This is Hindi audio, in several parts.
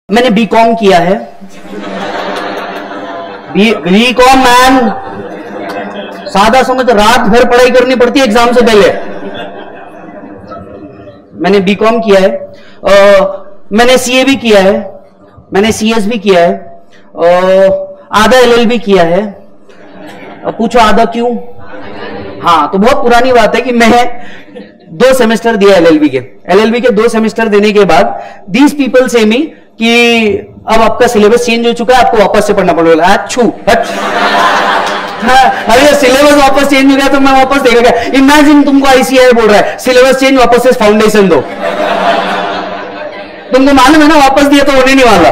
मैंने बीकॉम किया है। बीकॉम मैन, सादा समझ, रात भर पढ़ाई करनी पड़ती है एग्जाम से पहले। मैंने बीकॉम किया है। मैंने सीए भी किया है, मैंने सीएस भी किया है, आधा एलएलबी किया है। पूछो आधा क्यों? हाँ, तो बहुत पुरानी बात है कि मैं 2 सेमेस्टर दिया एलएलबी के 2 सेमेस्टर देने के बाद दीज पीपल से मी कि अब आपका सिलेबस चेंज हो चुका है, आपको वापस से पढ़ना पड़ेगा। अच्छू अरे सिलेबस वापस चेंज हो गया तो मैं वापस देगा क्या? इमेजिन तुमको आईसीआई बोल रहा है सिलेबस चेंज, वापस से फाउंडेशन दो। तुमको मालूम है ना, वापस दिया तो होने नहीं वाला।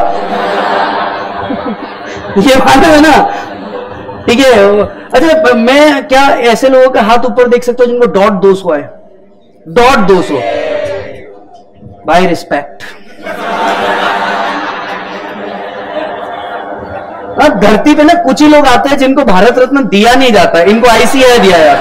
ये मालूम है ना? ठीक है। अच्छा, मैं क्या ऐसे लोगों का हाथ ऊपर देख सकता हूं जिनको .200 है? .200 बाय रिस्पेक्ट। धरती पे ना कुछ ही लोग आते हैं जिनको भारत रत्न दिया नहीं जाता, इनको आईसीआई दिया यार।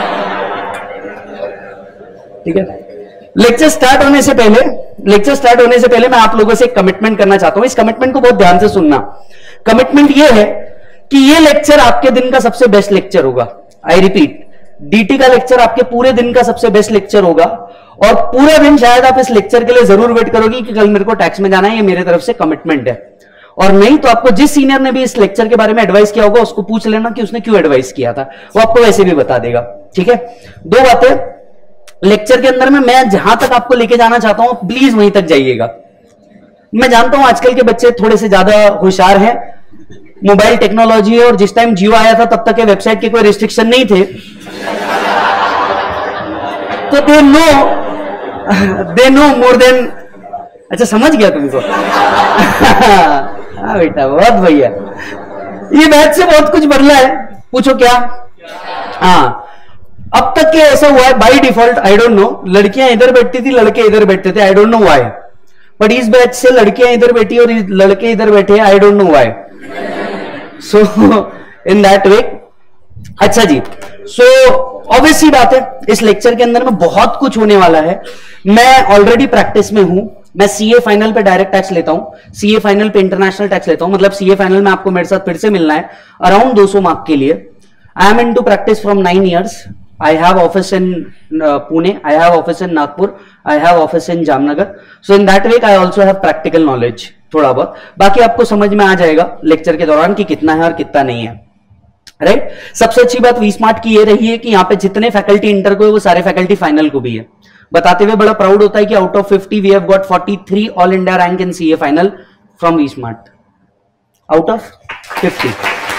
ठीक है। लेक्चर स्टार्ट होने से पहले मैं आप लोगों से एक कमिटमेंट करना चाहता हूं। इस कमिटमेंट को बहुत ध्यान से सुनना। कमिटमेंट ये है कि ये लेक्चर आपके दिन का सबसे बेस्ट लेक्चर होगा। आई रिपीट, डीटी का लेक्चर आपके पूरे दिन का सबसे बेस्ट लेक्चर होगा। और पूरा दिन शायद आप इस लेक्चर के लिए जरूर वेट करोगे कि कल मेरे को टैक्स में जाना है, ये मेरे तरफ से कमिटमेंट है। और नहीं तो आपको जिस सीनियर ने भी इस लेक्चर के बारे में एडवाइस किया होगा उसको पूछ लेना कि उसने क्यों एडवाइस किया था, वो आपको वैसे भी बता देगा। ठीक है। 2 बातें लेक्चर के अंदर में मैं जहां तक आपको लेके जाना चाहता हूं, प्लीज वहीं तक जाइएगा। मैं जानता हूं आजकल के बच्चे थोड़े से ज्यादा होशियार हैं, मोबाइल टेक्नोलॉजी है, और जिस टाइम जियो आया था तब तक के वेबसाइट के कोई रिस्ट्रिक्शन नहीं थे, तो दे नो मोर देन। अच्छा, समझ गया तुमको? हाँ बेटा, बहुत भैया, ये बैच से बहुत कुछ बदला है। पूछो क्या? हाँ, अब तक के ऐसा हुआ है by default, I don't know, लड़कियां इधर बैठती थी, लड़के इधर बैठते थे, I don't know why. But इस बैच से लड़कियां इधर बैठी और लड़के इधर बैठे, I don't know why. So in that way. अच्छा जी, सो ऑब्वियस सी बात है इस लेक्चर के अंदर में बहुत कुछ होने वाला है। मैं ऑलरेडी प्रैक्टिस में हूं। मैं सीए फाइनल पे डायरेक्ट टैक्स लेता हूं, सीए फाइनल पे इंटरनेशनल टैक्स लेता हूं। मतलब सीए फाइनल में आपको मेरे साथ फिर से मिलना है अराउंड 200 मार्क के लिए। I am into practice from 9 years. I have office in Pune, I have office in Nagpur, I have office in Jamnagar. So in that way I also have practical knowledge थोड़ा बहुत। बाकी आपको समझ में आ जाएगा लेक्चर के दौरान कि कितना है और कितना नहीं है। राइट। सबसे अच्छी बात वी स्मार्ट की ये रही है कि यहाँ पे जितने फैकल्टी इंटर को है वो सारे फैकल्टी फाइनल को भी है। बताते हुए बड़ा प्राउड होता है कि out of 50 we have got 43 all India rank in CA final from we smart. Out of 50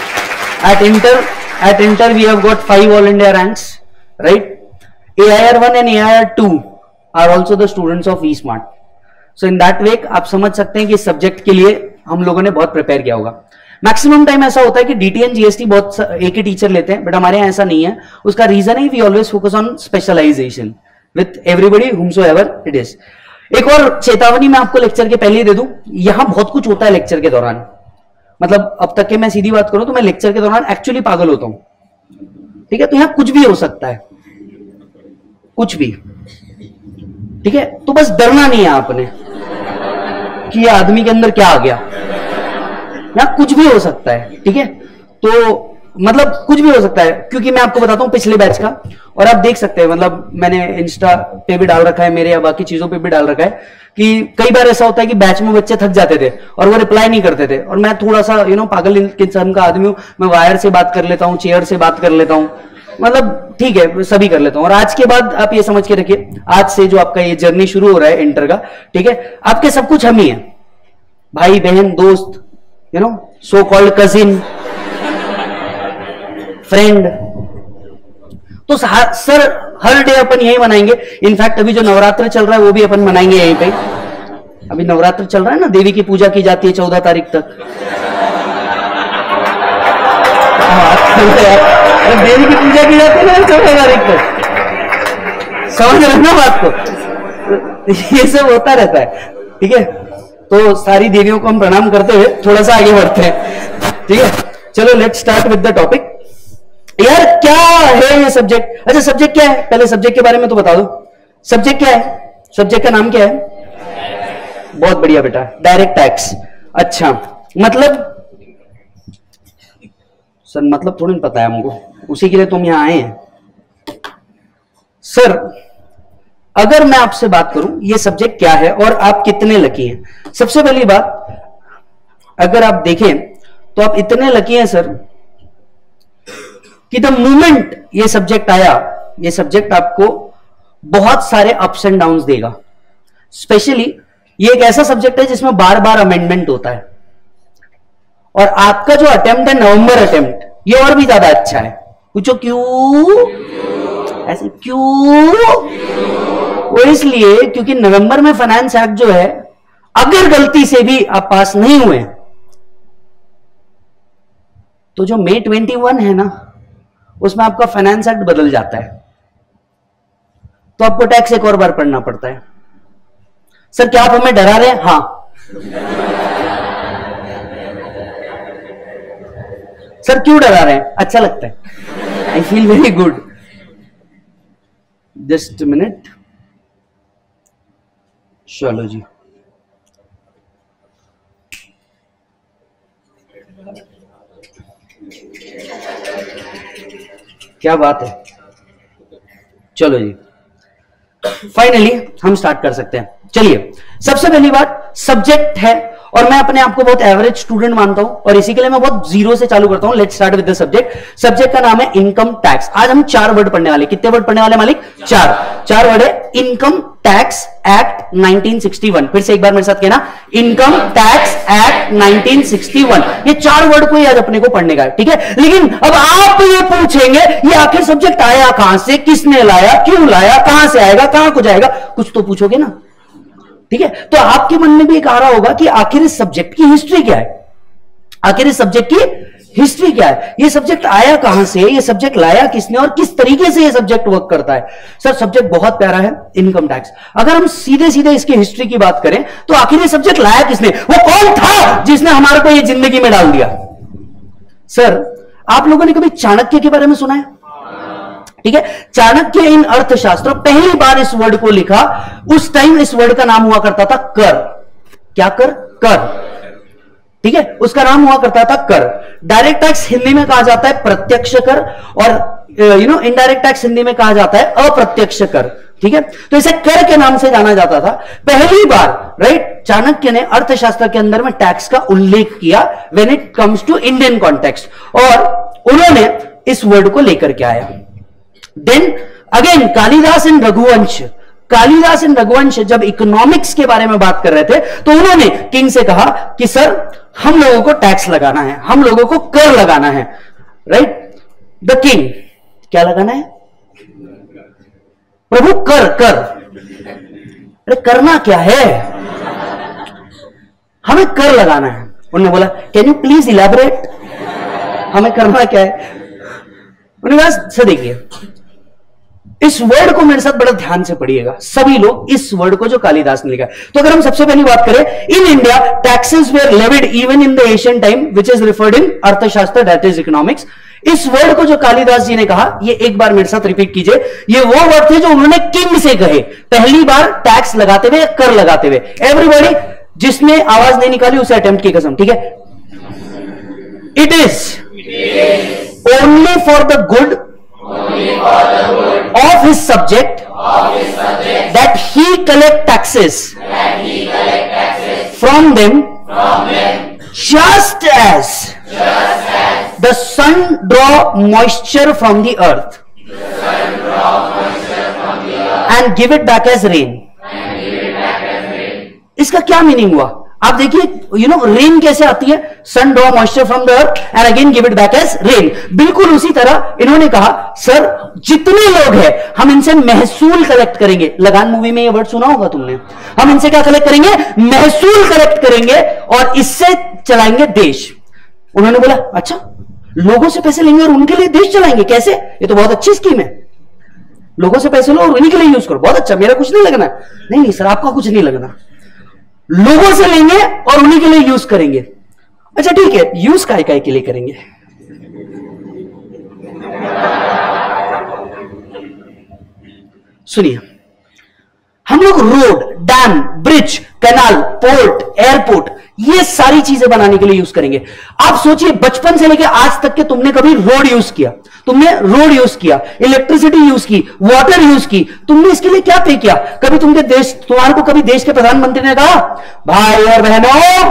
at inter we have got 5 all India ranks, right? AIR1 and AIR2 are also the students of V-Smart. So in that way आप समझ सकते हैं कि इस सब्जेक्ट के लिए हम लोगों ने बहुत प्रिपेयर किया होगा। मैक्सिमम टाइम ऐसा होता है कि डीटी एंड जीएसटी बहुत एक ही टीचर लेते हैं, बट हमारे यहाँ ऐसा नहीं है। उसका रीजन है we always focus on specialization with everybody whomsoever it is। एक और चेतावनी मैं आपको लेक्चर के पहले ही दे दूं, यहां बहुत कुछ होता है लेक्चर के दौरान। मतलब अब तक के मैं सीधी बात करूं तो मैं लेक्चर के दौरान एक्चुअली पागल होता हूं। ठीक है। तो यहां कुछ भी हो सकता है, कुछ भी। ठीक है। तो बस डरना नहीं है आपने कि ये आदमी के अंदर क्या आ गया। यहां कुछ भी हो सकता है। ठीक है। तो मतलब कुछ भी हो सकता है, क्योंकि मैं आपको बताता हूं पिछले बैच का, और आप देख सकते हैं, मतलब मैंने इंस्टा पे भी डाल रखा है मेरे, या बाकी चीजों पे भी डाल रखा है कि कई बार ऐसा होता है कि बैच में बच्चे थक जाते थे और वो रिप्लाई नहीं करते थे। और मैं थोड़ा सा पागल किस्म का आदमी हूं, मैं वायर से बात कर लेता हूं, चेयर से बात कर लेता हूं, मतलब ठीक है सभी कर लेता हूं। और आज के बाद आप ये समझ के रखिए, आज से जो आपका ये जर्नी शुरू हो रहा है इंटर का, ठीक है, आपके सब कुछ हम ही है, भाई बहन दोस्त, सो कॉल्ड कजिन, फ्रेंड। तो सर हर डे अपन यही मनाएंगे। इनफैक्ट अभी जो नवरात्र चल रहा है वो भी अपन मनाएंगे यहीं पे। अभी नवरात्र चल रहा है ना, देवी की पूजा की जाती है 14 तारीख तक। देवी की पूजा की जाती है ना 14 तारीख तक, समझ रहे ना बात को? ये सब होता रहता है। ठीक है। तो सारी देवियों को हम प्रणाम करते हुए थोड़ा सा आगे बढ़ते हैं। ठीक है। चलो let's start with the topic. यार क्या है ये सब्जेक्ट? अच्छा, सब्जेक्ट क्या है? पहले सब्जेक्ट के बारे में तो बता दो। सब्जेक्ट क्या है? सब्जेक्ट का नाम क्या है? बहुत बढ़िया बेटा, डायरेक्ट टैक्स। अच्छा, मतलब सर मतलब थोड़ी पता है हमको, उसी के लिए तुम यहां आए हैं। सर अगर मैं आपसे बात करूं ये सब्जेक्ट क्या है और आप कितने लकी हैं, सबसे पहली बात अगर आप देखें तो आप इतने लकी हैं सर कि द मोमेंट ये सब्जेक्ट आया, ये सब्जेक्ट आपको बहुत सारे अप्स एंड डाउन्स देगा। स्पेशली ये एक ऐसा सब्जेक्ट है जिसमें बार बार अमेंडमेंट होता है, और आपका जो अटेम्प्ट है नवंबर अटेम्प्ट, ये और भी ज्यादा अच्छा है। पूछो क्यों? ऐसे क्यों? वो इसलिए क्योंकि नवंबर में फाइनेंस एक्ट जो है, अगर गलती से भी आप पास नहीं हुए तो जो मई 21 है ना, उसमें आपका फाइनेंस एक्ट बदल जाता है, तो आपको टैक्स एक और बार पढ़ना पड़ता है। सर क्या आप हमें डरा रहे हैं? हाँ सर क्यों डरा रहे हैं? अच्छा लगता है, I feel very good. Just minute, चलो जी। क्या बात है, चलो जी फाइनली हम स्टार्ट कर सकते हैं। चलिए, सबसे पहली बात सब्जेक्ट है, और मैं अपने आप को बहुत एवरेज स्टूडेंट मानता हूं, और इसी के लिए मैं बहुत जीरो से चालू करता हूं। Let's start with the subject. Subject का नाम है इनकम टैक्स। आज हम 4 वर्ड पढ़ने वाले। कितने वर्ड पढ़ने वाले मालिक? 4 वर्ड है। Income tax act 1961। फिर से एक बार मेरे साथ कहना, इनकम टैक्स एक्ट 1961। ये 4 वर्ड को आज अपने को पढ़ने का, ठीक है। लेकिन अब आप ये पूछेंगे ये आखिर सब्जेक्ट आया कहां से, किसने लाया, क्यों लाया, कहां से आएगा, कहां को जाएगा, कुछ तो पूछोगे ना, ठीक है। तो आपके मन में भी एक आ रहा होगा कि आखिर इस सब्जेक्ट की हिस्ट्री क्या है, आखिर इस सब्जेक्ट की हिस्ट्री क्या है, ये सब्जेक्ट आया कहां से, ये सब्जेक्ट लाया किसने, और किस तरीके से ये सब्जेक्ट वर्क करता है। सर सब्जेक्ट बहुत प्यारा है, इनकम टैक्स। अगर हम सीधे सीधे इसकी हिस्ट्री की बात करें तो आखिर ये सब्जेक्ट लाया किसने, वो कौन था जिसने हमारे को ये जिंदगी में डाल दिया। सर आप लोगों ने कभी चाणक्य के बारे में सुना है? ठीक है, चाणक्य इन अर्थशास्त्र पहली बार इस वर्ड को लिखा, उस टाइम इस वर्ड का नाम हुआ करता था कर। क्या कर? कर, ठीक है, उसका नाम हुआ करता था कर। डायरेक्ट टैक्स हिंदी में कहा जाता है प्रत्यक्ष कर, और इनडायरेक्ट टैक्स हिंदी में कहा जाता है अप्रत्यक्ष कर, ठीक है। तो इसे कर के नाम से जाना जाता था पहली बार, राइट। चाणक्य ने अर्थशास्त्र के अंदर में टैक्स का उल्लेख किया when it comes to Indian context, और उन्होंने इस वर्ड को लेकर के आया। Then again Kalidas and Raghuvansh, Kalidas and Raghuvansh जब इकोनॉमिक्स के बारे में बात कर रहे थे तो उन्होंने किंग से कहा कि सर हम लोगों को टैक्स लगाना है, हम लोगों को कर लगाना है, राइट। द किंग, क्या लगाना है प्रभु? कर। कर, अरे करना क्या है, हमें कर लगाना है। उन्होंने बोला कैन यू प्लीज इलैबोरेट, हमें करना क्या है। उन्होंने कहा सर देखिए इस वर्ड को मेरे साथ बड़ा ध्यान से पढ़िएगा सभी लोग, इस वर्ड को जो कालिदास ने लिखा। तो अगर हम सबसे पहली बात करें, in India taxes were levied even in the Asian time which is referred in Arthashastra that is economics. इस वर्ड को जो कालिदास जी ने कहा, ये एक बार मेरे साथ रिपीट कीजिए, ये वो वर्ड थे जो उन्होंने किंग से कहे पहली बार टैक्स लगाते हुए, कर लगाते हुए। एवरीबॉडी जिसने आवाज नहीं निकाली उसे अटेम्प्ट की कसम, ठीक है। It is only for the good of his subject that he collect taxes from them just as the sun draw moisture from the earth and give it back as rain। इसका क्या मीनिंग हुआ? आप देखिए, रेन कैसे आती है, sun draw moisture from the earth and again give it back as rain. बिल्कुल उसी तरह इन्होंने कहा सर जितने लोग हैं हम इनसे महसूल कलेक्ट करेंगे। लगान मूवी में ये वर्ड सुना होगा तुमने, हम इनसे क्या कलेक्ट करेंगे? महसूल कलेक्ट करेंगे और इससे चलाएंगे देश। उन्होंने बोला अच्छा लोगों से पैसे लेंगे और उनके लिए देश चलाएंगे, कैसे? ये तो बहुत अच्छी स्कीम है, लोगों से पैसे लो और उन्हीं के लिए यूज करो, बहुत अच्छा, मेरा कुछ नहीं लगना। नहीं सर आपका कुछ नहीं लगना, लोगों से लेंगे और उन्हीं के लिए यूज करेंगे। अच्छा ठीक है, यूज काय के लिए करेंगे? सुनिए, हम लोग road, dam, bridge, canal, port, airport, ये सारी चीजें बनाने के लिए यूज करेंगे। आप सोचिए बचपन से लेकर आज तक के तुमने कभी रोड यूज किया, तुमने रोड यूज किया, इलेक्ट्रिसिटी यूज की, वाटर यूज की, तुमने इसके लिए क्या पे किया? कभी तुम्हारे को कभी देश के प्रधानमंत्री ने कहा भाई और बहनों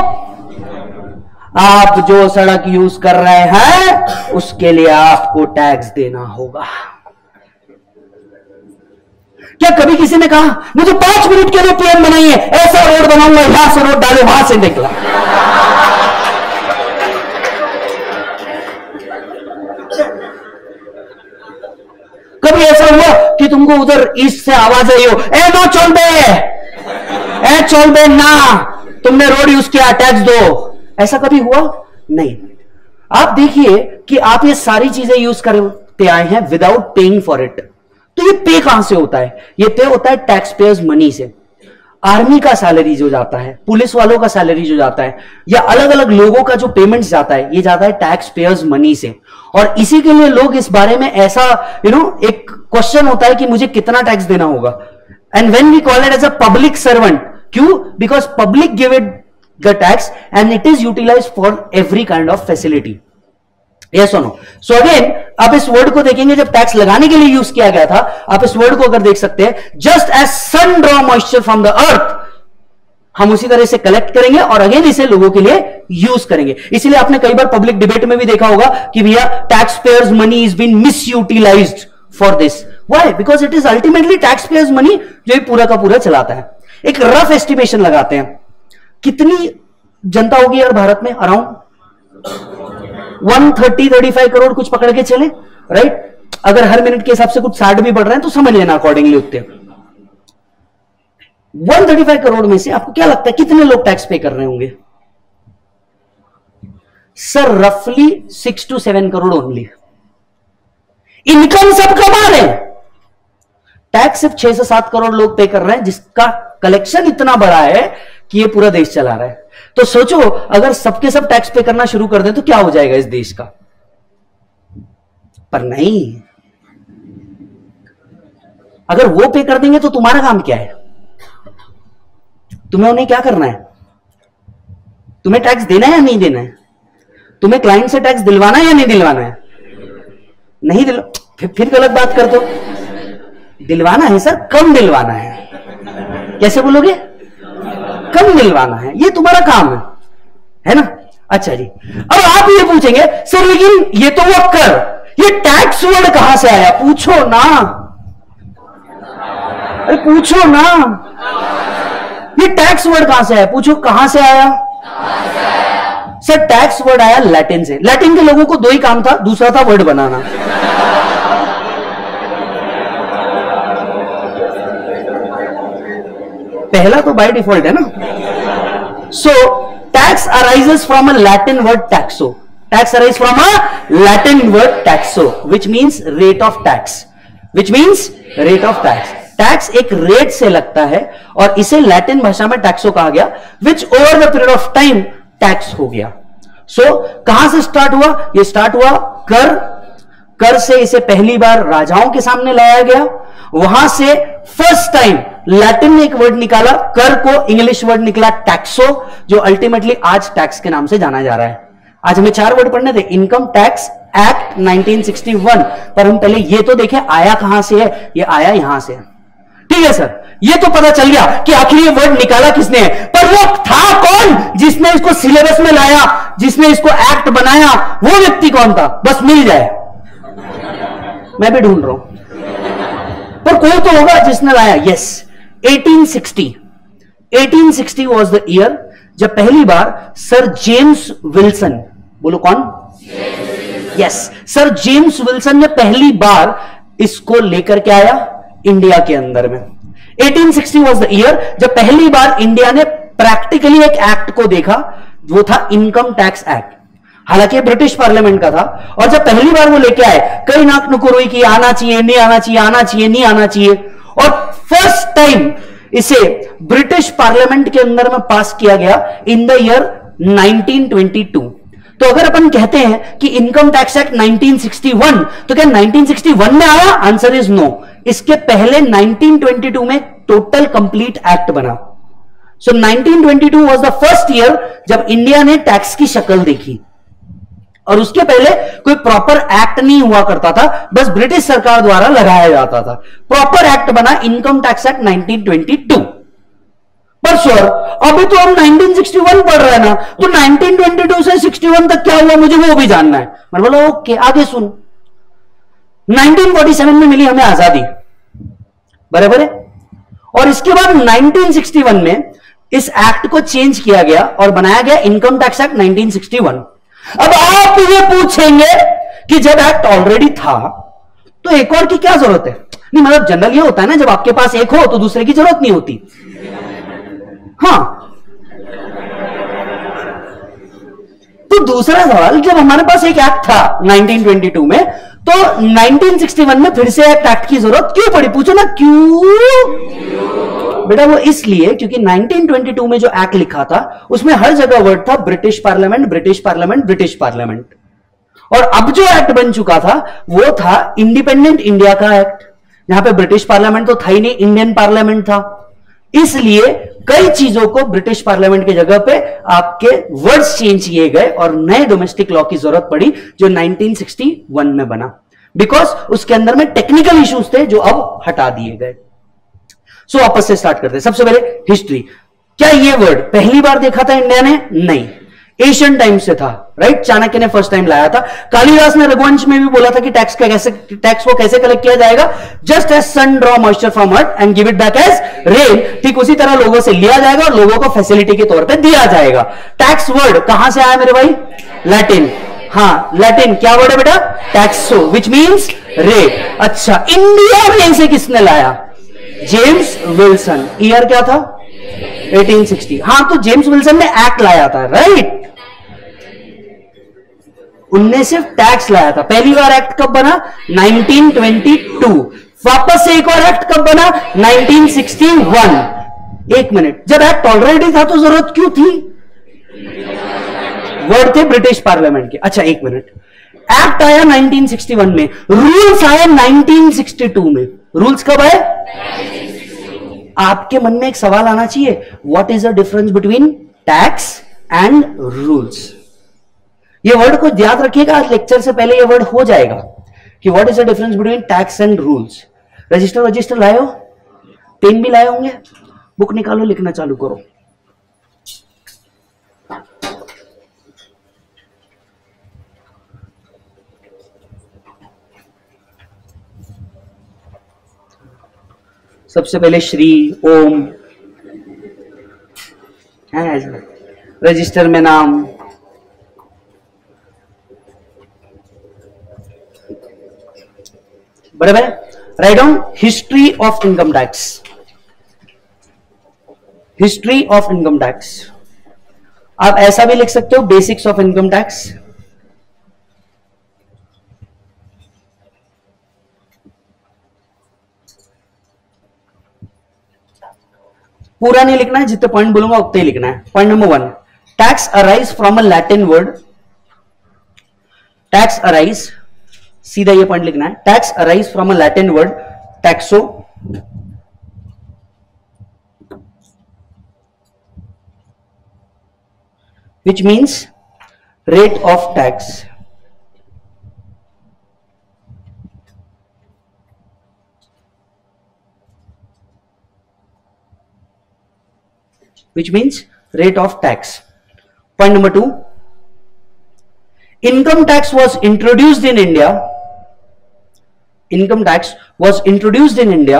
आप जो सड़क यूज कर रहे हैं उसके लिए आपको टैक्स देना होगा? क्या कभी किसी ने कहा मुझे 5 मिनट के लिए पीएम बनाइए, ऐसा रोड बनाऊंगा, यहां से रोड डाले वहां से निकला? कभी ऐसा हुआ कि तुमको उधर ईस्ट से आवाज आई हो, ए नो चल बे ना, तुमने रोड यूज किया, टैक्स दो? ऐसा कभी हुआ? नहीं। आप देखिए कि आप ये सारी चीजें यूज करते आए हैं विदाउट पेइंग फॉर इट। तो ये पे कहां से होता है? ये पे होता है टैक्स पेयर्स मनी से। आर्मी का सैलरी जो जाता है, पुलिस वालों का सैलरी जो जाता है, या अलग अलग लोगों का जो पेमेंट जाता है, ये जाता है टैक्स पेयर्स मनी से। और इसी के लिए लोग इस बारे में ऐसा एक क्वेश्चन होता है कि मुझे कितना टैक्स देना होगा। And when we call it as a public servant, क्यों? Because public give it the tax and it is utilized for every kind of facility. Yes और नो? सो अगेन आप इस वर्ड को देखेंगे, जब टैक्स लगाने के लिए यूज किया गया था, आप इस वर्ड को अगर देख सकते हैं, just as sun draw moisture from the earth, हम उसी तरह से कलेक्ट करेंगे और अगेन इसे लोगों के लिए यूज करेंगे। इसलिए आपने कई बार पब्लिक डिबेट में भी देखा होगा कि भैया tax payers money is been misutilized for this. Why? Because it is ultimately tax payers money जो पूरा का पूरा चलाता है। एक रफ एस्टिमेशन लगाते हैं, कितनी जनता होगी यार भारत में? अराउंड 135 करोड़ कुछ पकड़ के चले, राइट? अगर हर मिनट के हिसाब से कुछ 60 भी बढ़ रहे हैं तो समझ लेना अकॉर्डिंगली उतने। 135 करोड़ में से आपको क्या लगता है कितने लोग टैक्स पे कर रहे होंगे? सर रफली 6 to 7 करोड़ ओनली। इनकम सब कमा रहे हैं, टैक्स सिर्फ 6 से 7 करोड़ लोग पे कर रहे हैं, जिसका कलेक्शन इतना बड़ा है कि ये पूरा देश चला रहा है। तो सोचो अगर सबके सब टैक्स पे करना शुरू कर दें तो क्या हो जाएगा इस देश का? पर नहीं, अगर वो पे कर देंगे तो तुम्हारा काम क्या है? तुम्हें उन्हें क्या करना है? तुम्हें टैक्स देना है या नहीं देना है? तुम्हें क्लाइंट से टैक्स दिलवाना है या नहीं दिलवाना है? नहीं फिर गलत बात कर दो। दिलवाना है सर, कम दिलवाना है। कैसे बोलोगे? कम दिलवाना है, ये तुम्हारा काम है ना? अच्छा जी, अब आप ये पूछेंगे सर लेकिन ये तो वो कर, ये टैक्स वर्ड कहां से आया? पूछो ना, अरे पूछो ना, ये टैक्स वर्ड कहां से आया? पूछो कहां से आया? सर टैक्स वर्ड आया लैटिन से। लैटिन के लोगों को दो ही काम था, दूसरा था वर्ड बनाना। पहला तो बाय डिफॉल्ट है ना। So tax arises from a Latin word taxo. Tax arise from a Latin word taxo which means rate of tax, which means rate of tax. Tax एक रेट से लगता है और इसे लैटिन भाषा में टैक्सो कहा गया, which over the period of time tax हो गया। सो कहां से स्टार्ट हुआ? ये स्टार्ट हुआ कर। कर से इसे पहली बार राजाओं के सामने लाया गया, वहां से फर्स्ट टाइम लैटिन ने एक वर्ड निकाला, कर को इंग्लिश वर्ड निकला टैक्सो, जो अल्टीमेटली आज टैक्स के नाम से जाना जा रहा है। आज हमें 4 वर्ड पढ़ने थे, इनकम टैक्स एक्ट 1961, पर हम पहले ये तो देखें आया कहां से है। ये आया यहां से। ठीक है सर, ये तो पता चल गया कि आखिर ये वर्ड निकाला किसने है, पर वो था कौन जिसने इसको सिलेबस में लाया, जिसने इसको एक्ट बनाया? वो व्यक्ति कौन था? बस मिल जाए, मैं भी ढूंढ रहा हूं, पर कोई तो होगा जिसने लाया। यस, 1860 वॉज द ईयर जब पहली बार सर जेम्स विल्सन, बोलो कौन? यस, सर जेम्स विल्सन ने पहली बार इसको लेकर के आया इंडिया के अंदर में। 1860 वॉज द ईयर जब पहली बार इंडिया ने प्रैक्टिकली एक एक्ट को देखा, वो था इनकम टैक्स एक्ट। हालांकि ब्रिटिश पार्लियामेंट का था, और जब पहली बार वो लेके आए, कई नाक नुकुर हुई कि आना चाहिए, नहीं आना चाहिए, आना चाहिए, नहीं आना चाहिए, और फर्स्ट टाइम इसे ब्रिटिश पार्लियामेंट के अंदर में पास किया गया इन द ईयर 1922। तो अगर अपन कहते हैं कि इनकम टैक्स एक्ट 1961, तो क्या 1961 में आया? Answer is no. इसके पहले 1922 में टोटल कंप्लीट एक्ट बना। So 1922 was the first year जब इंडिया ने टैक्स की शक्ल देखी, और उसके पहले कोई प्रॉपर एक्ट नहीं हुआ करता था, बस ब्रिटिश सरकार द्वारा लगाया जाता था। प्रॉपर एक्ट बना इनकम टैक्स एक्ट 1922। पर सर अभी तो हम 1961 पढ़ रहे हैं ना, तो 1922 से 61 तक क्या हुआ मुझे वो भी जानना है। मैंने बोला ओके आगे सुन। 1947 में मिली हमें आजादी, बराबर है, और इसके बाद 1961 में इस एक्ट को चेंज किया गया और बनाया गया इनकम टैक्स एक्ट 1961। अब आप ये पूछेंगे कि जब एक्ट ऑलरेडी था तो एक और की क्या जरूरत है? नहीं मतलब जनरल ये होता है ना, जब आपके पास एक हो तो दूसरे की जरूरत नहीं होती। हाँ, तो दूसरा सवाल, जब हमारे पास एक एक्ट था 1922 में, तो 1961 में फिर से एक्ट की जरूरत क्यों पड़ी? पूछो ना क्यों? बेटा वो इसलिए क्योंकि 1922 में जो एक्ट लिखा था उसमें हर जगह वर्ड था British parliament, British parliament, British parliament. और अब जो एक्ट बन चुका था वो था इंडिपेंडेंट इंडिया का एक्ट, जहां पे ब्रिटिश पार्लियामेंट तो था ही नहीं, इंडियन पार्लियामेंट था। इसलिए कई चीजों को ब्रिटिश पार्लियामेंट की जगह पे आपके वर्ड्स चेंज किए गए और नए डोमेस्टिक लॉ की जरूरत पड़ी जो 1961 में बना, बिकॉज उसके अंदर में टेक्निकल इश्यूज थे जो अब हटा दिए गए। सो वापस से स्टार्ट करते हैं। सबसे पहले हिस्ट्री। क्या ये वर्ड पहली बार देखा था इंडिया ने? नहीं, एशियन टाइम से था, राइट? चाणक्य ने फर्स्ट टाइम लाया था। कालिदास ने रघुवंश में भी बोला था कि टैक्स को कैसे कलेक्ट किया जाएगा? Just as sun draw moisture from earth and give it back as rain, ठीक उसी तरह लोगों से लिया जाएगा और लोगों को फैसिलिटी के तौर पे दिया जाएगा। टैक्स वर्ड कहां से आया मेरे भाई? लैटिन। हाँ, लैटिन क्या वर्ड है बेटा? Taxo, which means rate. अच्छा, इंडिया में इसे किसने लाया? James Wilson. ईयर क्या था? 1860। हाँ, तो जेम्स विल्सन ने एक्ट लाया था, राइट? उनने सिर्फ टैक्स लाया था। पहली बार एक्ट कब बना? 1922। वापस से एक और एक्ट कब बना? 1961। एक मिनट, जब एक्ट ऑलरेडी था तो जरूरत क्यों थी? वर्ड थे ब्रिटिश पार्लियामेंट के। अच्छा एक मिनट, एक्ट आया 1961 में, रूल्स आया 1962 में। रूल्स कब आए? आपके मन में एक सवाल आना चाहिए, what is the difference between tax and rules? ये वर्ड को याद रखिएगा, आज लेक्चर से पहले ये वर्ड हो जाएगा कि what is the difference between tax and rules. Register लाए हो? पेन भी लाए होंगे? बुक निकालो, लिखना चालू करो। सबसे पहले श्री ओम है, रजिस्टर में नाम, बराबर। Write down history of income tax. History of income tax आप ऐसा भी लिख सकते हो, बेसिक्स ऑफ इनकम टैक्स। पूरा नहीं लिखना है, जितने पॉइंट बोलूंगा उतने ही लिखना है। Point number 1, tax arise from a Latin word. Tax arise, सीधा ये पॉइंट लिखना है, tax arise from a Latin word taxo, which means rate of tax. Which means rate of tax. Point number 2, income tax was introduced in India. Income tax was introduced in India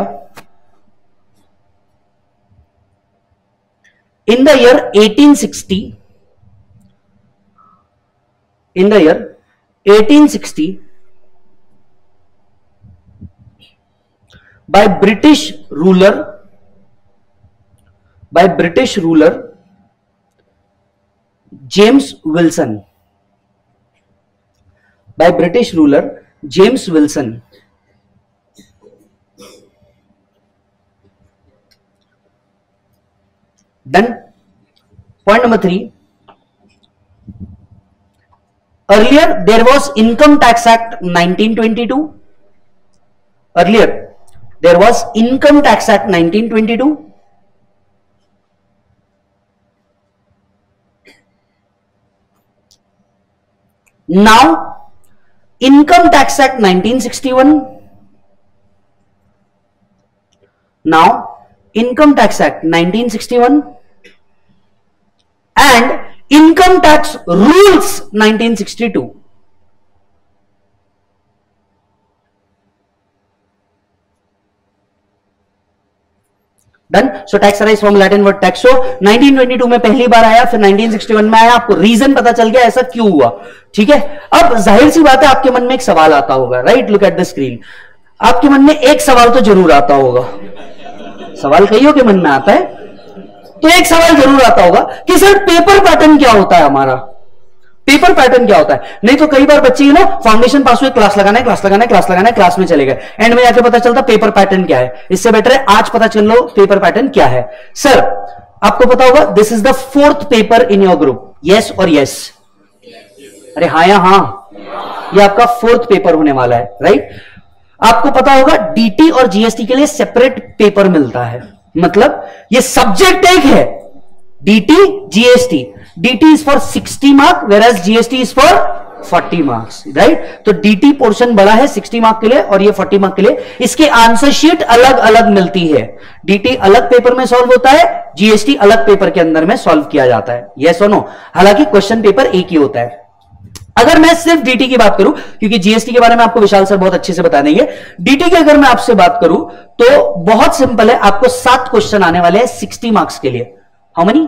in the year 1860. In the year 1860 by British ruler James Wilson. By British ruler James Wilson. Then point number 3, earlier there was Income Tax Act 1922. Earlier there was income tax act 1922. Now income tax act 1961. Now income tax act 1961 and income tax rules 1962. Done. So tax arise from Latin word taxo 1922 में पहली बार आया, फिर 1961 में आया. आपको रीजन पता चल गया ऐसा क्यों हुआ. ठीक है. अब जाहिर सी बात है आपके मन में एक सवाल आता होगा. Right, look at the screen. आपके मन में एक सवाल तो जरूर आता होगा. सवाल कईयों के मन में आता है. तो एक सवाल जरूर आता होगा कि सर पेपर पैटर्न क्या होता है हमारा. पेपर पैटर्न क्या होता है. नहीं तो कई बार बच्चे फाउंडेशन पास हुए, क्लास लगाना है, क्लास लगाना है, क्लास लगाना है, क्लास में चले गए, एंड में जाके पता चलता पेपर पैटर्न क्या है. इससे बेटर है आज पता चल लो पेपर पैटर्न क्या है. सर आपको पता होगा this is the 4th paper in your group. Yes और यस. अरे हाँ या हाँ, ये आपका 4th पेपर होने वाला है. राइट. आपको पता होगा डीटी और जीएसटी के लिए सेपरेट पेपर मिलता है. मतलब ये सब्जेक्ट एक है, DT GST. DT is for 60 mark whereas GST is for 40 marks. Right. तो DT पोर्शन बड़ा है 60 मार्क के लिए और ये 40 मार्क के लिए. इसकी आंसर शीट अलग अलग मिलती है. DT अलग पेपर में सॉल्व होता है, GST अलग पेपर के अंदर में सॉल्व किया जाता है. यस और नो. हालांकि क्वेश्चन पेपर एक ही होता है. अगर मैं सिर्फ DT की बात करूं, क्योंकि GST के बारे में आपको विशाल सर बहुत अच्छे से बता देंगे, DT की अगर मैं आपसे बात करूं तो बहुत सिंपल है. आपको 7 क्वेश्चन आने वाले हैं 60 मार्क्स के लिए. How many?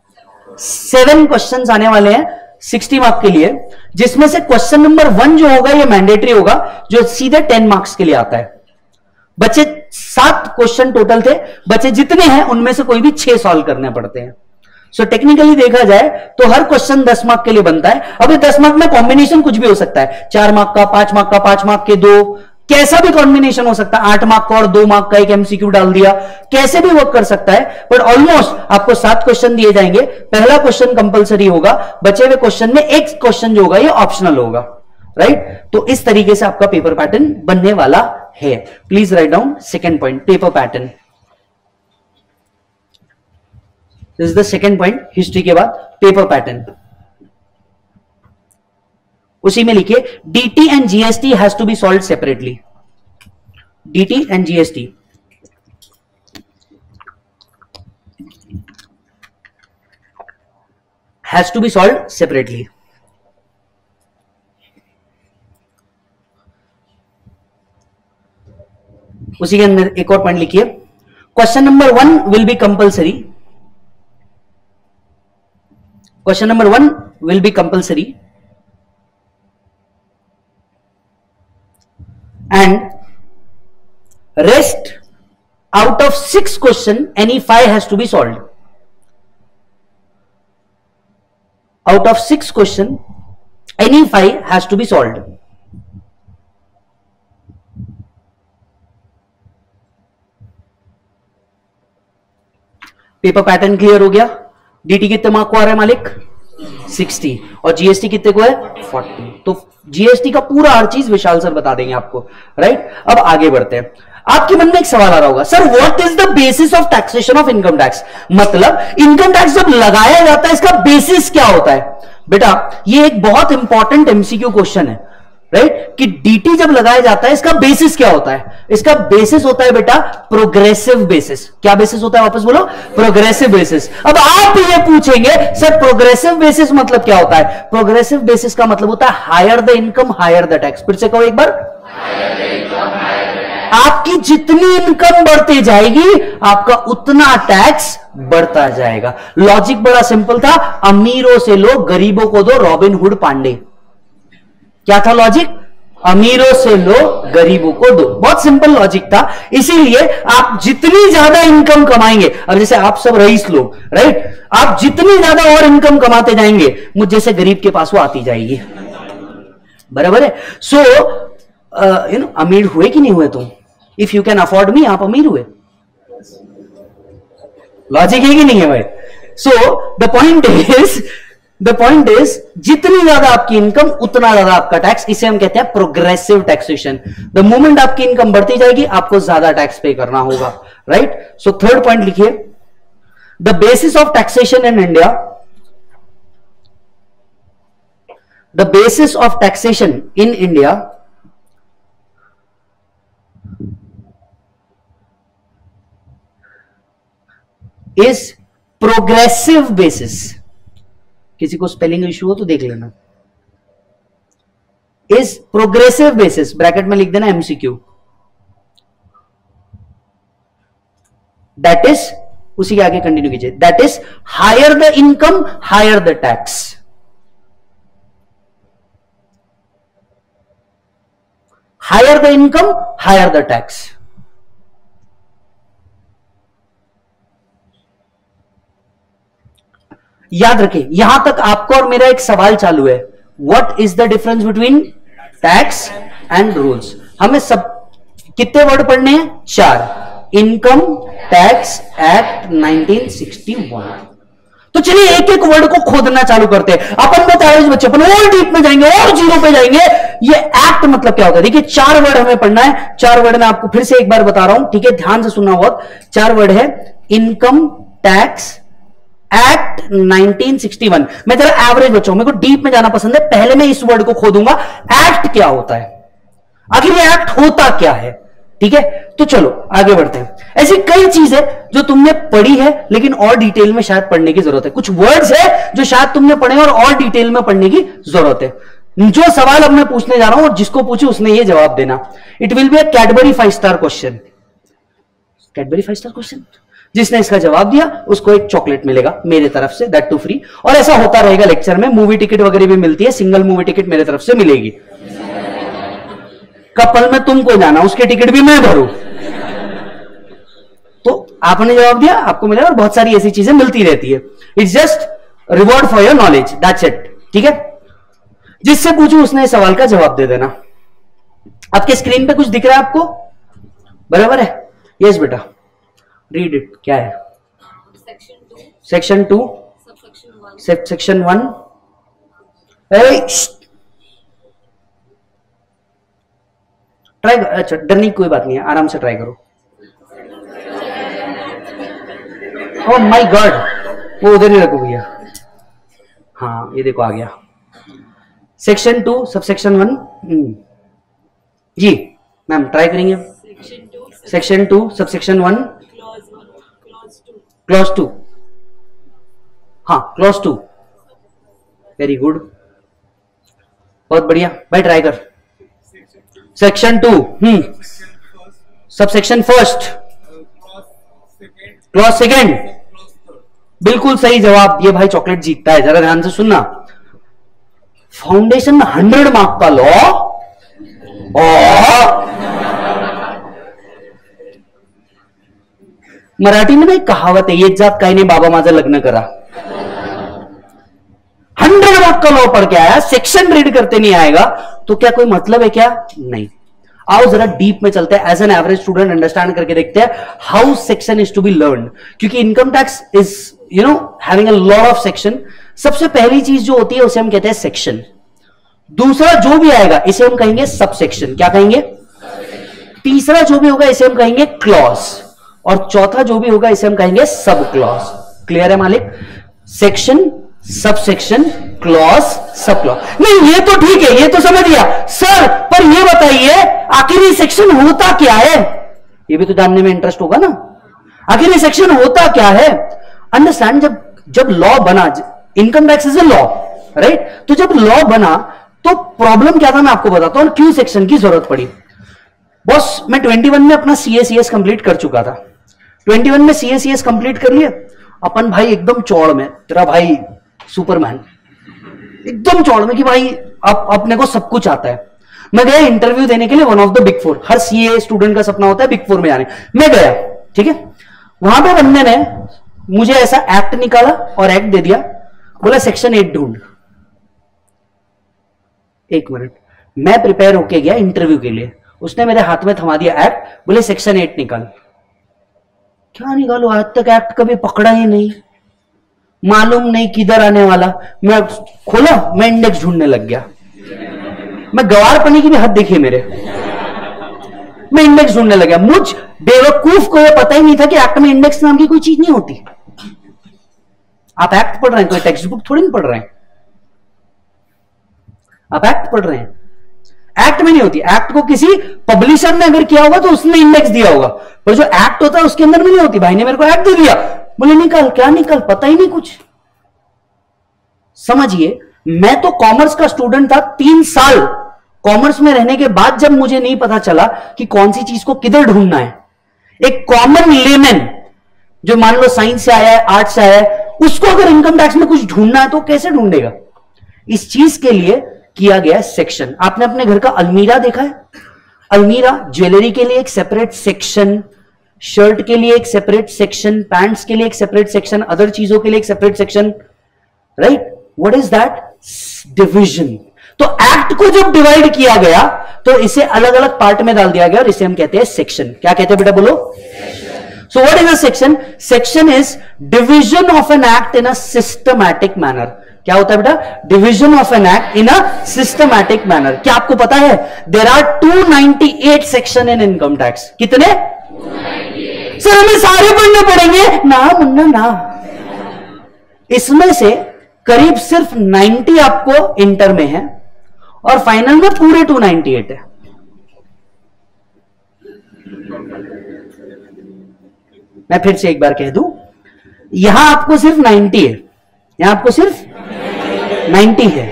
7 क्वेश्चंस आने वाले हैं 60 मार्क के लिए, जिसमें से क्वेश्चन नंबर 1 जो होगा ये मैंडेटरी होगा, जो सीधे 10 मार्क्स के लिए आता है. बच्चे 7 क्वेश्चन टोटल थे, बच्चे जितने हैं उनमें से कोई भी 6 सॉल्व करने पड़ते हैं. सो टेक्निकली देखा जाए तो हर क्वेश्चन 10 मार्क के लिए बनता है. अब ये 10 मार्क में कॉम्बिनेशन कुछ भी हो सकता है. 4 मार्क का, 5 मार्क का, 5 मार्क के 2, कैसा भी कॉम्बिनेशन हो सकता है. 8 मार्क का और 2 मार्क का एक एमसीक्यू डाल दिया, कैसे भी वर्क कर सकता है. बट ऑलमोस्ट आपको 7 क्वेश्चन दिए जाएंगे. पहला क्वेश्चन कंपलसरी होगा, बचे हुए क्वेश्चन में एक क्वेश्चन जो होगा ये ऑप्शनल होगा. राइट. तो इस तरीके से आपका पेपर पैटर्न बनने वाला है. Please right down second point, paper pattern. This is the second point. History के बाद पेपर पैटर्न. उसी में लिखिए DT and GST has to be solve separately. DT and GST has to be solve separately. उसी के अंदर एक और पॉइंट लिखिए. Question number 1 will be compulsory. Question number 1 will be compulsory and rest out of 6 question any 5 has to be solved. Out of 6 question any 5 has to be solved. Paper pattern clear हो गया. डीटी कितने मार्क को आ रहा है मालिक? 60. और जीएसटी कितने को है? 40. तो जीएसटी का पूरा हर चीज विशाल सर बता देंगे आपको. राइट. अब आगे बढ़ते हैं. आपके मन में एक सवाल आ रहा होगा, sir what is the basis of taxation of income tax. मतलब इनकम टैक्स जब लगाया जाता है इसका बेसिस क्या होता है. बेटा ये एक बहुत इंपॉर्टेंट एमसीक्यू क्वेश्चन है. राइट. कि डीटी जब लगाया जाता है इसका बेसिस क्या होता है. इसका बेसिस होता है बेटा प्रोग्रेसिव बेसिस. क्या बेसिस होता है? वापस बोलो. Progressive basis. अब आप ये पूछेंगे सर प्रोग्रेसिव बेसिस मतलब क्या होता है. प्रोग्रेसिव बेसिस का मतलब होता है higher the income higher the tax. फिर से कहो एक बार. आपकी जितनी इनकम बढ़ती जाएगी आपका उतना टैक्स बढ़ता जाएगा. लॉजिक बड़ा सिंपल था. अमीरों से लो गरीबों को दो, रॉबिन हुड पांडे. क्या था लॉजिक? अमीरों से लो गरीबों को दो. बहुत सिंपल लॉजिक था. इसीलिए आप जितनी ज्यादा इनकम कमाएंगे, अब जैसे आप सब रईस लोग, राइट, आप जितनी ज्यादा और इनकम कमाते जाएंगे मुझ जैसे गरीब के पास वो आती जाएगी. बराबर है. सो अमीर हुए कि नहीं हुए तुम? If you can afford me, आप अमीर हुए. लॉजिक है कि नहीं है भाई? So the point is the point is जितनी ज्यादा आपकी इनकम उतना ज्यादा आपका टैक्स, इसे हम कहते हैं प्रोग्रेसिव टैक्सेशन। द मोमेंट आपकी इनकम बढ़ती जाएगी आपको ज्यादा टैक्स पे करना होगा, राइट। सो थर्ड पॉइंट लिखिए, the basis of taxation in India, the basis of taxation in India is progressive basis. किसी को स्पेलिंग इश्यू हो तो देख लेना। इज प्रोग्रेसिव बेसिस, ब्रैकेट में लिख देना एमसीक्यू। दैट इज, उसी के आगे कंटिन्यू कीजिए, that is higher the income higher the tax. Higher the income higher the tax. याद रखें, यहां तक आपको और मेरा एक सवाल चालू है, what is the difference between tax and rules. हमें सब कितने वर्ड पढ़ने हैं? 4। Income tax act 1961। तो चलिए एक एक वर्ड को खोदना चालू करते हैं। अपन बताए बच्चे, अपन और डीप में जाएंगे और जीरो पे जाएंगे। ये एक्ट मतलब क्या होता है? देखिए 4 वर्ड हमें पढ़ना है। 4 वर्ड में आपको फिर से एक बार बता रहा हूं, ठीक है, ध्यान से सुनना बहुत। 4 वर्ड है, इनकम टैक्स एक्ट 1961। मैं जरा एवरेज बच्चों, मेरे को डीप में जाना पसंद है, पहले मैं इस वर्ड को खोदूंगा, एक्ट क्या होता है, आखिर ये एक्ट होता क्या है, ठीक है। तो चलो आगे बढ़ते हैं। ऐसी कई चीजें जो तुमने पढ़ी है लेकिन और डिटेल में शायद पढ़ने की जरूरत है। कुछ वर्ड्स है जो शायद तुमने पढ़े और डिटेल में पढ़ने की जरूरत है। जो सवाल अब मैं पूछने जा रहा हूं और जिसको पूछे उसने ये जवाब देना। It will be a Cadbury 5 star question. Cadbury 5 star question, जिसने इसका जवाब दिया उसको एक चॉकलेट मिलेगा मेरे तरफ से, दैट टू फ्री। और ऐसा होता रहेगा लेक्चर में, मूवी टिकट वगैरह भी मिलती है, सिंगल मूवी टिकट मेरे तरफ से मिलेगी। कपल में तुम कोई जाना, उसके टिकट भी मैं भरूं। तो आपने जवाब दिया, आपको मिलेगा, और बहुत सारी ऐसी चीजें मिलती रहती है। It's just reward for your knowledge, that's it, ठीक है। जिससे पूछूं उसने सवाल का जवाब दे देना। आपके स्क्रीन पे कुछ दिख रहा है आपको? बराबर है? यस बेटा, रीड इट। क्या है? Section 2 section 1। ट्राई, अच्छा डरने की कोई बात नहीं है, आराम से ट्राई करो। ओह माय गॉड, वो उधर ही रखो भैया। हाँ ये देखो आ गया, सेक्शन 2 सबसेक्शन 1। जी मैम ट्राई करेंगे। Section 2 subsection 1 clause 2। हाँ क्लॉज 2, वेरी गुड, बहुत बढ़िया भाई, ट्राई कर। सेक्शन 2 सबसेक्शन 1 क्लॉज 2, बिल्कुल सही जवाब। ये भाई चॉकलेट जीतता है, जरा ध्यान से सुनना। फाउंडेशन में 100 मार्क का लॉ और मराठी में ना एक कहावत है, येत जात काही नाही बाबा माझं लग्न करा। 100 मार्क का लॉ पढ़ के आया, सेक्शन रीड करते नहीं आएगा तो क्या कोई मतलब है क्या? नहीं। आओ जरा डीप में चलते हैं, as an average student understand करके देखते हैं how section is to be learn. क्योंकि income tax is having a lot of section. सबसे पहली चीज जो होती है उसे हम कहते हैं सेक्शन। दूसरा जो भी आएगा इसे हम कहेंगे सब सेक्शन। क्या कहेंगे? तीसरा जो भी होगा इसे हम कहेंगे क्लॉज, और चौथा जो भी होगा इसे हम कहेंगे सब क्लॉज। क्लियर है मालिक? Section, sub section, clause, sub clause. नहीं ये तो ठीक है, ये तो समझ गया सर, पर ये बताइए आखिर ये सेक्शन होता क्या है? ये भी तो जानने में इंटरेस्ट होगा ना, आखिर ये सेक्शन होता क्या है। अंडरस्टैंड, जब लॉ बना, income tax is a law, right, तो जब लॉ बना तो प्रॉब्लम क्या था मैं आपको बताता हूं, क्यों सेक्शन की जरूरत पड़ी। बॉस मैं 21 में अपना CA/CS कंप्लीट कर चुका था। 21 में CA/CS कंप्लीट कर लिया अपन, भाई एकदम चौड़ में, तेरा भाई सुपरमैन, एकदम चौड़ में कि भाई अब अपने को सब कुछ आता है। मैं गया इंटरव्यू देने के लिए, वन ऑफ द बिग 4। हर CA स्टूडेंट का सपना होता है बिग 4 में जाने। मैं गया, ठीक है, वहां पे बंदे ने मुझे ऐसा एक्ट निकाला और एक्ट दे दिया, बोला सेक्शन 8 ढूंढ। एक मिनट, मैं प्रिपेयर होके गया इंटरव्यू के लिए, उसने मेरे हाथ में थमा दिया एक्ट, बोले सेक्शन 8 निकाल। क्या निकालो, आज तक एक्ट कभी पकड़ा ही नहीं। मालूम नहीं किधर आने वाला, मैं खोला, मैं इंडेक्स ढूंढने लग गया। मैं गवार पनी की भी हद देखिए मेरे, मैं इंडेक्स ढूंढने लग गया। मुझ बेवकूफ को यह पता ही नहीं था कि एक्ट में इंडेक्स नाम की कोई चीज नहीं होती। आप एक्ट पढ़ रहे हैं, कोई टेक्स्ट बुक थोड़ी नहीं पढ़ रहे हैं, आप एक्ट पढ़ रहे हैं। एक्ट में नहीं होती, एक्ट को किसी पब्लिशर ने अगर किया होगा तो उसने इंडेक्स दिया होगा, पर जो एक्ट होता है उसके अंदर में नहीं होती। भाई ने मेरे को एक्ट दे दिया, बोले निकल, क्या निकल, पता ही नहीं कुछ। समझिए, मैं तो कॉमर्स का स्टूडेंट था, 3 साल कॉमर्स में रहने के बाद जब मुझे नहीं पता चला कि कौन सी चीज को किधर ढूंढना है, एक कॉमन लेमैन जो मान लो साइंस से आया है, आर्ट्स से आया है, उसको अगर इनकम टैक्स में कुछ ढूंढना है तो कैसे ढूंढेगा? इस चीज के लिए किया गया सेक्शन। आपने अपने घर का अलमीरा देखा है? अलमीरा, ज्वेलरी के लिए एक सेपरेट सेक्शन, शर्ट के लिए एक सेपरेट सेक्शन, पैंट्स के लिए एक सेपरेट सेक्शन, अदर चीजों के लिए एक separate section, right? What is that? Division. तो एक्ट को जब डिवाइड किया गया तो इसे अलग अलग पार्ट में डाल दिया गया और इसे हम कहते हैं सेक्शन। क्या कहते हैं बेटा, बोलो? So what is a section? Section is division of an act in a systematic manner. क्या होता है बेटा? Division of an act in a systematic manner. क्या आपको पता है there are 298 section in income tax? कितने? 298। सर हमें सारे पढ़ने पड़ेंगे ना मुन्ना ना। इसमें से करीब सिर्फ 90 आपको इंटर में है और फाइनल में पूरे 298 है। मैं फिर से एक बार कह दूं, यहां आपको सिर्फ 90 है, यहां आपको सिर्फ 90 है।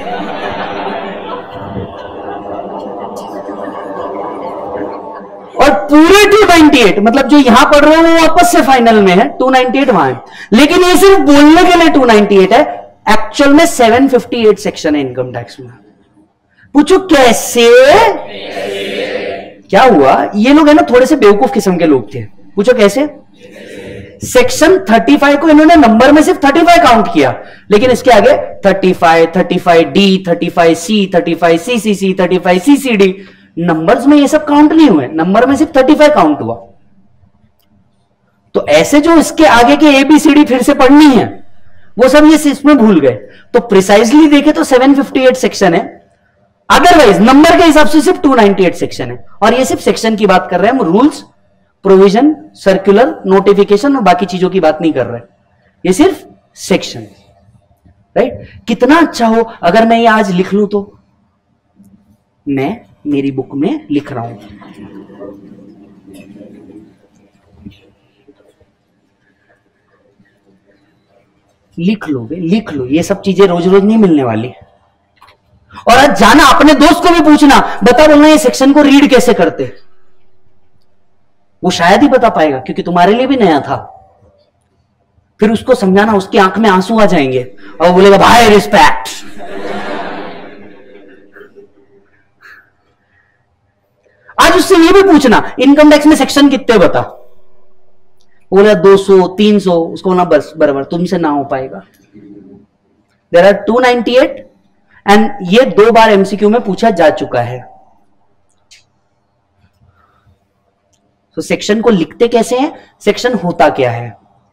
और पूरे 298 मतलब जो यहां पढ़ रहे हो वो वापस से फाइनल में है, 298 वहां है। लेकिन ये सिर्फ बोलने के लिए 298 है, एक्चुअल में 758 सेक्शन है इनकम टैक्स में। पूछो कैसे? क्या हुआ? ये लोग है ना थोड़े से बेवकूफ किस्म के लोग थे। पूछो कैसे? सेक्शन 35 को इन्होंने नंबर में सिर्फ 35 काउंट किया, लेकिन इसके आगे 35, 35D, 35C, 35CCC, 35CCD, numbers में ये सब काउंट नहीं हुए, नंबर में सिर्फ 35 काउंट हुआ। तो ऐसे जो इसके आगे के ABCD फिर से पढ़नी है वो सब ये इसमें भूल गए। तो प्रिसाइजली देखे तो 758 सेक्शन है, अदरवाइज नंबर के हिसाब से सिर्फ 298 सेक्शन है। और ये सिर्फ सेक्शन की बात कर रहे हैं हम, रूल्स, प्रोविजन, सर्कुलर, नोटिफिकेशन और बाकी चीजों की बात नहीं कर रहे, ये सिर्फ सेक्शन, राइट? कितना अच्छा हो अगर मैं ये आज लिख लूं, तो मैं मेरी बुक में लिख रहा हूं, लिख लो बे, लिख लो। ये सब चीजें रोज रोज नहीं मिलने वाली। और आज जाना अपने दोस्त को भी पूछना, बता, बोलना ये सेक्शन को रीड कैसे करते, वो शायद ही बता पाएगा क्योंकि तुम्हारे लिए भी नया था। फिर उसको समझाना, उसकी आंख में आंसू आ जाएंगे और वो बोलेगा भाई रिस्पेक्ट। आज उससे ये भी पूछना इनकम टैक्स में सेक्शन कितने बता, बोला 200, 300, उसको बोलना बस बराबर, तुमसे ना हो पाएगा। देयर आर 298 एंड ये 2 बार एमसीक्यू में पूछा जा चुका है। तो सेक्शन को लिखते कैसे हैं, सेक्शन होता क्या है?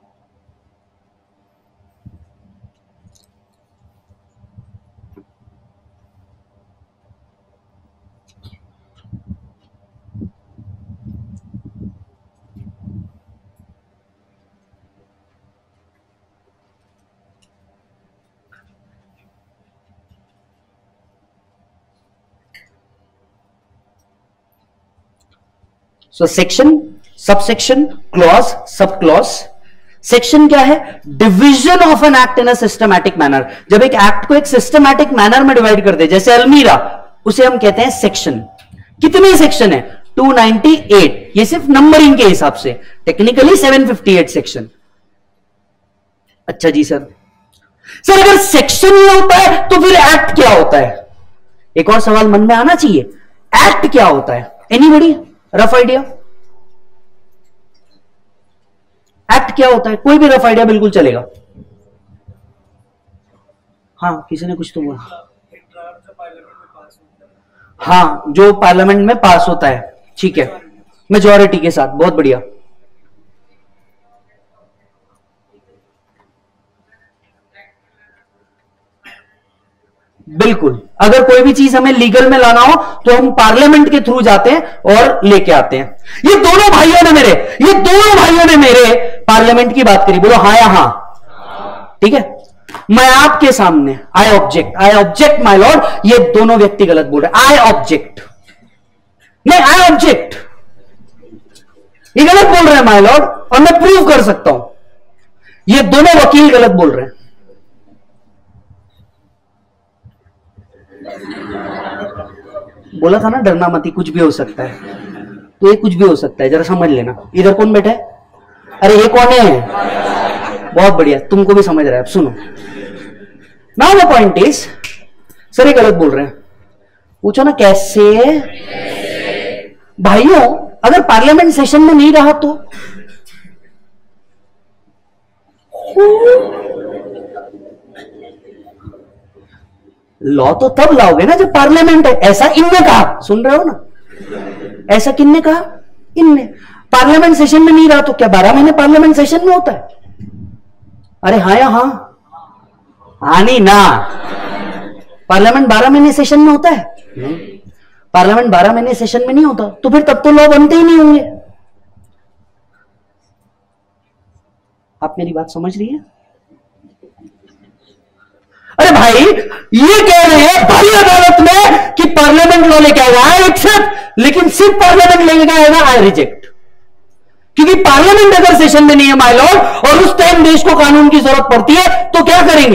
So section, subsection, clause, sub clause. Section क्या है? Division of an act in a systematic manner. जब एक एक्ट को एक सिस्टमैटिक मैनर में डिवाइड कर दे, जैसे अलमीरा, उसे हम कहते हैं सेक्शन। कितने सेक्शन है? 298। ये सिर्फ नंबरिंग के हिसाब से, टेक्निकली 758 सेक्शन। अच्छा जी सर, सर अगर सेक्शन नहीं होता है तो फिर एक्ट क्या होता है? एक और सवाल मन में आना चाहिए, एक्ट क्या होता है? Anybody rough idea? एक्ट क्या होता है? कोई भी रफ आइडिया बिल्कुल चलेगा। हाँ, किसी ने कुछ तो बोला। हाँ, जो पार्लियामेंट में पास होता है, ठीक है, मेजॉरिटी के साथ, बहुत बढ़िया। बिल्कुल, अगर कोई भी चीज हमें लीगल में लाना हो तो हम पार्लियामेंट के थ्रू जाते हैं और लेके आते हैं। ये दोनों भाइयों ने मेरे पार्लियामेंट की बात करी, बोलो हाँ या हाँ। ठीक है, मैं आपके सामने आई ऑब्जेक्ट माय लॉर्ड, ये दोनों व्यक्ति गलत बोल रहे, आई ऑब्जेक्ट, ये गलत बोल रहे हैं माय लॉर्ड, और मैं प्रूव कर सकता हूं, ये दोनों वकील गलत बोल रहे हैं। बोला था ना डरना मत, कुछ भी हो सकता है, तो ये कुछ भी हो सकता है, जरा समझ लेना। इधर कौन बैठा है? अरे ये कौन है? बहुत बढ़िया, तुमको भी समझ रहा है। अब सुनो, now the point is, sir ये गलत बोल रहे हैं। पूछो ना कैसे? भाइयों, अगर पार्लियामेंट सेशन में नहीं रहा तो लॉ तो तब लाओगे ना जब पार्लियामेंट है, ऐसा इनने कहा। सुन रहे हो ना, ऐसा किनने कहा? इनने। पार्लियामेंट सेशन में नहीं रहा तो क्या 12 महीने पार्लियामेंट सेशन में होता है? अरे हाँ या हाँ? हाँ नहीं ना, पार्लियामेंट 12 महीने सेशन में होता है? पार्लियामेंट 12 महीने सेशन में नहीं होता, तो फिर तब तो लॉ बनते ही नहीं होंगे। आप मेरी बात समझ रही है? अरे भाई, ये कह रहे हैं भाई अदालत में कि पार्लियामेंट लॉ लेके आएगा, आई एक्सेप्ट, लेकिन सिर्फ पार्लियामेंट लेके आएगा, आई रिजेक्ट। क्योंकि पार्लियामेंट अगर सेशन में नहीं है माय लॉर्ड, और उस टाइम देश को कानून की जरूरत पड़ती है, तो क्या करेंगे?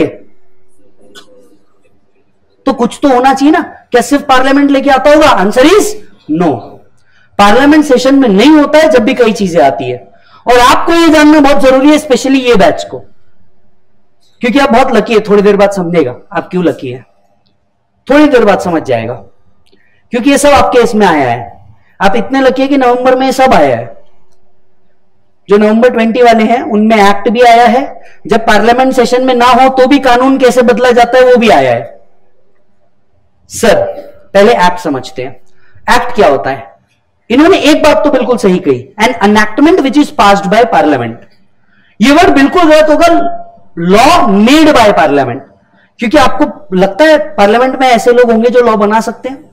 तो कुछ तो होना चाहिए ना। क्या सिर्फ पार्लियामेंट लेके आता होगा? Answer is no. Parliament session में नहीं होता है जब भी कई चीजें आती है। और आपको यह जानना बहुत जरूरी है, स्पेशली ये बैच को, क्योंकि आप बहुत लकी है। थोड़ी देर बाद समझेगा आप क्यों लकी है, थोड़ी देर बाद समझ जाएगा, क्योंकि ये सब आपके इसमें आया है। आप इतने लकी है कि नवंबर में सब आया है। जो नवंबर 20 वाले हैं उनमें एक्ट भी आया है, जब पार्लियामेंट सेशन में ना हो तो भी कानून कैसे बदला जाता है वो भी आया है। सर पहले एक्ट समझते हैं। एक्ट क्या होता है? इन्होंने एक बात तो बिल्कुल सही कही, an enactment which is passed by parliament. ये वर्ड बिल्कुल गलत होगा, लॉ मेड बाय पार्लियामेंट। क्योंकि आपको लगता है पार्लियामेंट में ऐसे लोग होंगे जो लॉ बना सकते हैं?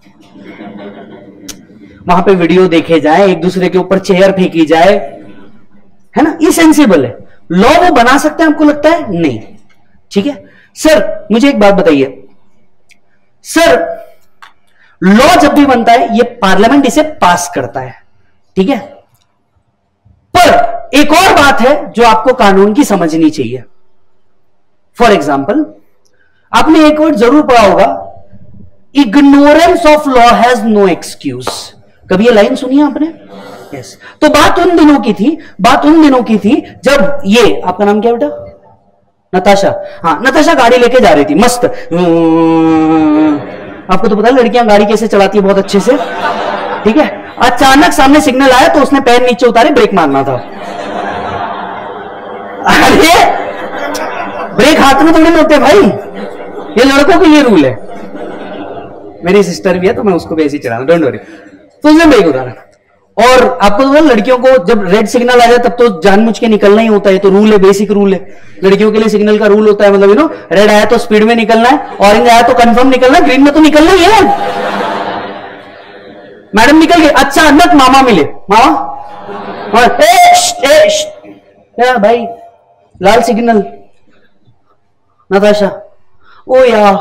वहां पे वीडियो देखे जाए, एक दूसरे के ऊपर चेयर फेंकी जाए, है ना, ये सेंसिबल है। लॉ वो बना सकते हैं, आपको लगता है? नहीं। ठीक है सर, मुझे एक बात बताइए सर, लॉ जब भी बनता है ये पार्लियामेंट इसे पास करता है, ठीक है, पर एक और बात है जो आपको कानून की समझनी चाहिए। फॉर एग्जाम्पल, आपने एक वर्ड जरूर पढ़ा होगा, ignorance of law has no excuse. कभी ये लाइन सुनी है आपने? यस। तो बात उन दिनों की थी जब ये, आपका नाम क्या बेटा? नताशा। हाँ, नताशा गाड़ी लेके जा रही थी, मस्त। आपको तो पता है लड़कियां गाड़ी कैसे चलाती है, बहुत अच्छे से, ठीक है। अचानक सामने सिग्नल आया तो उसने पैर नीचे उतारे, ब्रेक मारना था। अरे ब्रेक हाथ में थोड़ी होते भाई, ये लड़कों के लिए रूल है। मेरी सिस्टर भी है तो मैं उसको भी ऐसे ही चलाना, डोंट वरी। तो उसने ब्रेक उतारा, और आपको तो लड़कियों को जब रेड सिग्नल आ जाए तब तो जानबूझ के निकलना ही होता है, तो रूल है, बेसिक रूल है लड़कियों के लिए। सिग्नल का रूल होता है, मतलब रेड आया तो स्पीड में निकलना है, ऑरेंज आया तो कंफर्म निकलना है, ग्रीन में तो निकलना ही है। मैडम निकल गए, अच्छा अचानक मामा मिले, मामा क्या भाई, लाल सिग्नल। नताशा, ओ यार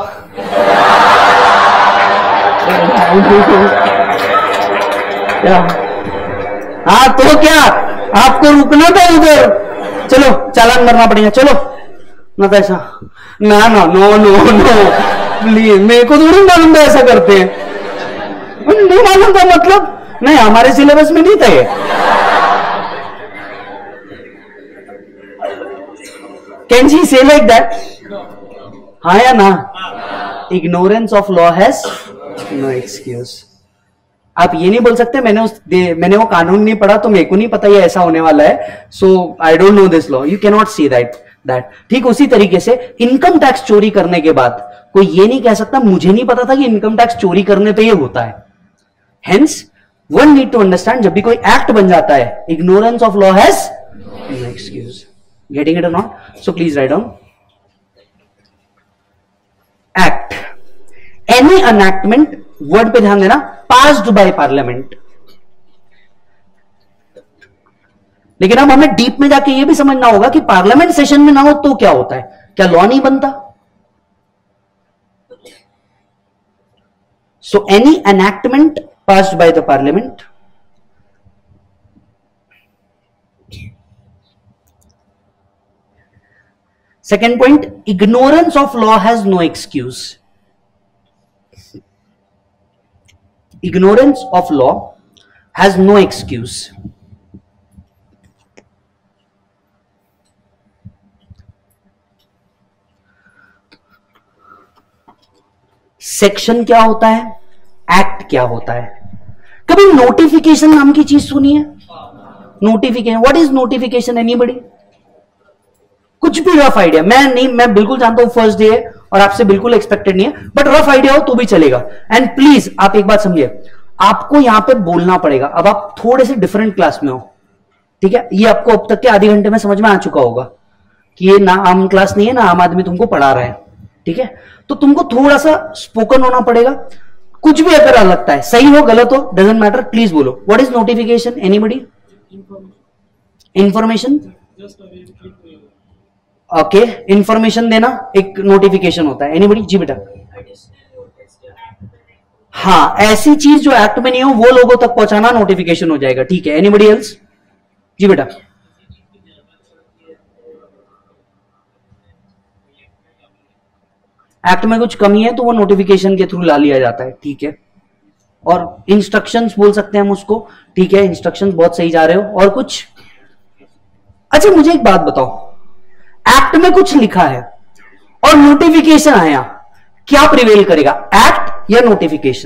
हाँ तो क्या, आपको रुकना था उधर, चलो चालान भरना पड़ेगा, चलो। नताशा, ना ना, नो नो नो प्लीज, मेरे को थोड़ी मालूम था ऐसा करते हैं। नहीं मालूम था मतलब? नहीं, हमारे सिलेबस में नहीं था ये। Can she say like that? हाँ या ना? Ignorance of law has no excuse. आप ये नहीं बोल सकते मैंने वो कानून नहीं पढ़ा तो मेरे को नहीं पता ये ऐसा होने वाला है, so I don't know this law. You can not see that. ठीक उसी तरीके से इनकम टैक्स चोरी करने के बाद कोई ये नहीं कह सकता मुझे नहीं पता था कि इनकम टैक्स चोरी करने पे ये होता है। Hence one need to understand, जब भी कोई एक्ट बन जाता है, ignorance of law has no excuse. Getting it और not? So please right down. Act any enactment, word पे ध्यान देना, पास्ड बाय पार्लियामेंट। लेकिन अब हमें डीप में जाके ये भी समझना होगा कि पार्लियामेंट सेशन में ना हो तो क्या होता है, क्या लॉ नहीं बनता? So any enactment passed by the parliament. Second point, ignorance of law has no excuse. Ignorance of law has no excuse. Section क्या होता है, एक्ट क्या होता है? कभी नोटिफिकेशन नाम की चीज सुनी है? Notification, what is notification? Anybody? कुछ भी रफ आइडिया? मैं बिल्कुल जानता हूं फर्स्ट डे है और आपसे बिल्कुल एक्सपेक्टेड नहीं है, बट रफ आइडिया हो तो भी चलेगा। एंड प्लीज आप एक बात समझिए, आपको यहां पे बोलना पड़ेगा। अब आप थोड़े से डिफरेंट क्लास में हो, ठीक है? ये आपको अब तक के आधे घंटे में समझ में आ चुका होगा कि ये ना आम क्लास नहीं है, ना आम आदमी तुमको पढ़ा रहा है, ठीक है? तो तुमको थोड़ा सा स्पोकन होना पड़ेगा। कुछ भी अगर लगता है, सही हो गलत हो डजेंट मैटर, प्लीज बोलो। What is notification? Anybody? Information, okay, information देना एक नोटिफिकेशन होता है। एनीबडी? जी बेटा। हाँ, ऐसी चीज जो एक्ट में नहीं हो वो लोगों तक पहुंचाना नोटिफिकेशन हो जाएगा, ठीक है? Anybody else? जी बेटा। एक्ट में कुछ कमी है तो वो नोटिफिकेशन के थ्रू ला लिया जाता है, ठीक है? और इंस्ट्रक्शंस बोल सकते हैं हम उसको, ठीक है? इंस्ट्रक्शंस बहुत सही जा रहे हो। और कुछ? अच्छा मुझे एक बात बताओ, एक्ट में कुछ लिखा है और नोटिफिकेशन आया, क्या प्रिवेल करेगा, एक्ट या नोटिफिकेशन?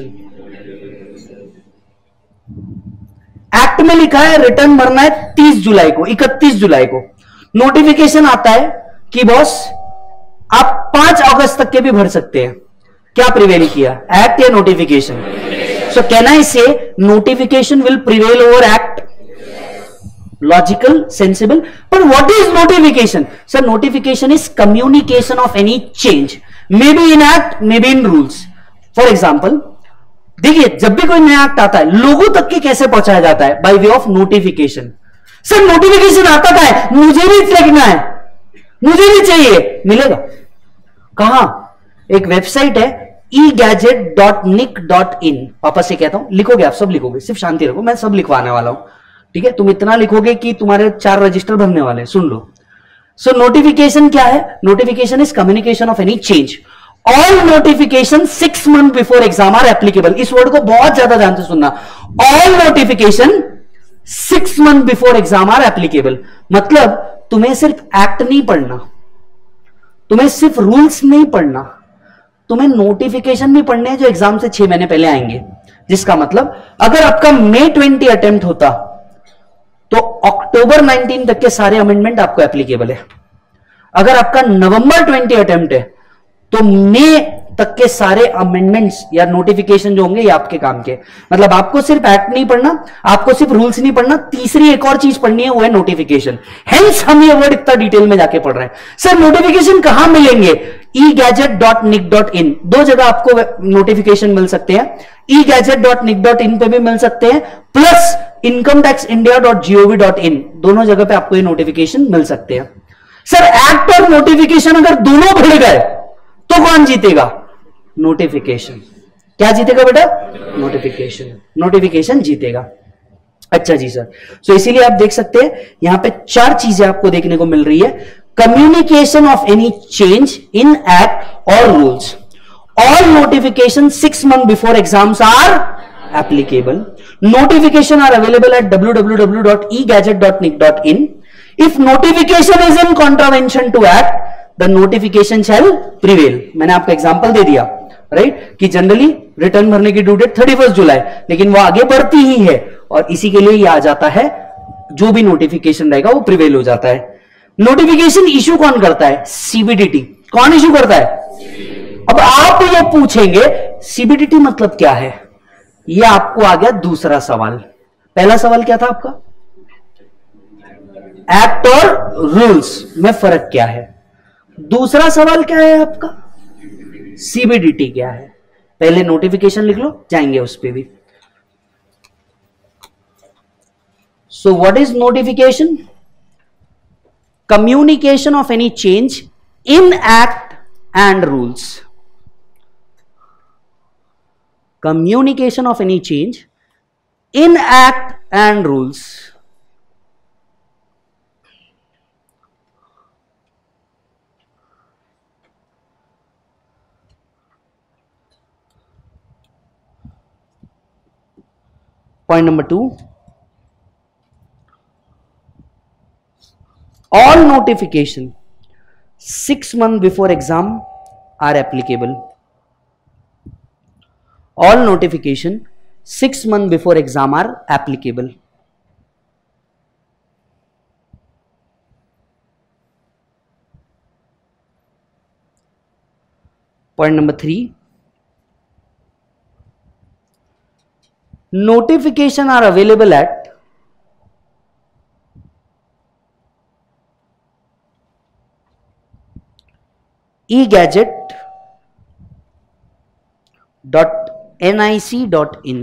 एक्ट में लिखा है रिटर्न भरना है 30 जुलाई को, 31 जुलाई को। नोटिफिकेशन आता है कि बॉस आप 5 अगस्त तक के भी भर सकते हैं। क्या प्रिवेल किया, एक्ट या notification? So can I say notification will prevail over act? Logical, sensible. But what is notification? Sir, notification is communication of any change. Maybe in act, maybe in rules. For example, देखिए जब भी कोई नया एक्ट आता है लोगों तक के कैसे पहुंचाया जाता है? By way of notification. Sir notification आता क्या है? मुझे भी देखना है, मुझे भी चाहिए, मिलेगा कहां? एक वेबसाइट है egadget.nic.in। पापा से कहता हूं लिखोगे, आप सब लिखोगे, सिर्फ शांति रखो, मैं सब लिखवाने वाला हूं, ठीक है? तुम इतना लिखोगे कि तुम्हारे 4 रजिस्टर भरने वाले, सुन लो। सो नोटिफिकेशन क्या है? Notification is communication of any change. All notification 6 months before exam are applicable. इस वर्ड को बहुत ज्यादा ध्यान से सुनना। All notification 6 months before exam are applicable. मतलब तुम्हें सिर्फ एक्ट नहीं पढ़ना, तुम्हें सिर्फ रूल्स नहीं पढ़ना, तुम्हें नोटिफिकेशन भी पढ़ने हैं जो एग्जाम से 6 महीने पहले आएंगे। जिसका मतलब अगर आपका May 20 अटेम्प्ट होता तो अक्टूबर 19 तक के सारे अमेंडमेंट आपको एप्लीकेबल है। अगर आपका नवंबर 20 अटेम्प्ट है तो मई तक के सारे अमेंडमेंट्स या नोटिफिकेशन जो होंगे ये आपके काम के। मतलब आपको सिर्फ एक्ट नहीं पढ़ना, आपको सिर्फ रूल्स नहीं पढ़ना, तीसरी एक और चीज पढ़नी है, वो है नोटिफिकेशन। हेंस हम ये वर्ड इतना डिटेल में जाके पढ़ रहे हैं। सर नोटिफिकेशन कहां मिलेंगे? egadget.nic.in। 2 जगह आपको नोटिफिकेशन मिल सकते हैं, egadget.nic.in पे भी मिल सकते हैं, प्लस incometaxindia.gov.in, दोनों जगह पे आपको ये नोटिफिकेशन मिल सकते हैं। सर एक्ट और नोटिफिकेशन अगर दोनों बढ़ गए तो कौन जीतेगा? नोटिफिकेशन। क्या जीतेगा बेटा? नोटिफिकेशन। नोटिफिकेशन जीतेगा। अच्छा जी सर। सो इसीलिए आप देख सकते हैं यहां पे 4 चीजें आपको देखने को मिल रही है। Communication of any change in act और rules. All notification 6 months before exams are applicable. Notification are available at www.egadget.nic.in. If notification is in contravention to act, the notification shall prevail. मैंने आपको एग्जांपल दे दिया, राइट? कि जनरली रिटर्न भरने की ड्यू डेट 31 जुलाई, लेकिन वो आगे बढ़ती ही है और इसी के लिए ये आ जाता है, जो भी नोटिफिकेशन रहेगा वो प्रिवेल हो जाता है। नोटिफिकेशन इश्यू कौन करता है? सीबीडीटी। कौन इश्यू करता है? अब आप ये पूछेंगे सीबीडीटी मतलब क्या है? ये आपको आ गया दूसरा सवाल। पहला सवाल क्या था आपका? एक्ट और रूल्स में फर्क क्या है? दूसरा सवाल क्या है आपका? सीबीडीटी क्या है? पहले नोटिफिकेशन लिख लो, जाएंगे उस पर भी. So what is notification? Communication of any change in act and rules. Communication of any change in act and rules. Point number 2. All notification 6 months before exam are applicable. All notification 6 months before exam are applicable. Point number 3. Notification are available at egadget.nic.in.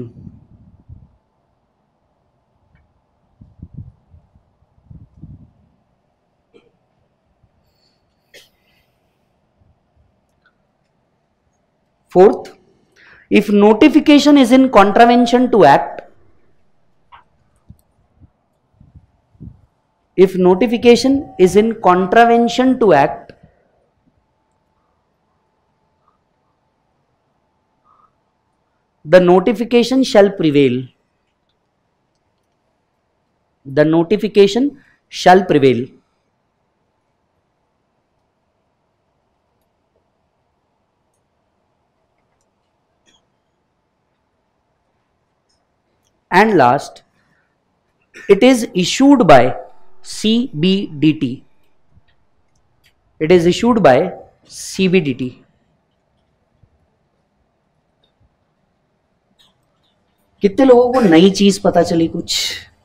Fourth, if notification is in contravention to act, if notification is in contravention to act, the notification shall prevail. The notification shall prevail. And last, it is issued by CBDT. It is issued by CBDT. कितने लोगों को नई चीज पता चली? कुछ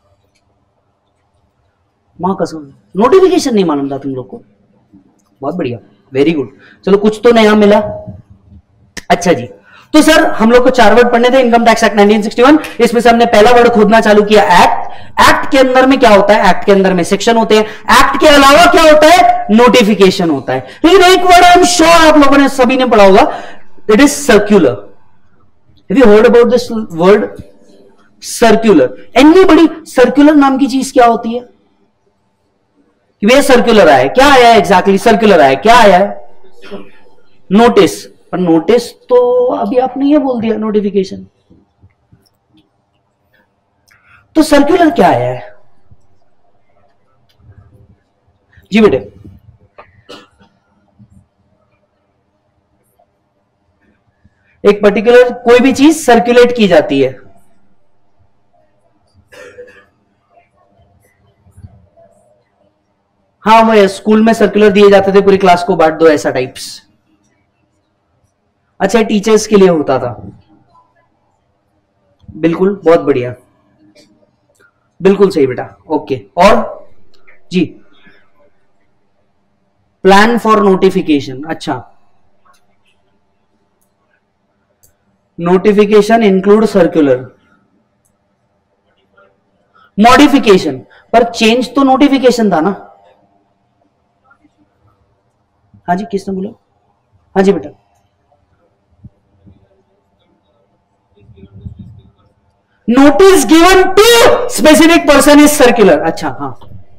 मां कसम नोटिफिकेशन नहीं मालूम था तुम लोग को. बहुत बढ़िया, वेरी गुड. चलो कुछ तो नया मिला. अच्छा जी, तो सर हम लोग को 4 वर्ड पढ़ने थे. Income tax act 1961. इसमें से हमने पहला वर्ड खोदना चालू किया, एक्ट. एक्ट के अंदर में क्या होता है? एक्ट के अंदर में सेक्शन होते हैं. एक्ट के अलावा क्या होता है? नोटिफिकेशन होता है. लेकिन एक वर्ड आई एम श्योर आप लोगों ने सभी ने पढ़ा होगा, it is circular. Have you heard about this word circular? Anybody? Circular नाम की चीज क्या होती है? कि वे सर्क्यूलर आया, क्या आया एग्जैक्टली? सर्क्यूलर आया, क्या आया है? नोटिस. पर नोटिस तो अभी आपने ये बोल दिया नोटिफिकेशन. तो सर्क्यूलर क्या आया है? जी बेटे, एक पर्टिकुलर कोई भी चीज सर्कुलेट की जाती है. हाँ, वो स्कूल में सर्कुलर दिए जाते थे, पूरी क्लास को बांट दो, ऐसा टाइप्स. अच्छा, टीचर्स के लिए होता था. बिल्कुल, बहुत बढ़िया, बिल्कुल सही बेटा. ओके, और जी प्लान फॉर नोटिफिकेशन. अच्छा, नोटिफिकेशन इंक्लूड सर्कुलर. मॉडिफिकेशन, पर चेंज तो नोटिफिकेशन था ना. हाँ जी, किसने बोला? हाँ जी बेटा. Notice given to specific person is circular. अच्छा, हाँ,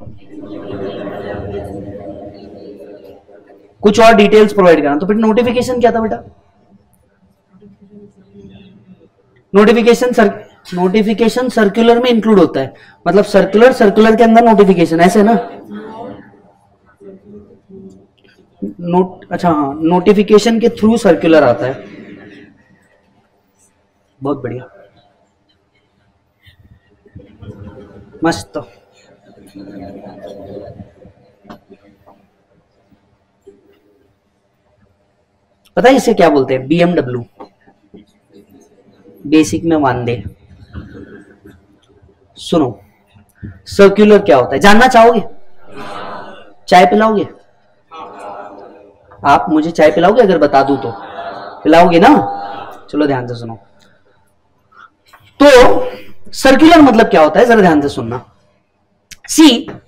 कुछ और डिटेल्स प्रोवाइड करना. तो फिर नोटिफिकेशन क्या था बेटा? नोटिफिकेशन सर्कुलर में इंक्लूड होता है. मतलब सर्कुलर के अंदर नोटिफिकेशन, ऐसे ना. अच्छा, हाँ, नोटिफिकेशन के थ्रू सर्कुलर आता है. बहुत बढ़िया, मस्त. पता है इसे क्या बोलते हैं? BMW. बेसिक में वांदे. सुनो, सर्कुलर क्या होता है जानना चाहोगे? चाय पिलाओगे? आप मुझे चाय पिलाओगे? अगर बता दूं तो पिलाओगे ना? चलो ध्यान से सुनो। तो सर्कुलर मतलब क्या होता है, जरा ध्यान से सुनना। See,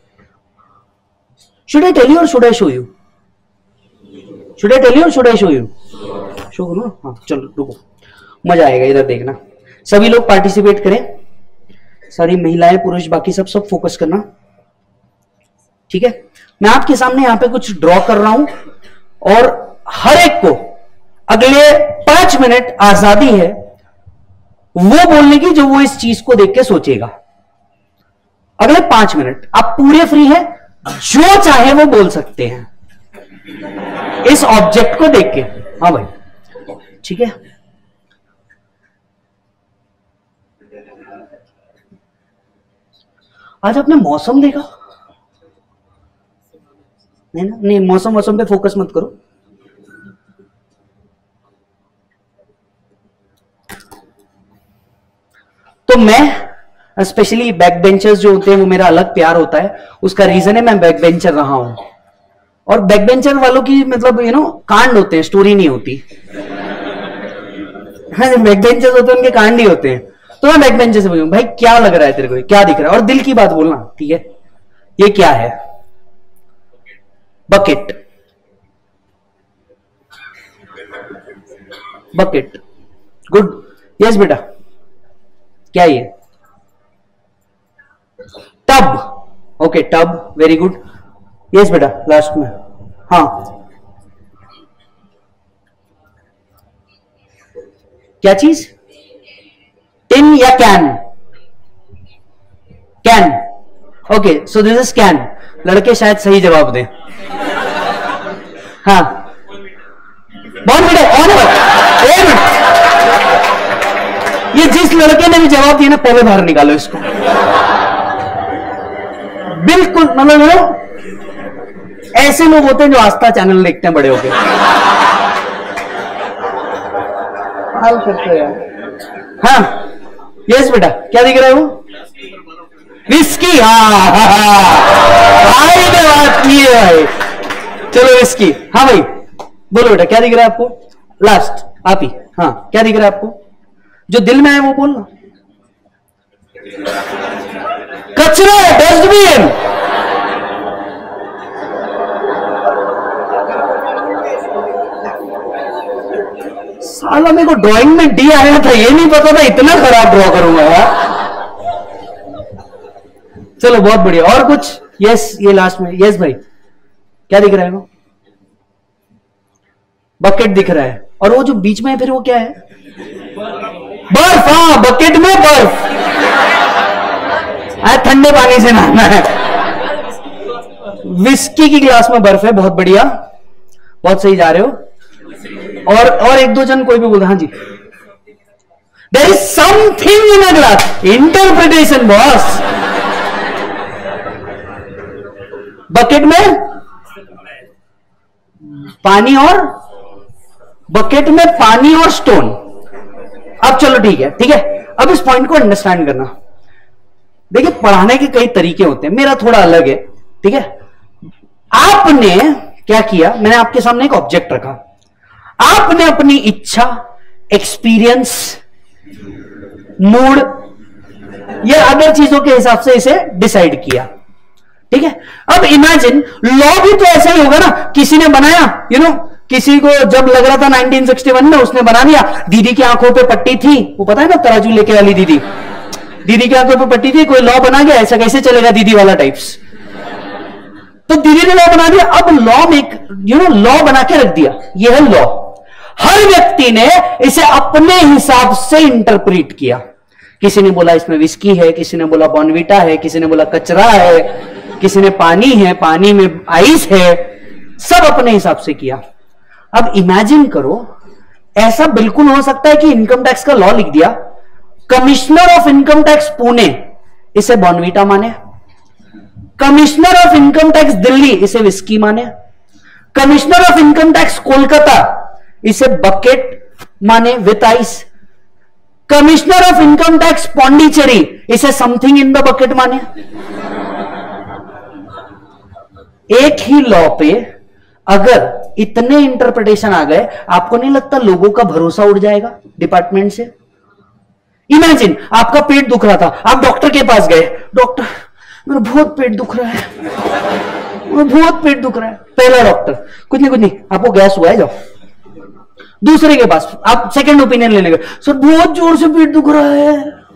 should I tell you or should I show you? Should I tell you or should I show you? Show करो ना, हाँ चलो रुको, मजा आएगा, इधर देखना। सभी लोग पार्टिसिपेट करें, सारी महिलाएं पुरुष बाकी सब फोकस करना, ठीक है। मैं आपके सामने यहां पे कुछ ड्रॉ कर रहा हूं और हर एक को अगले 5 मिनट आजादी है वो बोलने की जो वो इस चीज को देख के सोचेगा। अगले 5 मिनट आप पूरे फ्री हैं, जो चाहे वो बोल सकते हैं इस ऑब्जेक्ट को देख के। हाँ भाई, ठीक है। आज आपने मौसम देखा? नहीं ना, नहीं, मौसम पे फोकस मत करो। तो मैं स्पेशली बैक बेंचर्स जो होते हैं वो मेरा अलग प्यार होता है, उसका रीजन है मैं बैक बेंचर रहा हूं। और बैक बेंचर वालों की मतलब कांड होते हैं, स्टोरी नहीं होती। हाँ, बैक बेंचर्स होते हैं उनके कांड ही होते हैं। तो मैं बैक बेंचर से बोलूं, भाई क्या लग रहा है तेरे को, क्या दिख रहा है, और दिल की बात बोलना, ठीक है। ये क्या है? बकेट। Bucket, good. यस बेटा, क्या ये? Tub. Okay, tub, very good. Yes बेटा, लास्ट में। हाँ, क्या चीज? टिन या can? Can. Okay, so this is can. लड़के शायद सही जवाब दें। हाँ, बहुत बड़े ऑन। ये जिस लड़के ने भी जवाब दिया ना, पहले बाहर निकालो इसको। बिल्कुल, मतलब ऐसे लोग होते हैं जो आस्था चैनल देखते हैं बड़े होके। हाल करते हैं। हाँ, यस बेटा, क्या दिख रहा है वो? विस्की। हाँ, भाई ने बात की है भाई। चलो विस्की। हाँ भाई, बोलो बेटा, क्या दिख रहा है आपको? लास्ट आप ही। हाँ, क्या दिख रहा है आपको? जो दिल में है वो बोलना। कचरा, डस्टबिन। साला मेरे को ड्राइंग में डी आया था, ये नहीं पता था इतना खराब ड्रॉ करूंगा यार। चलो बहुत बढ़िया। और कुछ? यस, ये लास्ट में। यस भाई, क्या दिख रहा है वो? बकेट दिख रहा है। और वो जो बीच में है फिर वो क्या है? बर्फ। हाँ, बकेट में बर्फ। ठंडे पानी से नहाना है। विस्की की ग्लास में बर्फ है। बहुत बढ़िया, बहुत सही जा रहे हो। और एक दो जन कोई भी बोल। हाँ जी, there is something in a glass. Interpretation boss. Bucket में पानी और बकेट में पानी और स्टोन। अब चलो ठीक है, ठीक है। अब इस पॉइंट को अंडरस्टैंड करना। देखिए, पढ़ाने के कई तरीके होते हैं, मेरा थोड़ा अलग है, ठीक है। आपने क्या किया, मैंने आपके सामने एक ऑब्जेक्ट रखा, आपने अपनी इच्छा, एक्सपीरियंस, मूड या अदर चीजों के हिसाब से इसे डिसाइड किया, ठीक है। अब इमेजिन, लॉ भी तो ऐसा ही होगा ना। किसी ने बनाया, किसी को जब लग रहा था 1961 में, उसने बना दिया। दीदी की आंखों पे पट्टी थी, वो पता है ना, तराजू लेके वाली दीदी। दीदी की आंखों पे पट्टी थी, कोई लॉ बना गया, ऐसा कैसे चलेगा दीदी वाला टाइप्स। तो दीदी ने लॉ बना दिया। अब लॉ में लॉ बना के रख दिया, ये है लॉ। हर व्यक्ति ने इसे अपने हिसाब से इंटरप्रेट किया। किसी ने बोला इसमें विस्की है, किसी ने बोला बॉर्नविटा है, किसी ने बोला कचरा है, किसी ने पानी है, पानी में आइस है, सब अपने हिसाब से किया। अब इमेजिन करो, ऐसा बिल्कुल हो सकता है कि इनकम टैक्स का लॉ लिख दिया, commissioner of income tax Pune इसे बॉर्नविटा माने, commissioner of income tax Delhi इसे विस्की माने, commissioner of income tax Kolkata इसे बकेट माने with ice, commissioner of income tax Pondicherry इसे समथिंग इन द बकेट माने। एक ही लॉ पे अगर इतने इंटरप्रिटेशन आ गए, आपको नहीं लगता लोगों का भरोसा उड़ जाएगा डिपार्टमेंट से? इमेजिन आपका पेट दुख रहा था, आप डॉक्टर के पास गए, डॉक्टर मेरा बहुत पेट दुख रहा है, मेरा बहुत पेट दुख रहा है। पहला डॉक्टर कुछ नहीं आपको गैस हुआ है, जाओ। दूसरे के पास आप सेकंड ओपिनियन लेने गए, सर बहुत जोर से पेट दुख रहा है,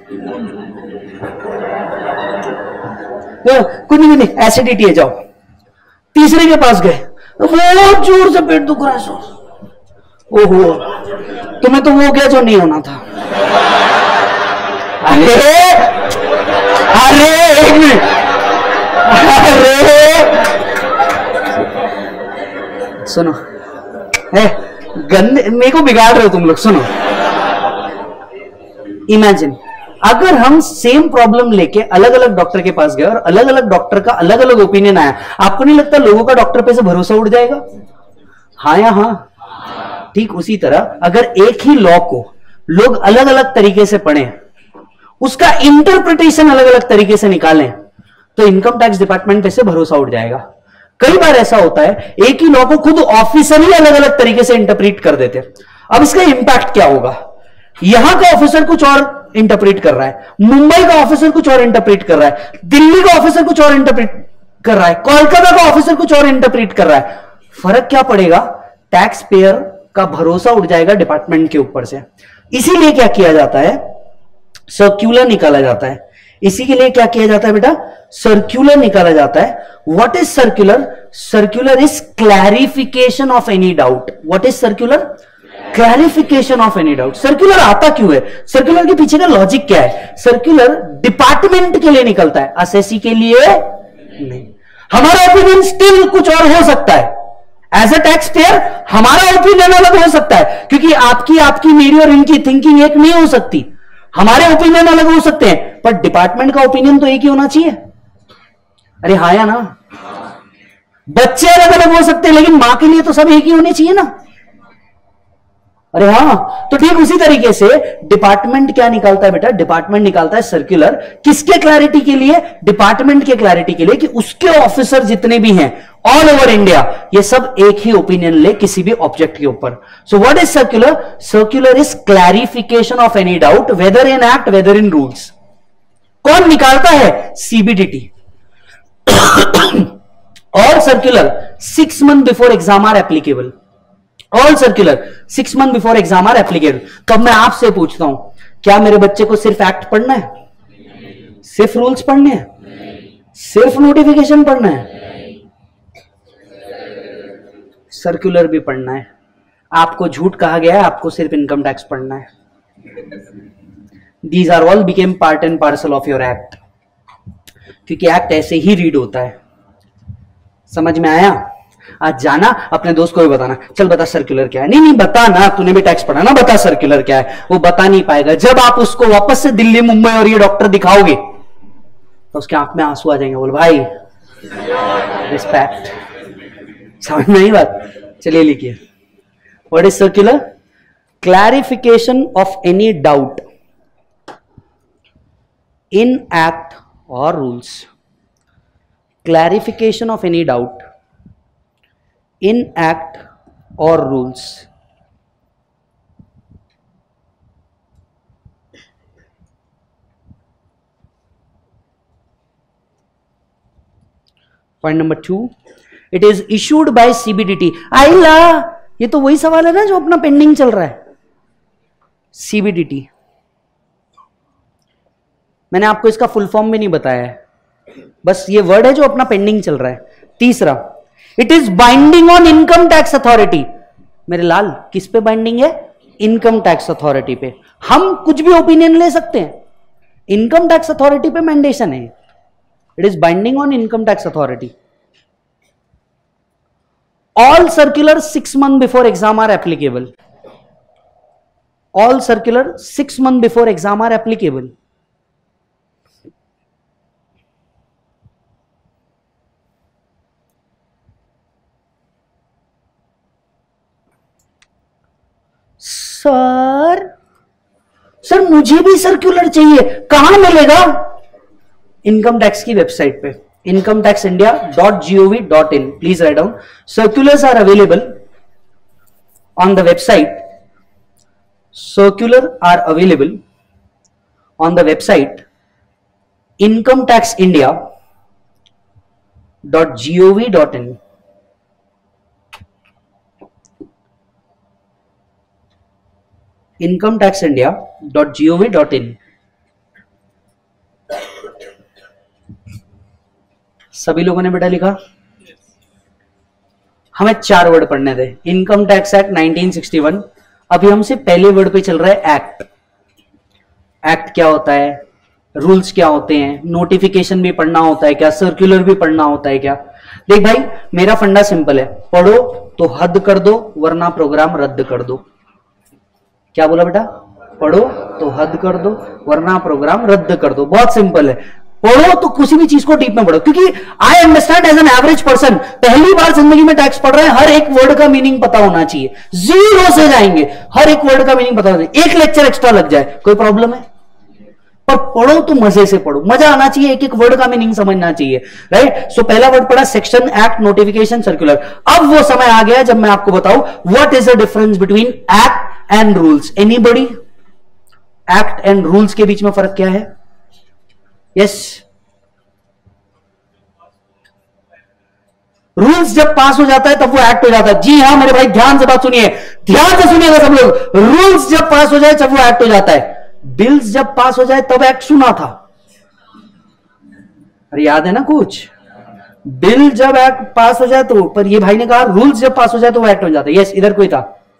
कुछ नहीं एसिडिटी है, जाओ। तीसरे के पास गए, बहुत जोर से पेट दुख रहा है सर, ओहो तुम्हें तो वो गया जो नहीं होना था। अरे एक मिनट, सुनो, गंदे मेरे को बिगाड़ रहे हो तुम लोग। सुनो, इमेजिन अगर हम सेम प्रॉब्लम लेके अलग अलग डॉक्टर के पास गए और अलग अलग डॉक्टर का अलग अलग ओपिनियन आया, आपको नहीं लगता लोगों का डॉक्टर पे से भरोसा उड़ जाएगा? हाँ या हाँ? ठीक उसी तरह अगर एक ही लॉ को लोग अलग अलग तरीके से पढ़ें, उसका इंटरप्रिटेशन अलग अलग तरीके से निकालें, तो इनकम टैक्स डिपार्टमेंट पे से भरोसा उठ जाएगा। कई बार ऐसा होता है एक ही लॉ को खुद ऑफिसर ही अलग अलग तरीके से इंटरप्रीट कर देते हैं। अब इसका इंपैक्ट क्या होगा? यहां का ऑफिसर कुछ और इंटरप्रीट कर रहा है, मुंबई का ऑफिसर कुछ और इंटरप्रीट कर रहा है, दिल्ली का ऑफिसर कुछ और इंटरप्रीट कर रहा है, कोलकाता का ऑफिसर कुछ और इंटरप्रीट कर रहा है। फर्क क्या पड़ेगा? टैक्स पेयर का भरोसा उठ जाएगा डिपार्टमेंट के ऊपर से। इसीलिए क्या किया जाता है? सर्क्यूलर निकाला जाता है। इसी के लिए क्या किया जाता है बेटा? सर्क्यूलर निकाला जाता है। What is circular? Circular is clarification of any doubt. What is circular? Clarification of any doubt. Circular आता क्यों है? सर्क्यूलर के पीछे का लॉजिक क्या है? सर्क्यूलर डिपार्टमेंट के लिए निकलता है, असेसी के लिए नहीं। हमारा ओपिनियन स्टिल कुछ और हो सकता है। एज अ टैक्स पेयर हमारा ओपिनियन अलग हो सकता है, क्योंकि आपकी मेरी और इनकी थिंकिंग एक नहीं हो सकती। हमारे ओपिनियन अलग हो सकते हैं, पर डिपार्टमेंट का ओपिनियन तो एक ही होना चाहिए। अरे हाँ या ना? बच्चे अलग अलग हो सकते हैं, लेकिन मां के लिए तो सब एक ही होने चाहिए ना। अरे हाँ, तो ठीक उसी तरीके से डिपार्टमेंट क्या निकालता है बेटा? डिपार्टमेंट निकालता है सर्कुलर। किसके क्लैरिटी के लिए? डिपार्टमेंट के क्लैरिटी के लिए, कि उसके ऑफिसर जितने भी हैं ऑल ओवर इंडिया, ये सब एक ही ओपिनियन ले किसी भी ऑब्जेक्ट के ऊपर। So what is circular? Circular is clarification of any doubt, whether in act whether in rules. कौन निकालता है? CBDT. All circular 6 months before exam are applicable. All circular 6 months before exam are applicable. तो अब मैं आपसे पूछता हूं, क्या मेरे बच्चे को सिर्फ एक्ट पढ़ना है? सिर्फ रूल्स पढ़ने हैं? सिर्फ नोटिफिकेशन पढ़ना है? सर्कुलर भी पढ़ना है। आपको झूठ कहा गया है, आपको सिर्फ इनकम टैक्स पढ़ना है। These are all became part and parcel of your act, क्योंकि एक्ट ऐसे ही रीड होता है। समझ में आया? आज जाना अपने दोस्त को भी बताना, चल बता सर्कुलर क्या है। नहीं बता ना, तूने भी टैक्स पढ़ा ना, बता सर्कुलर क्या है। वो बता नहीं पाएगा। जब आप उसको वापस से दिल्ली मुंबई और ये डॉक्टर दिखाओगे तो उसके आंख में आंसू आ जाएंगे। बोल भाई रिस्पेक्ट। समझ में आई बात? चलिए लिखिए, what is circular? Clarification of any doubt in act और rules. Clarification of any doubt in act or rules। Point number 2, it is issued by CBDT। आइला, ये तो वही सवाल है ना जो अपना पेंडिंग चल रहा है। CBDT, मैंने आपको इसका फुल फॉर्म भी नहीं बताया है, बस ये वर्ड है जो अपना पेंडिंग चल रहा है। तीसरा, it is binding on income tax authority. मेरे लाल, किस पे बाइंडिंग है? इनकम टैक्स अथॉरिटी पे। हम कुछ भी ओपिनियन ले सकते हैं, इनकम टैक्स अथॉरिटी पे मैंडेशन है। It is binding on income tax authority. All circular 6 months before exam are applicable. All circular 6 months before exam are applicable. Sir मुझे भी सर्कुलर चाहिए, कहां मिलेगा? इनकम टैक्स की वेबसाइट पे, incometaxindia.gov.in। Please right down. Circulars are available on the website. Circular are available on the website incometaxindia.gov.in. incometaxindia.gov.in. सभी लोगों ने बेटा लिखा? हमें 4 वर्ड पढ़ने थे. Income tax act 1961. अभी हमसे पहले वर्ड पे चल रहा है एक्ट. एक्ट क्या होता है, रूल्स क्या होते हैं, नोटिफिकेशन भी पढ़ना होता है क्या, सर्कुलर भी पढ़ना होता है क्या. देख भाई, मेरा फंडा सिंपल है, पढ़ो तो हद कर दो वरना प्रोग्राम रद्द कर दो. क्या बोला बेटा? पढ़ो तो हद कर दो वरना प्रोग्राम रद्द कर दो. बहुत सिंपल है. पढ़ो तो किसी भी चीज को डीप में पढ़ो, क्योंकि I understand as an average person, पहली बार जिंदगी में टैक्स पढ़ रहे हैं, हर एक वर्ड का मीनिंग पता होना चाहिए. जीरो से जाएंगे, हर एक वर्ड का मीनिंग पता होना चाहिए. एक लेक्चर एक्स्ट्रा लग जाए कोई प्रॉब्लम है, पर पढ़ो तो मजे से पढ़ो, मजा आना चाहिए, एक एक वर्ड का मीनिंग समझना चाहिए. राइट. सो पहला वर्ड पढ़ा सेक्शन, एक्ट, नोटिफिकेशन, सर्कुलर. अब वो समय आ गया जब मैं आपको बताऊं what is the difference between act and rules. Anybody? Act and rules के बीच में फर्क क्या है? यस. रूल्स जब पास हो जाता है तब वो एक्ट हो जाता है. जी हां मेरे भाई, ध्यान से बात सुनिए, ध्यान से सुनिएगा सब लोग. रूल्स जब पास हो जाए तब वो एक्ट हो जाता है. बिल्स जब पास हो जाए तब एक्ट सुना था. अरे याद है ना कुछ? बिल जब एक्ट पास हो जाए तो, पर ये भाई ने कहा रूल्स जब पास हो जाए तो वो एक्ट हो जाता है. यस, इधर कोई था?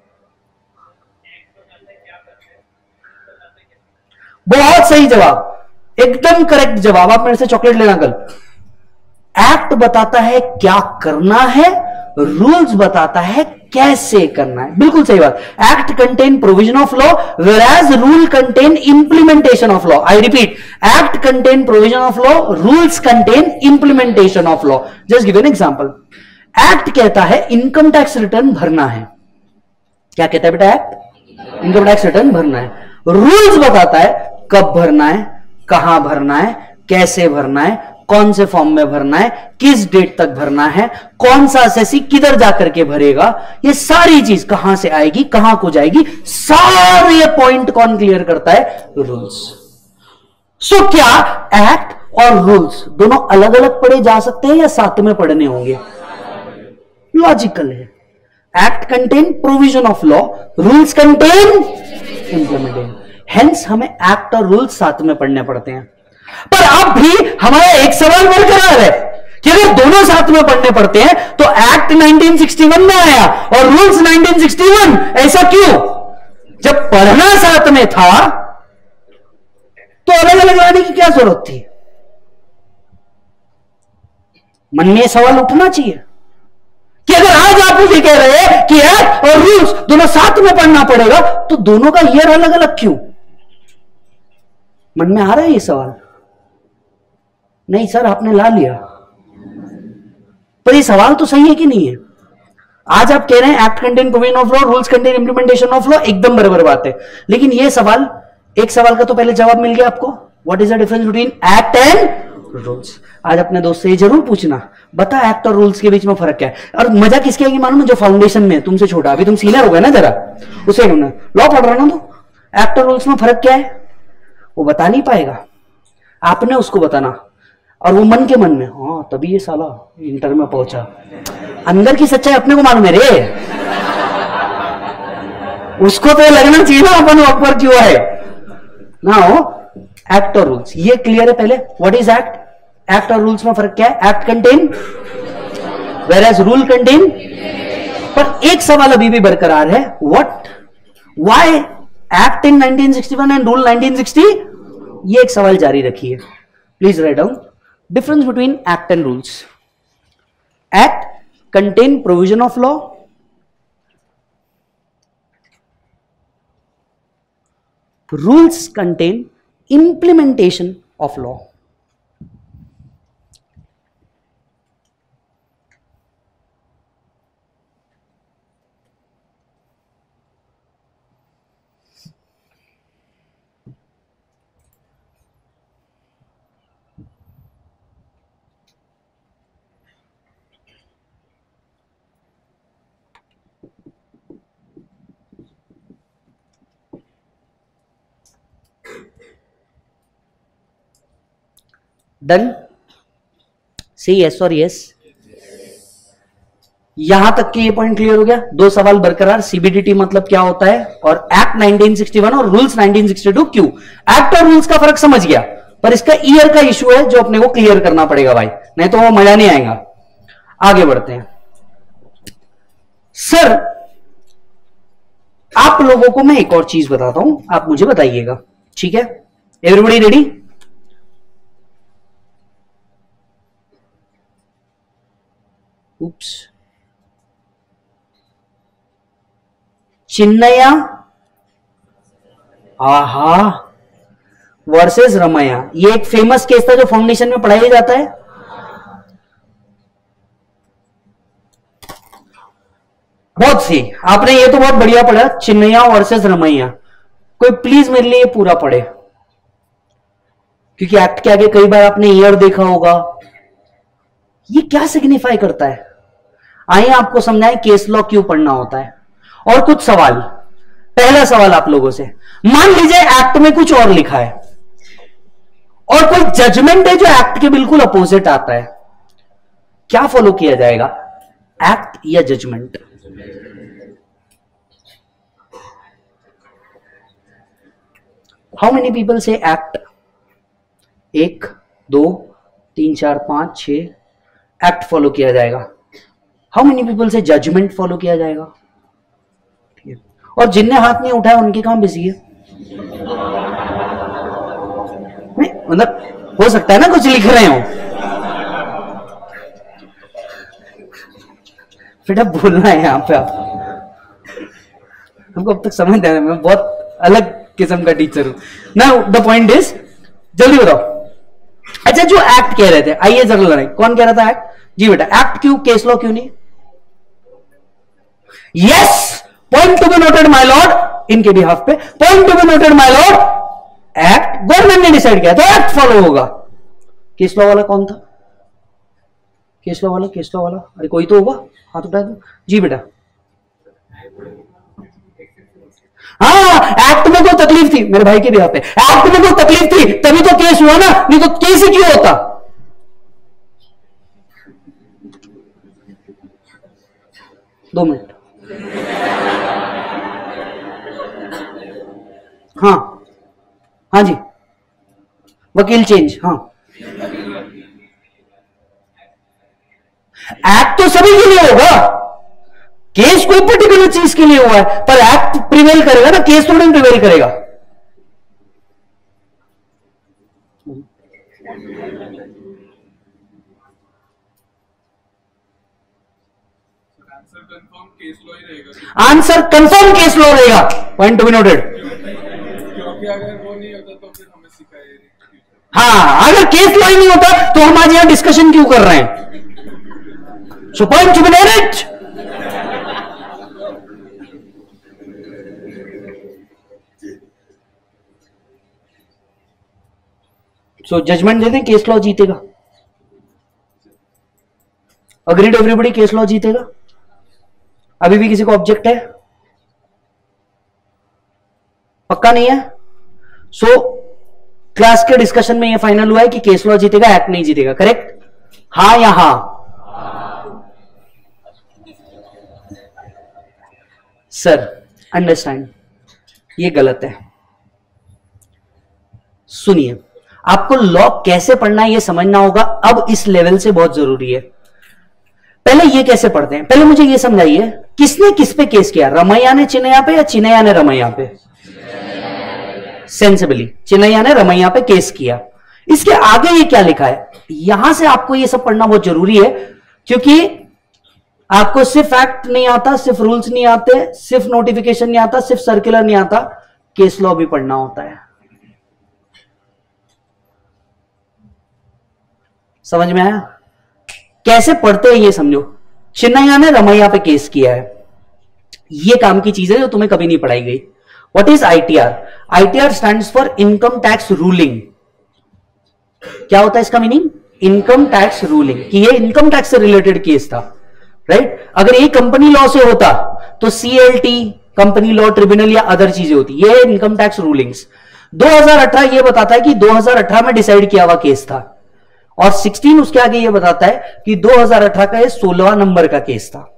बहुत सही जवाब, एकदम करेक्ट जवाब. आप मेरे से चॉकलेट लेना कल. एक्ट बताता है क्या करना है, रूल्स बताता है कैसे करना है. बिल्कुल सही बात. Act contain provision of law whereas rule contain implementation of law. I repeat, act contain provision of law, rules contain implementation of law. Just give an example. Act कहता है इनकम टैक्स रिटर्न भरना है. क्या कहता है बेटा? एक्ट इनकम टैक्स रिटर्न भरना है. रूल्स बताता है कब भरना है, कहां भरना है, कैसे भरना है, कौन से फॉर्म में भरना है, किस डेट तक भरना है, कौन सा असेसी किधर जाकर के भरेगा, ये सारी चीज कहां से आएगी, कहां को जाएगी, सारे पॉइंट कौन क्लियर करता है? रूल्स. सो क्या एक्ट और रूल्स दोनों अलग अलग पढ़े जा सकते हैं या साथ में पढ़ने होंगे? लॉजिकल है. Act contain provision of law, rules contain implementation. Hence हमें एक्ट और रूल्स साथ में पढ़ने पड़ते हैं. पर अब भी हमारा एक सवाल बरकरार है कि अगर दोनों साथ में पढ़ने पड़ते हैं तो एक्ट 1961 में आया और रूल्स 1961, ऐसा क्यों? जब पढ़ना साथ में था तो अलग अलग लाने की क्या जरूरत थी? मन में सवाल उठना चाहिए कि अगर आज आप मुझे कह रहे हैं कि एक्ट और रूल्स दोनों साथ में पढ़ना पड़ेगा तो दोनों का ईयर अलग अलग क्यों? मन में आ रहा है ये सवाल? नहीं सर, आपने ला लिया. पर ये सवाल तो सही है कि नहीं है? आज आप कह रहे हैं act contain provision of law, rules contain implementation of law, एकदम बराबर बात है. लेकिन ये सवाल, एक सवाल का तो पहले जवाब मिल गया आपको. What is the difference between act and rules? आज अपने दोस्त से ये जरूर पूछना, बता एक्ट और रूल्स के बीच में फर्क क्या है. और मजा किसके आएगी मालूम है? जो फाउंडेशन में तुमसे छोटा, अभी तुम सीनियर हो गए ना जरा, उसे लॉ पढ़ रहा ना, तो एक्ट और रूल्स में फर्क क्या है वो बता नहीं पाएगा. आपने उसको बताना, और वो मन के मन में, हाँ तभी ये साला इंटर में पहुंचा. अंदर की सच्चाई अपने को मालूम है रे, उसको तो लगना चाहिए ना अपन अकबर क्यों है ना. हो एक्ट और रूल्स, ये क्लियर है पहले. What is act? एक्ट और रूल्स में फर्क क्या है? Act contain where as rule contain. पर एक सवाल अभी भी बरकरार है, what, why act in 1961 and rule 1960? ये एक सवाल जारी रखिए. Please right down difference between act and rules. Act contain provision of law, rules contain implementation of law. Done, see yes और यस। यहां तक के ये पॉइंट क्लियर हो गया, दो सवाल बरकरार। सीबीडीटी मतलब क्या होता है और एक्ट 1961 और रूल्स 1962 क्यों। एक्ट और रूल्स का फर्क समझ गया, पर इसका ईयर का इशू है जो अपने को क्लियर करना पड़ेगा भाई, नहीं तो वो मजा नहीं आएगा। आगे बढ़ते हैं। सर आप लोगों को मैं एक और चीज बताता हूं, आप मुझे बताइएगा, ठीक है? Everybody ready? उप्स, चिन्नया आहा वर्सेस रमैया, ये एक फेमस केस था जो फाउंडेशन में पढ़ाया जाता है। बहुत सी, आपने ये तो बहुत बढ़िया पढ़ा, चिन्नया वर्सेस रमैया। कोई प्लीज मेरे लिए पूरा पढ़े, क्योंकि एक्ट के आगे कई बार आपने ईयर देखा होगा। ये क्या सिग्निफाई करता है, आइए आपको समझाएं केस लॉ क्यों पढ़ना होता है। और कुछ सवाल, पहला सवाल आप लोगों से, मान लीजिए एक्ट में कुछ और लिखा है और कोई जजमेंट है जो एक्ट के बिल्कुल अपोजिट आता है, क्या फॉलो किया जाएगा, एक्ट या जजमेंट? हाउ मेनी पीपल से एक्ट? 1 2 3 4 5 6, एक्ट फॉलो किया जाएगा। हाउ मेनी पीपल से जजमेंट फॉलो किया जाएगा? और जिनने हाथ नहीं उठाया उनके काम बिजी है। नहीं मतलब हो सकता है ना कुछ लिख रहे हो, बेटा बोलना है यहां पे। आप हमको अब तक समझ नहीं आया, मैं बहुत अलग किस्म का टीचर हूं ना। द पॉइंट इज, जल्दी बताओ। अच्छा जो एक्ट कह रहे थे, आइए जरा लड़ाई, कौन कह रहा था एक्ट? जी बेटा, एक्ट क्यों, केस लॉ क्यों नहीं? Yes, point to be noted my lord, इनके बिहाफ पे point to be noted my lord. Act government ने डिसाइड किया तो एक्ट फॉलो होगा। केस लॉ वाला कौन था? केस लॉ वाला, केस लॉ वाला, अरे कोई तो होगा, हाथ उठा दो। जी बेटा, हाँ एक्ट में कोई तकलीफ थी, मेरे भाई के बिहाफ पे एक्ट में कोई तकलीफ थी तभी तो केस हुआ ना, नहीं तो केस ही क्यों होता? दो मिनट, हाँ हाँ जी, वकील चेंज, हाँ एक्ट तो सभी के लिए होगा, केस कोई पर्टिकुलर चीज के लिए हुआ है, पर एक्ट प्रिवेल करेगा ना, केस थोड़ा प्रिवेल करेगा। आंसर कंफर्म केस लॉ रहेगा, पॉइंट टू बी नोटेड। क्योंकि अगर वो नहीं होता तो फिर हमें सिखाएगा। हाँ, अगर केस लॉ ही नहीं होता तो हम आज यहां डिस्कशन क्यों कर रहे हैं? So point to be noted. So judgement दे दें, केस लॉ जीतेगा। अग्रीड एवरीबॉडी, केस लॉ जीतेगा। अभी भी किसी को ऑब्जेक्ट है? पक्का नहीं है? सो क्लास के डिस्कशन में यह फाइनल हुआ है कि केस लॉ जीतेगा, एक्ट नहीं जीतेगा, करेक्ट? हाँ या हाँ? सर अंडरस्टैंड, ये गलत है। सुनिए, आपको लॉ कैसे पढ़ना है ये समझना होगा, अब इस लेवल से बहुत जरूरी है। पहले ये कैसे पढ़ते हैं, पहले मुझे ये समझाइए, किसने किस पे केस किया? रमैया ने चिन्नैया पे या चिन्नैया ने रमैया पे? सेंसिबली चिन्नैया ने रमैया पे केस किया। इसके आगे ये क्या लिखा है, यहां से आपको ये सब पढ़ना बहुत जरूरी है, क्योंकि आपको सिर्फ एक्ट नहीं आता, सिर्फ रूल्स नहीं आते, सिर्फ नोटिफिकेशन नहीं आता, सिर्फ सर्कुलर नहीं आता, केस लॉ भी पढ़ना होता है। समझ में आया? कैसे पढ़ते हैं ये समझो। चिन्नैया ने रमैया पे केस किया है, ये काम की चीज है जो तुम्हें कभी नहीं पढ़ाई गई। What is ITR? ITR stands for income tax ruling. क्या होता है इसका मीनिंग? इनकम टैक्स रूलिंग, कि ये इनकम टैक्स से रिलेटेड केस था, राइट? अगर ये कंपनी लॉ से होता तो सीएलटी, कंपनी लॉ ट्रिब्यूनल या अदर चीजें होती। ये इनकम टैक्स रूलिंग्स 2018 ये बताता है कि 2018 में डिसाइड किया हुआ केस था। और 16 उसके आगे ये बताता है कि 2018 का ये 16वां नंबर का केस था।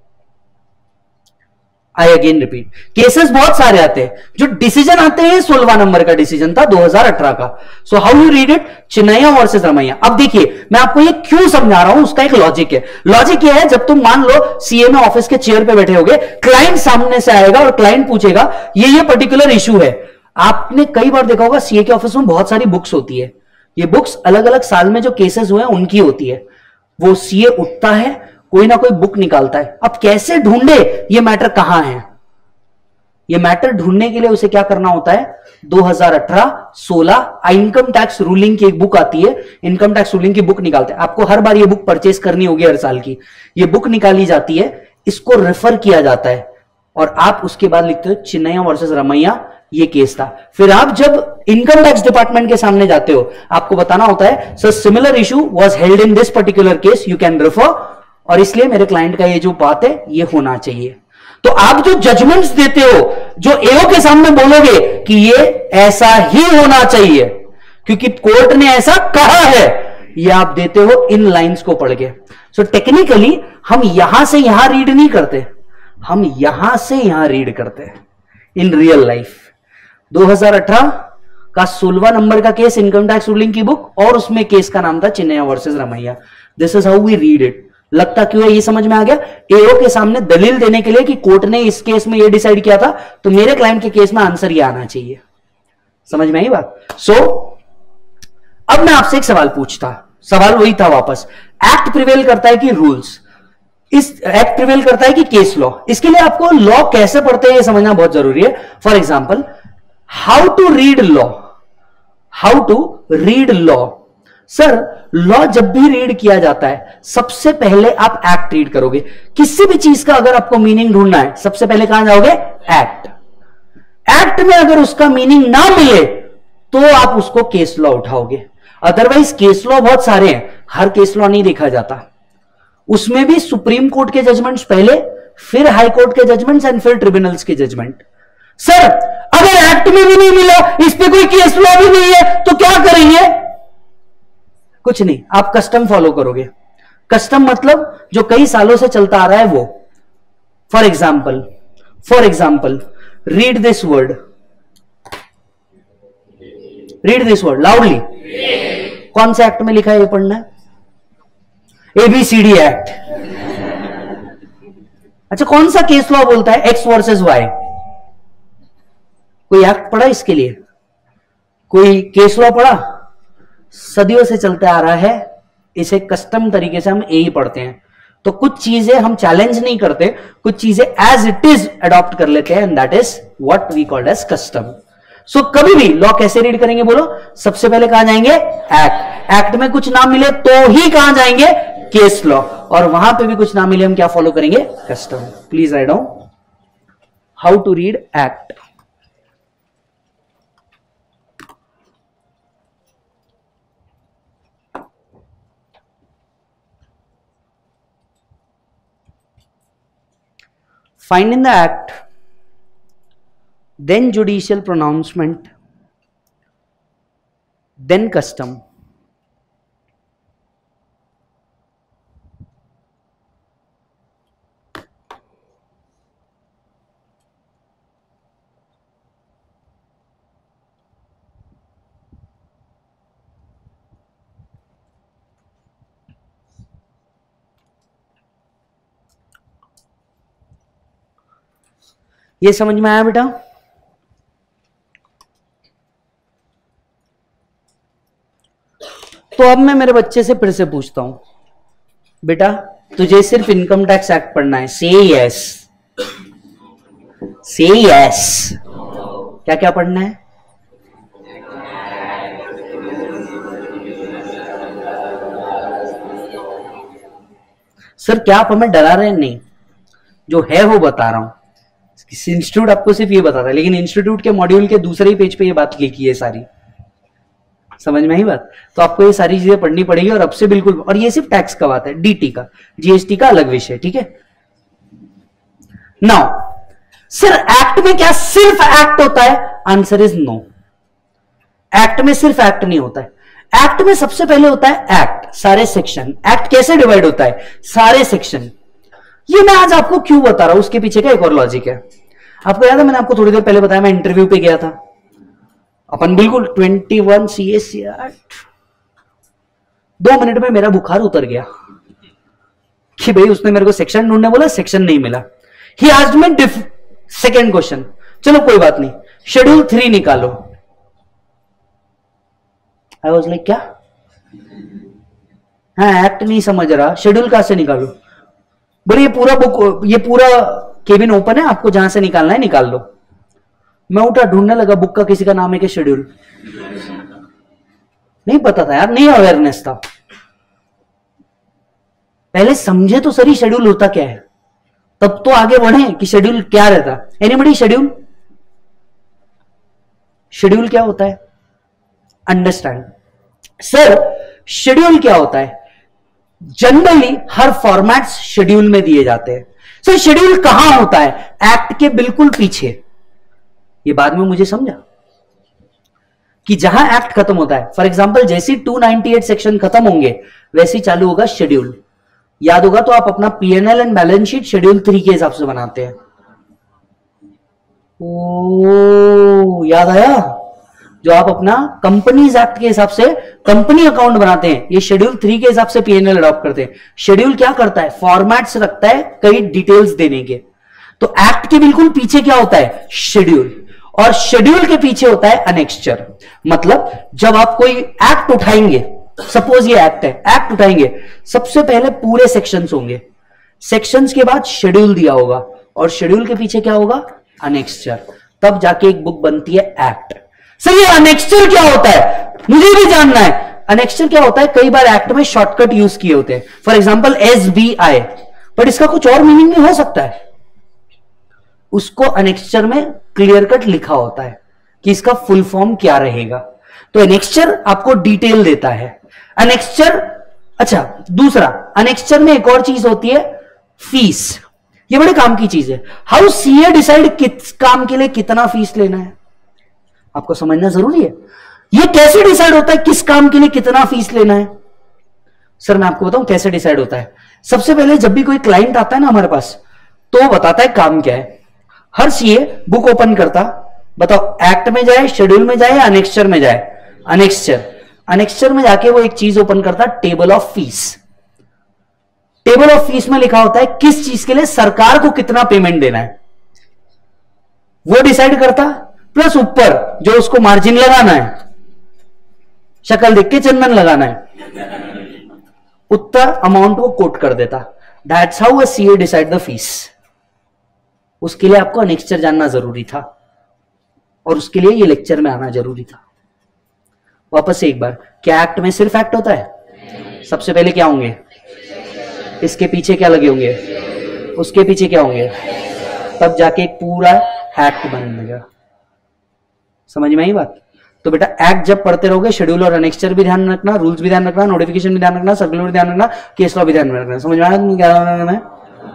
आई अगेन रिपीट, केसेस बहुत सारे आते हैं, जो डिसीजन आते हैं 16वां नंबर का डिसीजन था 2018 का। So how you read it, Chinnaiah versus Ramaiah. अब देखिए मैं आपको ये क्यों समझा रहा हूं, उसका एक लॉजिक है। लॉजिक ये है, जब तुम मान लो सीए में ऑफिस के चेयर पे बैठे होगे, क्लाइंट सामने से आएगा और क्लाइंट पूछेगा ये पर्टिकुलर इशू है। आपने कई बार देखा होगा सीए के ऑफिस में बहुत सारी बुक्स होती है, ये बुक्स अलग अलग साल में जो केसेस हुए हैं उनकी होती है। वो सीए उठता है, कोई ना कोई बुक निकालता है। अब कैसे ढूंढे ये मैटर कहां है, ये मैटर ढूंढने के लिए उसे क्या करना होता है, 2018-16 इनकम टैक्स रूलिंग की एक बुक आती है, इनकम टैक्स रूलिंग की बुक निकालते हैं। आपको हर बार ये बुक परचेस करनी होगी, हर साल की ये बुक निकाली जाती है, इसको रेफर किया जाता है और आप उसके बाद लिखते हो चिन्नैया वर्सेस रमैया ये केस था। फिर आप जब इनकम टैक्स डिपार्टमेंट के सामने जाते हो, आपको बताना होता है sir similar issue was held in this particular case, you can refer, और इसलिए मेरे क्लाइंट का ये जो बात है ये होना चाहिए। तो आप जो जजमेंट्स देते हो, जो एओ के सामने बोलोगे कि ये ऐसा ही होना चाहिए क्योंकि कोर्ट ने ऐसा कहा है, ये आप देते हो इन लाइंस को पढ़ के। सो टेक्निकली हम यहां से यहां रीड नहीं करते, हम यहां से यहां रीड करते हैं इन रियल लाइफ। 2018 का 16वां नंबर का केस, इनकम टैक्स रूलिंग की बुक, और उसमें केस का नाम था Chinnaiah versus Ramaiah. This is how we read it. लगता क्यों है, ये समझ में आ गया। एओ के सामने दलील देने के लिए कि कोर्ट ने इस केस में ये डिसाइड किया था, तो मेरे क्लाइंट के केस में आंसर ये आना चाहिए। समझ में आई बात। सो अब मैं आपसे एक सवाल पूछता, सवाल वही था वापस, एक्ट प्रिवेल करता है कि रूल्स, इस एक्ट प्रिवेल करता है कि केस लॉ। इसके लिए आपको लॉ कैसे पढ़ते हैं ये समझना बहुत जरूरी है। For example, how to read law, how to read law. Sir law जब भी रीड किया जाता है सबसे पहले आप एक्ट रीड करोगे। किसी भी चीज का अगर आपको मीनिंग ढूंढना है सबसे पहले कहां जाओगे, एक्ट। एक्ट में अगर उसका मीनिंग ना मिले तो आप उसको केस लॉ उठाओगे। अदरवाइज केस लॉ बहुत सारे हैं, हर केस लॉ नहीं देखा जाता, उसमें भी सुप्रीम कोर्ट के जजमेंट्स पहले, फिर हाई कोर्ट के जजमेंट्स एंड फिर ट्रिब्यूनल्स के जजमेंट। सर अगर एक्ट में भी नहीं मिला, इस पे कोई केस लॉ भी नहीं है, तो क्या करेंगे, कुछ नहीं, आप कस्टम फॉलो करोगे। कस्टम मतलब जो कई सालों से चलता आ रहा है वो। For example read this word, read this word loudly. कौन से एक्ट में लिखा है ये पढ़ना है, एबीसीडी एक्ट। अच्छा कौन सा केस लॉ बोलता है एक्स वर्सेस वाई, कोई एक्ट पढ़ा इसके लिए, कोई केस लॉ पढ़ा, सदियों से चलता आ रहा है, इसे कस्टम तरीके से हम यही पढ़ते हैं। तो कुछ चीजें हम चैलेंज नहीं करते, कुछ चीजें एज इट इज अडॉप्ट कर लेते हैं, and that is what we called as custom. So कभी भी लॉ कैसे रीड करेंगे बोलो, सबसे पहले कहां जाएंगे, एक्ट। एक्ट में कुछ ना मिले तो ही कहां जाएंगे, केस लॉ, और वहां पे भी कुछ ना मिले हम क्या फॉलो करेंगे, custom. Please right down how to read act. Find in the act, then judicial pronouncement, then custom. ये समझ में आया बेटा। तो अब मैं मेरे बच्चे से फिर से पूछता हूं, बेटा तुझे सिर्फ इनकम टैक्स एक्ट पढ़ना है, से यस, से यस। क्या क्या पढ़ना है, सर क्या आप हमें डरा रहे हैं, नहीं, जो है वो बता रहा हूं। इंस्टीट्यूट आपको सिर्फ ये बताता है, लेकिन इंस्टीट्यूट के मॉड्यूल के दूसरे ही पेज पे ये बात लिखी है सारी, समझ में आई बात। तो आपको ये सारी चीजें पढ़नी पड़ेगी, और अब से बिल्कुल, और ये सिर्फ टैक्स का बात है, डीटी का, जीएसटी का अलग विषय, ठीक है। नाउ सर एक्ट में क्या सिर्फ एक्ट होता है, आंसर इज नो। एक्ट में सिर्फ एक्ट नहीं होता है, एक्ट में सबसे पहले होता है एक्ट, सारे सेक्शन। एक्ट कैसे डिवाइड होता है? सारे सेक्शन। ये मैं आज आपको क्यों बता रहा हूं, उसके पीछे का एक और लॉजिक है। आपको याद है मैंने आपको थोड़ी देर पहले बताया, मैं इंटरव्यू पे गया था, अपन बिल्कुल 21 CSC 2 मिनट में मेरा बुखार उतर गया कि भाई उसने मेरे को सेक्शन ढूंढने बोला, सेक्शन नहीं मिला। He asked me second question, चलो कोई बात नहीं, शेड्यूल 3 निकालो। आई वाज लाइक क्या? हाँ, एक्ट नहीं समझ रहा, शेड्यूल कहां से निकालो? बोले ये पूरा बुक, ये पूरा केबिन ओपन है, आपको जहां से निकालना है निकाल लो। मैं उठा, ढूंढने लगा बुक का किसी का नाम है कि शेड्यूल, नहीं पता था यार, नहीं अवेयरनेस था। पहले समझे तो सही शेड्यूल होता क्या है, तब तो आगे बढ़े कि शेड्यूल क्या रहता। एनीबॉडी? शेड्यूल, शेड्यूल क्या होता है? अंडरस्टैंड सर, शेड्यूल क्या होता है? जनरली हर फॉर्मेट्स शेड्यूल में दिए जाते हैं। सर शेड्यूल कहां होता है? एक्ट के बिल्कुल पीछे। ये बाद में मुझे समझा कि जहां एक्ट खत्म होता है, फॉर एग्जांपल जैसे 298 सेक्शन खत्म होंगे वैसे ही चालू होगा शेड्यूल। याद होगा तो आप अपना P&L and balance sheet schedule 3 के हिसाब से बनाते हैं। ओ, याद आया? जो आप अपना कंपनीज एक्ट के हिसाब से कंपनी अकाउंट बनाते हैं, ये शेड्यूल 3 के हिसाब से P&L अडॉप्ट करते हैं। शेड्यूल क्या करता है? फॉर्मेट्स रखता है कई डिटेल्स देने के। तो एक्ट के बिल्कुल पीछे क्या होता है? शेड्यूल। और शेड्यूल के पीछे होता है अनेक्स्चर। मतलब जब आप कोई एक्ट उठाएंगे, सपोज ये एक्ट है, एक्ट उठाएंगे, सबसे पहले पूरे सेक्शंस होंगे, सेक्शंस के बाद शेड्यूल दिया होगा, और शेड्यूल के पीछे क्या होगा? अनेक्स्चर। तब जाके एक बुक बनती है एक्ट। सर ये अनेक्स्चर क्या होता है? मुझे भी जानना है। अनेक्स्चर क्या होता है? कई बार एक्ट में शॉर्टकट यूज किए होते हैं, फॉर एग्जांपल SBI, बट इसका कुछ और मीनिंग भी हो सकता है। उसको अनेक्स्चर में क्लियर कट लिखा होता है कि इसका फुल फॉर्म क्या रहेगा। तो अनेक्स्चर आपको डिटेल देता है। अनेक्स्चर, अच्छा दूसरा, अनेक्स्चर में एक और चीज होती है फीस। ये बड़े काम की चीज है। हाउ CA डिसाइड किस काम के लिए कितना फीस लेना है, आपको समझना जरूरी है। ये कैसे डिसाइड होता है किस काम के लिए कितना फीस लेना है? सर मैं आपको बताऊं कैसे डिसाइड होता है। सबसे पहले जब भी कोई क्लाइंट आता है ना हमारे पास, तो वो बताता है काम क्या है। हर CA बुक ओपन करता, बताओ एक्ट में जाए, शेड्यूल में जाए या अनेक्स्चर में जाए? अनेक्स्चर। अनेक्स्चर में जाके वो एक चीज ओपन करता, table of fees. Table of fees में लिखा होता है किस चीज के लिए सरकार को कितना पेमेंट देना है, वो डिसाइड करता। प्लस ऊपर जो उसको मार्जिन लगाना है, शक्ल देख के चंदन लगाना है, उतना अमाउंट वो कोट कर देता। That's how a CA decide the fees. उसके लिए आपको अनेक्स्चर जानना जरूरी था, और उसके लिए ये लेक्चर में आना जरूरी था। वापस से एक बार, क्या एक्ट में सिर्फ एक्ट होता है? सबसे पहले क्या होंगे? इसके पीछे क्या लगे होंगे? उसके पीछे क्या होंगे? तब जाके एक पूरा एक्ट बनेगा। समझ में आई बात? तो बेटा एक्ट जब पढ़ते रहोगे, शेड्यूल और अनेक्स्चर भी ध्यान रखना, रूल्स भी ध्यान रखना, नोटिफिकेशन भी ध्यान रखना, सर्कुलर भी ध्यान रखना, केस लॉ भी ध्यान रखना। समझ में आया क्या रखना है?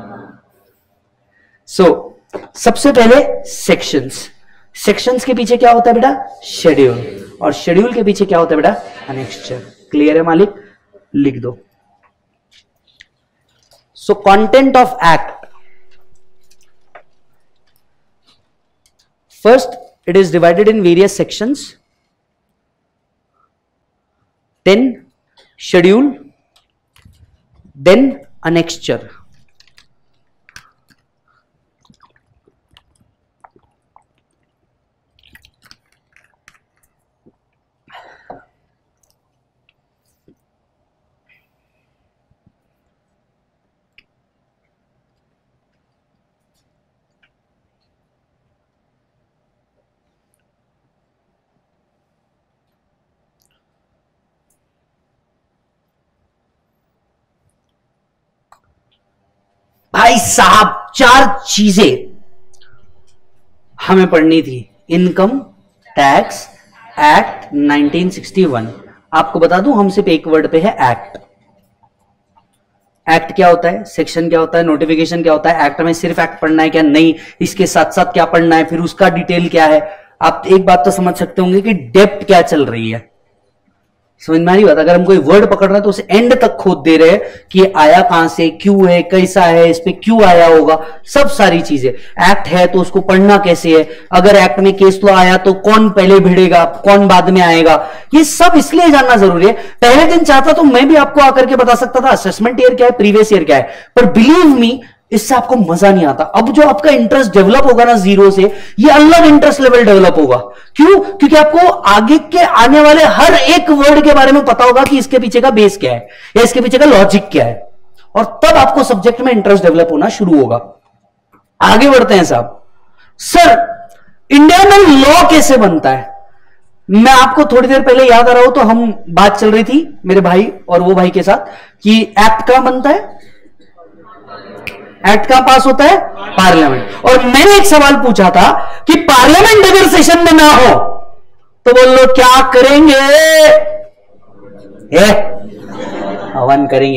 सो सबसे पहले सेक्शंस। सेक्शंस के पीछे क्या होता है बेटा? शेड्यूल। और शेड्यूल के पीछे क्या होता है बेटा? अनेक्स्चर। क्लियर है मालिक? लिख दो। So content of act, first it is divided in various sections, then schedule, then annexure. भाई साहब 4 चीजें हमें पढ़नी थी। Income tax act 1961। आपको बता दूं, हम सिर्फ एक वर्ड पे है एक्ट। एक्ट क्या होता है, सेक्शन क्या होता है, नोटिफिकेशन क्या होता है, एक्ट में सिर्फ एक्ट पढ़ना है क्या, नहीं इसके साथ साथ क्या पढ़ना है, फिर उसका डिटेल क्या है। आप एक बात तो समझ सकते होंगे कि डेप्थ क्या चल रही है। समझ में आ रही बात? अगर हम कोई वर्ड पकड़ रहे हैं तो उसे एंड तक खोद दे रहे हैं कि ये आया कहां से, क्यों है, कैसा है, इस पे क्यों आया होगा, सब सारी चीजें। एक्ट है तो उसको पढ़ना कैसे है, अगर एक्ट में केस लॉ आया तो कौन पहले भिड़ेगा, कौन बाद में आएगा, ये सब इसलिए जानना जरूरी है। पहले दिन चाहता तो मैं भी आपको आकर के बता सकता था असेसमेंट ईयर क्या है, प्रीवियस ईयर क्या है, पर बिलीव मी इससे आपको मजा नहीं आता। अब जो आपका इंटरेस्ट डेवलप होगा ना जीरो से, ये अलग इंटरेस्ट लेवल डेवलप होगा। क्यों? क्योंकि आपको आगे के आने वाले हर एक वर्ड के बारे में पता होगा कि इसके पीछे का बेस क्या है या इसके पीछे का लॉजिक क्या है, और तब आपको सब्जेक्ट में इंटरेस्ट डेवलप होना शुरू होगा। आगे बढ़ते हैं साहब। सर, इंडिया में लॉ कैसे बनता है? मैं आपको थोड़ी देर पहले याद आ रहा हूं तो हम बात चल रही थी मेरे भाई और वो भाई के साथ कि एक्ट कहां बनता है, एक्ट कहां पास होता है, पार्लियामेंट। और मैंने एक सवाल पूछा था कि पार्लियामेंट अगर सेशन में ना हो तो बोलो क्या करेंगे? हवन करेंगे।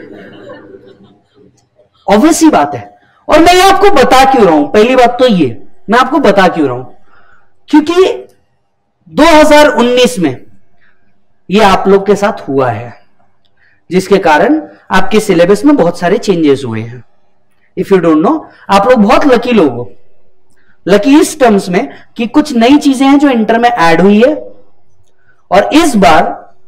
ऑब्वियस ही बात है। और मैं ये आपको बता क्यों रहा हूं, पहली बात तो ये मैं आपको बता क्यों रहा हूं, क्योंकि 2019 में ये आप लोग के साथ हुआ है, जिसके कारण आपके सिलेबस में बहुत सारे चेंजेस हुए हैं। इफ यू डोंट नो, आप लोग बहुत लकी लोग हो। लकी इस टर्म्स में कि कुछ नई चीजें हैं जो इंटर में ऐड हुई है, और इस बार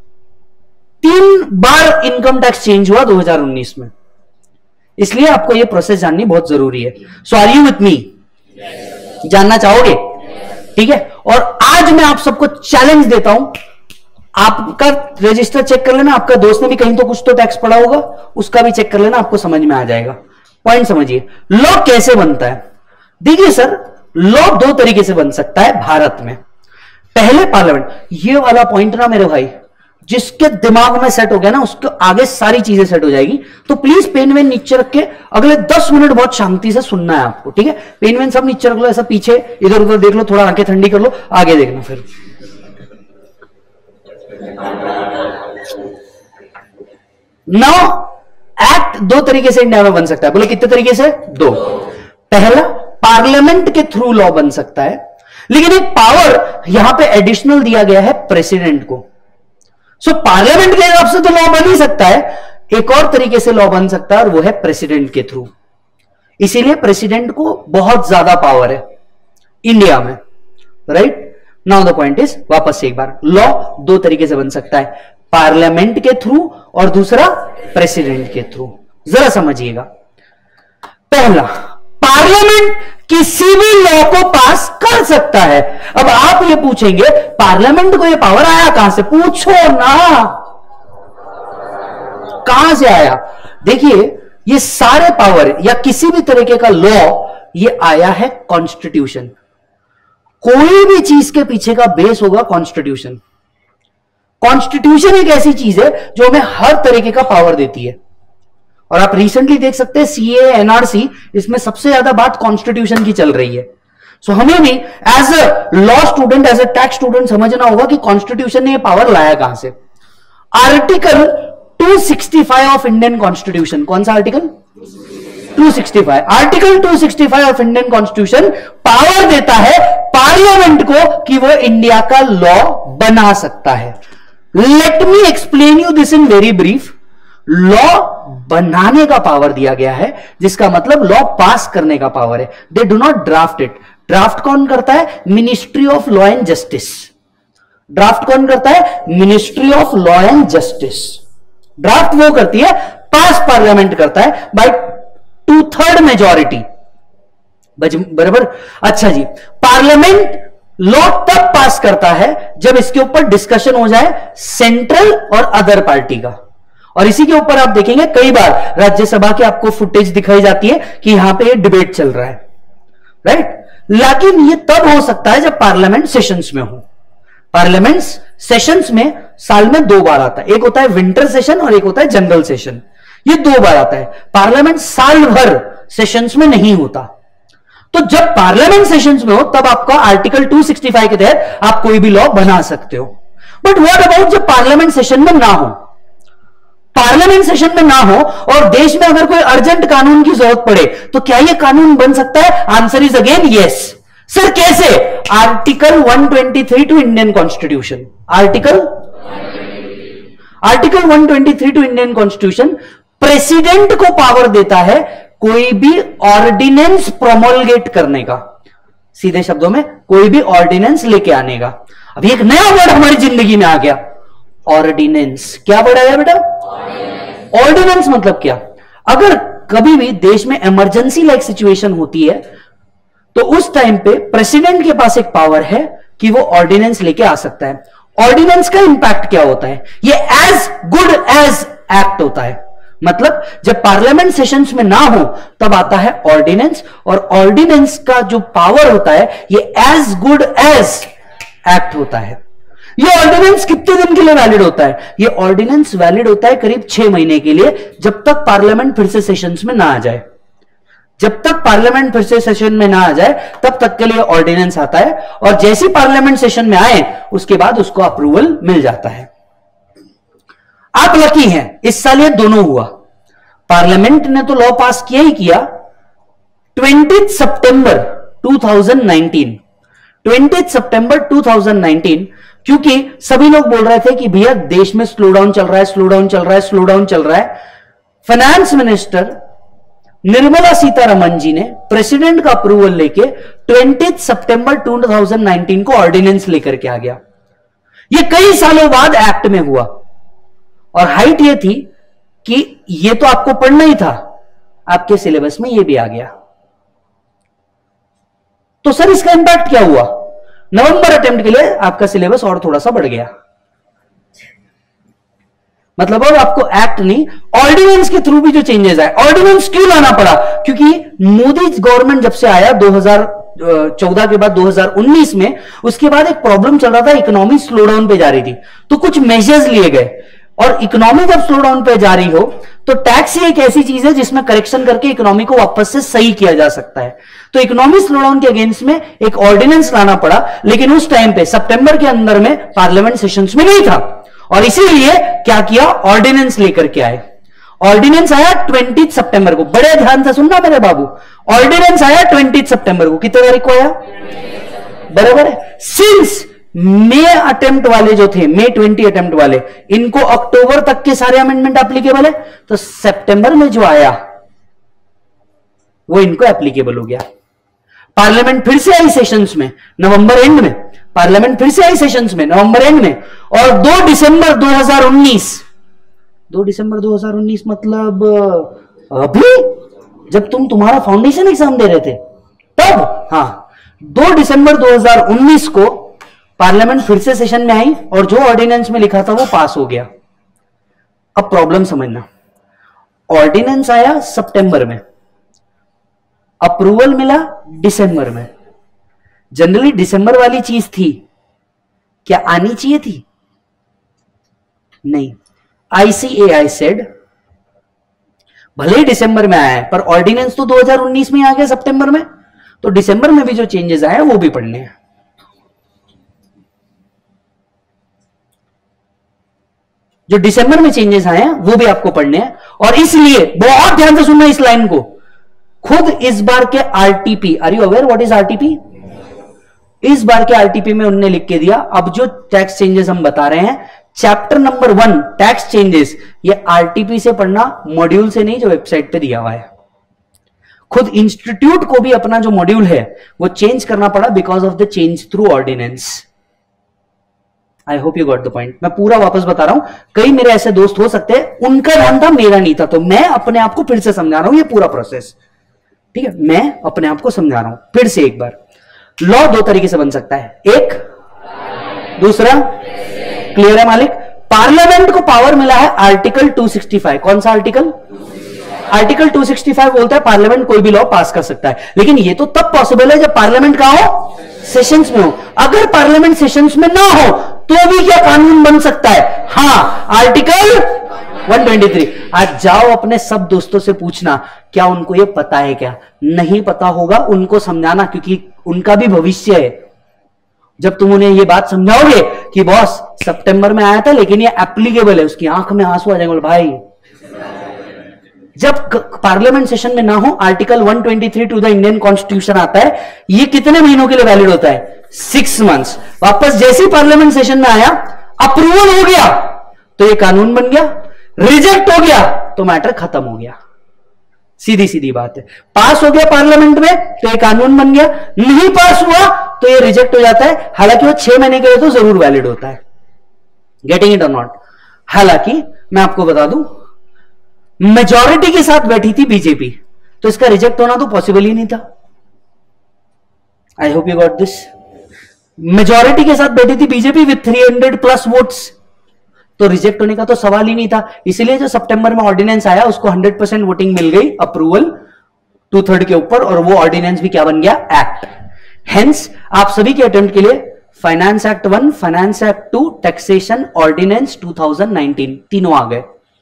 3 बार इनकम टैक्स चेंज हुआ 2019 में, इसलिए आपको यह प्रोसेस जाननी बहुत जरूरी है। So are you with me? जानना चाहोगे? ठीक है। और आज मैं आप सबको चैलेंज देता हूं, आपका रजिस्टर चेक कर लेना, आपका दोस्त ने भी कहीं तो कुछ तो टैक्स पढ़ा होगा, उसका भी चेक कर लेना, आपको समझ में आ जाएगा। पॉइंट समझिए, लॉ कैसे बनता है। देखिए सर, लॉ 2 तरीके से बन सकता है भारत में। पहले पार्लियामेंट, ये वाला पॉइंट ना मेरे भाई, जिसके दिमाग में सेट हो गया ना उसके आगे सारी चीजें सेट हो जाएगी। तो प्लीज पेन वेन नीचे रख के अगले 10 मिनट बहुत शांति से सुनना है आपको, ठीक है? पेन वेन सब नीचे रख लो, ऐसा पीछे इधर उधर देख लो, थोड़ा आंखें ठंडी कर लो, आगे देखना। फिर नाउ एक्ट 2 तरीके से इंडिया में बन सकता है। बोले कितने तरीके से? 2। पहला, पार्लियामेंट के थ्रू लॉ बन सकता है, लेकिन एक पावर यहां पे एडिशनल दिया गया है प्रेसिडेंट को। सो पार्लियामेंट के हिसाब से तो लॉ बन ही सकता है, एक और तरीके से लॉ बन सकता है और वो है प्रेसिडेंट के थ्रू। इसीलिए प्रेसिडेंट को बहुत ज्यादा पावर है इंडिया में, right? Now the point is, वापस से एक बार, लॉ 2 तरीके से बन सकता है, पार्लियामेंट के थ्रू और दूसरा प्रेसिडेंट के थ्रू। जरा समझिएगा। पहला, पार्लियामेंट किसी भी लॉ को पास कर सकता है। अब आप ये पूछेंगे पार्लियामेंट को ये पावर आया कहां से? पूछो ना, कहां से आया? देखिए, ये सारे पावर या किसी भी तरीके का लॉ ये आया है कॉन्स्टिट्यूशन। कोई भी चीज के पीछे का बेस होगा कॉन्स्टिट्यूशन। कॉन्स्टिट्यूशन एक ऐसी चीज है जो हमें हर तरीके का पावर देती है, और आप रिसेंटली देख सकते हैं सीए, एनआरसी, इसमें सबसे ज्यादा बात कॉन्स्टिट्यूशन की चल रही है। सो हमें भी as a law student, as a tax student समझना होगा कि कॉन्स्टिट्यूशन ने ये पावर लाया कहां से। आर्टिकल 265 ऑफ इंडियन कॉन्स्टिट्यूशन, कौन सा article? 265। Article 265 of Indian constitution power देता है पार्लियामेंट को कि वो इंडिया का लॉ बना सकता है। Let me explain you this in very brief. Law बनाने का पावर दिया गया है, जिसका मतलब लॉ पास करने का पावर है। They do not draft it. Draft कौन करता है? Ministry of law and justice. Draft कौन करता है? Ministry of law and justice. Draft वो करती है, पास पार्लियामेंट करता है बाय 2/3 मेजॉरिटी। बराबर? अच्छा जी, पार्लियामेंट लॉ तब पास करता है जब इसके ऊपर डिस्कशन हो जाए सेंट्रल और अदर पार्टी का, और इसी के ऊपर आप देखेंगे कई बार राज्यसभा की आपको फुटेज दिखाई जाती है कि यहां पे ये डिबेट चल रहा है, राइट? लेकिन ये तब हो सकता है जब पार्लियामेंट सेशंस में हो। पार्लियामेंट सेशंस में साल में 2 बार आता है, एक होता है विंटर सेशन और एक होता है जनरल सेशन। ये 2 बार आता है। पार्लियामेंट साल भर सेशंस में नहीं होता। तो जब पार्लियामेंट सेशंस में हो तब आपका आर्टिकल 265 के तहत आप कोई भी लॉ बना सकते हो। बट व्हाट अबाउट जब पार्लियामेंट सेशन में ना हो? पार्लियामेंट सेशन में ना हो और देश में अगर कोई अर्जेंट कानून की जरूरत पड़े तो क्या यह कानून बन सकता है? Answer is again yes. Sir कैसे? Article 123 to Indian constitution. Article article 123 to Indian constitution president को पावर देता है कोई भी ऑर्डिनेंस प्रोमोलगेट करने का, सीधे शब्दों में कोई भी ऑर्डिनेंस लेके आने का। अभी एक नया वर्ड हमारी जिंदगी में आ गया, ऑर्डिनेंस। क्या वर्ड आया बेटा? ऑर्डिनेंस मतलब क्या? अगर कभी भी देश में इमरजेंसी लाइक सिचुएशन होती है तो उस टाइम पे प्रेसिडेंट के पास एक पावर है कि वो ऑर्डिनेंस लेके आ सकता है। ऑर्डिनेंस का इंपैक्ट क्या होता है? ये एज गुड एज एक्ट होता है। मतलब जब पार्लियामेंट सेशंस में ना हो तब आता है ऑर्डिनेंस, और ऑर्डिनेंस का जो पावर होता है ये एज गुड एज एक्ट होता है। ये ऑर्डिनेंस कितने दिन के लिए वैलिड होता है? ये ऑर्डिनेंस वैलिड होता है करीब 6 महीने के लिए, जब तक पार्लियामेंट फिर से सेशंस में ना आ जाए। जब तक पार्लियामेंट फिर से सेशन में ना आ जाए तब तक के लिए ऑर्डिनेंस आता है, और जैसी पार्लियामेंट सेशन में आए उसके बाद उसको अप्रूवल मिल जाता है। आप लकी हैं, इस साल ये दोनों हुआ। पार्लियामेंट ने तो लॉ पास किया ही किया 20 सितंबर 2019, 20 सितंबर 2019, क्योंकि सभी लोग बोल रहे थे कि भैया देश में स्लो डाउन चल रहा है, स्लो डाउन चल रहा है, स्लो डाउन चल रहा है। फाइनेंस मिनिस्टर निर्मला सीतारमण जी ने प्रेसिडेंट का अप्रूवल लेके 20 सितंबर 2019 को ऑर्डिनेंस लेकर के आ गया। ये कई सालों बाद एक्ट में हुआ, और हाइट ये थी कि ये तो आपको पढ़ना ही था, आपके सिलेबस में ये भी आ गया। तो सर इसका इंपैक्ट क्या हुआ? नवंबर अटेम्प्ट के लिए आपका सिलेबस और थोड़ा सा बढ़ गया। मतलब अब आपको एक्ट नहीं, ऑर्डिनेंस के थ्रू भी जो चेंजेस आए। ऑर्डिनेंस क्यों लाना पड़ा? क्योंकि मोदी गवर्नमेंट जब से आया 2014 के बाद 2019 में, उसके बाद एक प्रॉब्लम चल रहा था, इकोनॉमी स्लो डाउन पे जा रही थी, तो कुछ मेजर्स लिए गए। और इकोनॉमी जब स्लो डाउन पे जा रही हो तो टैक्स ही एक ऐसी चीज है जिसमें करेक्शन करके इकोनॉमी को वापस से सही किया जा सकता है। तो इकोनॉमी स्लो डाउन के अगेंस्ट में एक ऑर्डिनेंस लाना पड़ा, लेकिन उस टाइम पे सितंबर के अंदर में पार्लियामेंट सेशंस में नहीं था, और इसीलिए क्या किया? ऑर्डिनेंस लेकर के आए। ऑर्डिनेंस आया 20 सितंबर को, बड़े ध्यान से सुनना मेरे बाबू। ऑर्डिनेंस आया 20 सितंबर को। कितने तारीख को आया? बराबर है। सिंस मे अटेम्प्ट वाले जो थे, मे 20 अटेम्प्ट वाले, इनको अक्टूबर तक के सारे अमेंडमेंट एप्लीकेबल है, तो सितंबर में जो आया वो इनको एप्लीकेबल हो गया। पार्लियामेंट फिर से आई सेशंस में नवंबर एंड में, पार्लियामेंट फिर से आई सेशंस में नवंबर एंड में, और 2 दिसंबर 2019, 2 दिसंबर 2019 मतलब अभी जब तुम्हारा फाउंडेशन एग्जाम दे रहे थे तब, हाँ 2 दिसंबर 2019 को पार्लियामेंट फिर से सेशन में आई, और जो ऑर्डिनेंस में लिखा था वो पास हो गया। अब प्रॉब्लम समझना, ऑर्डिनेंस आया सितंबर में, अप्रूवल मिला दिसंबर में। जनरली दिसंबर वाली चीज थी, क्या आनी चाहिए थी? नहीं। ICAI सेड भले ही दिसंबर में आया है, पर ऑर्डिनेंस तो 2019 में आ गया सितंबर में, तो दिसंबर में भी जो चेंजेस आए वो भी पढ़ने हैं। जो दिसंबर में चेंजेस आए हैं वो भी आपको पढ़ने हैं, और इसलिए बहुत ध्यान से सुनना इस लाइन को। खुद इस बार के RTP, are you aware what is RTP? इस बार के RTP में उन्होंने लिख के दिया, अब जो टैक्स चेंजेस हम बता रहे हैं, चैप्टर नंबर 1 टैक्स चेंजेस, ये RTP से पढ़ना, मॉड्यूल से नहीं जो वेबसाइट पे दिया हुआ है। खुद इंस्टीट्यूट को भी अपना जो मॉड्यूल है वो चेंज करना पड़ा because of the change through ordinance. I hope you got the point. मैं पूरा वापस बता रहा हूं, कई मेरे ऐसे दोस्त हो सकते हैं उनका ध्यान था, मेरा नहीं था, तो मैं अपने आप को फिर से समझा रहा हूं ये पूरा प्रोसेस। ठीक है, मैं अपने आप को समझा रहा हूं फिर से एक बार। लॉ 2 तरीके से बन सकता है, एक, दूसरा, क्लियर है मालिक? पार्लियामेंट को पावर मिला है आर्टिकल 265। कौन सा आर्टिकल? आर्टिकल 265 बोलता है पार्लियामेंट कोई भी लॉ पास कर सकता है, लेकिन ये तो तब पॉसिबल है जब पार्लियामेंट का हो, सेशंस में हो। अगर पार्लियामेंट सेशंस में ना हो तो भी क्या कानून बन सकता है? हाँ, आर्टिकल 123। आज जाओ अपने सब दोस्तों से पूछना क्या उनको ये पता है, क्या नहीं पता होगा उनको समझाना, क्योंकि उनका भी भविष्य है। जब तुम उन्हें ये बात समझाओगे कि बॉस सितंबर में आया था लेकिन ये एप्लीकेबल है, उसकी आंख में आंसू आ जाएंगे। भाई जब पार्लियामेंट सेशन में ना हो, article 123 to the Indian constitution आता है, ये कितने महीनों के लिए वैलिड होता है? 6 मंथ्स। वापस जैसे पार्लियामेंट सेशन में आया, अप्रूवल हो गया, तो ये कानून बन गया, रिजेक्ट हो गया तो मैटर खत्म हो गया। सीधी सीधी बात है। पास हो गया पार्लियामेंट में तो ये कानून बन गया, नहीं पास हुआ तो ये रिजेक्ट हो जाता है, हालांकि वो 6 महीने के लिए तो जरूर वैलिड होता है। गेटिंग इट और नॉट? हालांकि मैं आपको बता दूं, मेजॉरिटी के साथ बैठी थी बीजेपी, तो इसका रिजेक्ट होना तो पॉसिबल ही नहीं था। I hope you got this. Majority के साथ बैठी थी बीजेपी विथ 300+ वोट्स, तो रिजेक्ट होने का तो सवाल ही नहीं था। इसलिए जो सितंबर में ऑर्डिनेंस आया उसको 100% वोटिंग मिल गई, अप्रूवल 2/3 के ऊपर, और वो ऑर्डिनेंस भी क्या बन गया? एक्ट। हेंस आप सभी के अटेम्प्ट के लिए finance act 1, finance act 2, taxation ordinance 2019 तीनों आ गए।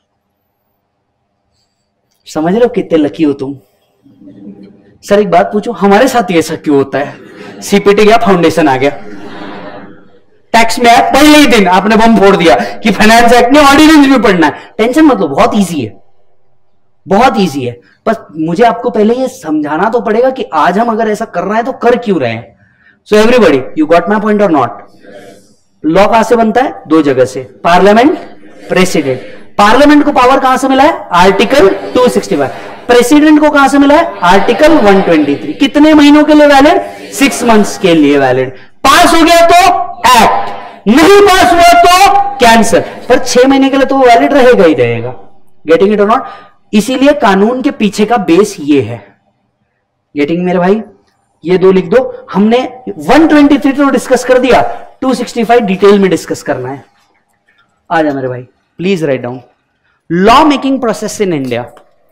समझ रहे हो कितने लकी हो तुम? सर एक बात पूछो, हमारे साथ ही ऐसा क्यों होता है? सीपीटी गया, फाउंडेशन आ गया, टैक्स में आया, पहले ही दिन आपने बम फोड़ दिया कि फाइनेंस एक्ट में ऑर्डिनेंस भी पढ़ना है। टेंशन मत लो, बहुत इजी है, बहुत इजी है। बस मुझे आपको पहले ये समझाना तो पड़ेगा कि आज हम अगर ऐसा कर रहे हैं तो कर क्यों रहे हैं। So everybody, you got my point और नॉट? लॉ कहां से बनता है? 2 जगह से, पार्लियामेंट, प्रेसिडेंट। पार्लियामेंट को पावर कहां से मिला है? आर्टिकल 265। प्रेसिडेंट को कहां से मिला है? आर्टिकल 123। कितने महीनों के लिए वैलिड? 6 मंथ्स के लिए वैलिड। पास हो गया तो एक्ट, नहीं पास हुआ तो कैंसल, पर 6 महीने के लिए तो वैलिड रहेगा ही रहेगा। गेटिंग इट और नॉट? इसीलिए कानून के पीछे का बेस ये है। गेटिंग मेरे भाई? ये 2 लिख दो। हमने 123 तो डिस्कस कर दिया, 265 डिटेल में डिस्कस करना है। आ जा मेरे भाई, please right down. Law making process in India.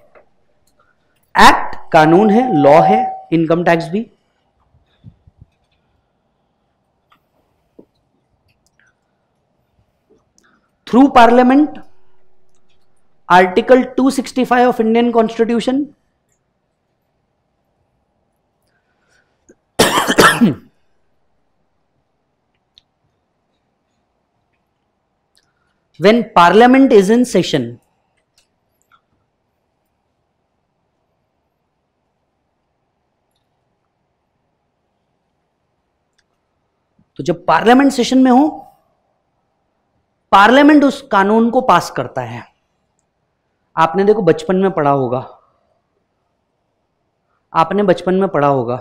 Act कानून है, लॉ है, इनकम टैक्स भी। Through parliament, article 265 of Indian constitution, when parliament is in session, तो जब पार्लियामेंट सेशन में हो, पार्लियामेंट उस कानून को पास करता है। आपने देखो बचपन में पढ़ा होगा, आपने बचपन में पढ़ा होगा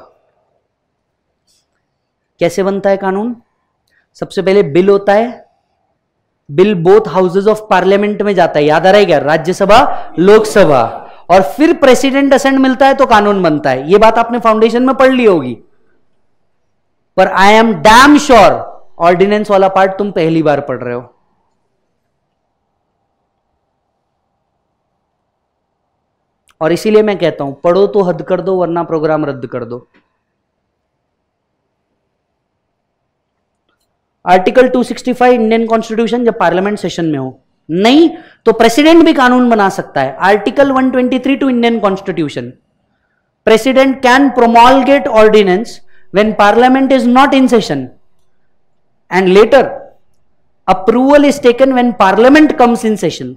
कैसे बनता है कानून। सबसे पहले बिल होता है, bill both houses of parliament में जाता है, याद आ रहा है क्या? राज्यसभा, लोकसभा, और फिर प्रेसिडेंट असेंट मिलता है तो कानून बनता है। ये बात आपने फाउंडेशन में पढ़ ली होगी, पर I am damn sure ordinance वाला पार्ट तुम पहली बार पढ़ रहे हो। और इसीलिए मैं कहता हूं, पढ़ो तो हद कर दो, वरना प्रोग्राम रद्द कर दो। आर्टिकल 265 इंडियन कॉन्स्टिट्यूशन जब पार्लियामेंट सेशन में हो, नहीं तो प्रेसिडेंट भी कानून बना सकता है। Article 123 to Indian constitution, president can promulgate ordinance when parliament is not in session, and later approval is taken when parliament comes in session.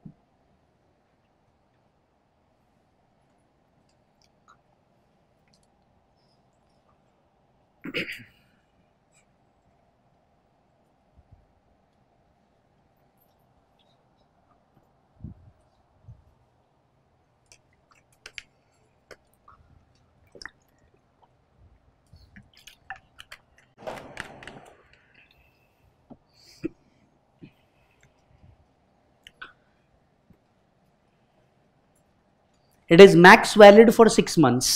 It is max valid for 6 months.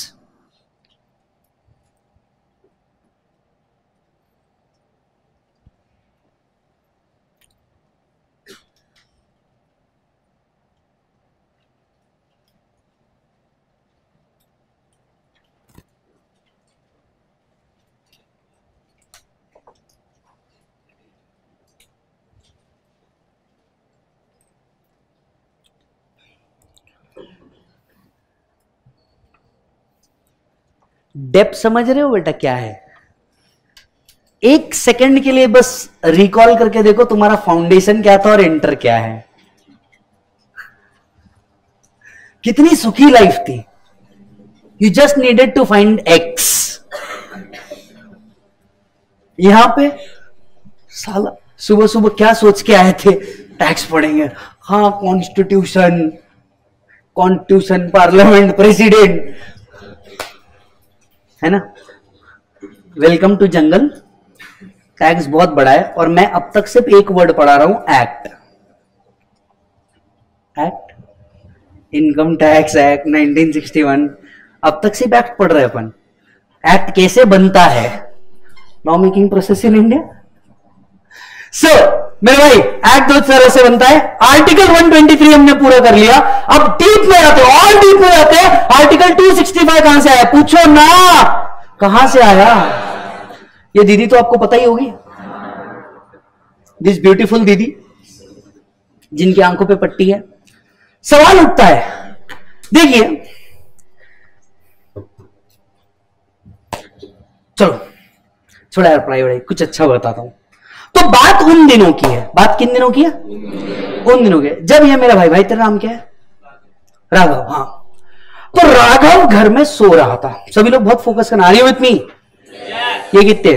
Depth समझ रहे हो बेटा क्या है? 1 सेकंड के लिए बस रिकॉल करके देखो तुम्हारा फाउंडेशन क्या था और इंटर क्या है। कितनी सुखी लाइफ थी। You just needed to find X. यहां पे साला सुबह सुबह क्या सोच के आए थे? टैक्स पढ़ेंगे। हाँ, कॉन्स्टिट्यूशन, पार्लियामेंट, प्रेसिडेंट, है ना। Welcome to jungle. टैक्स बहुत बड़ा है और मैं अब तक सिर्फ एक वर्ड पढ़ा रहा हूं, एक्ट। इनकम टैक्स एक्ट 1961, अब तक सिर्फ एक्ट पढ़ रहे अपन। एक्ट कैसे बनता है, law making process in India. So मेरे भाई, एक्ट दो तरह से बनता है। आर्टिकल 123 हमने पूरा कर लिया। अब डीप में आते हैं, और डीप में आते हैं। आर्टिकल 265 कहां से आया, पूछो ना, कहां से आया? ये दीदी तो आपको पता ही होगी, दिस ब्यूटीफुल दीदी जिनकी आंखों पे पट्टी है। सवाल उठता है, देखिए, चलो छोड़ा यार पढ़ाई वढ़ाई, कुछ अच्छा बताता हूं। तो बात उन दिनों की है। बात किन दिनों की है? उन दिनों की है जब ये मेरा भाई तेरा नाम क्या है? राघव। हाँ, तो राघव घर में सो रहा था। सभी लोग बहुत फोकस करना, आ रही हो विथ मी? ये कितने?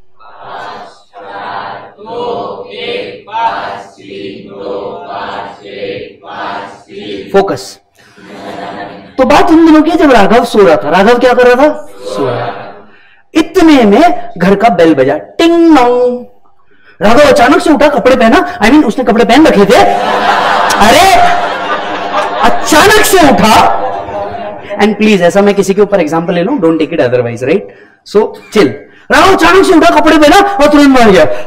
फोकस। तो बात उन दिनों की है जब राघव सो रहा था। राघव क्या कर रहा था? सो रहा था। इतने में घर का बेल बजा, टिंग नॉन्ग। राघव अचानक से उठा, कपड़े पहना, उसने कपड़े पहन रखे थे। अरे अचानक से उठा, एंड प्लीज ऐसा मैं किसी के ऊपर एग्जांपल ले लूं, don't take it otherwise, right? So chill. Raghav अचानक से उठा, कपड़े पहना और तुरंत मार गया।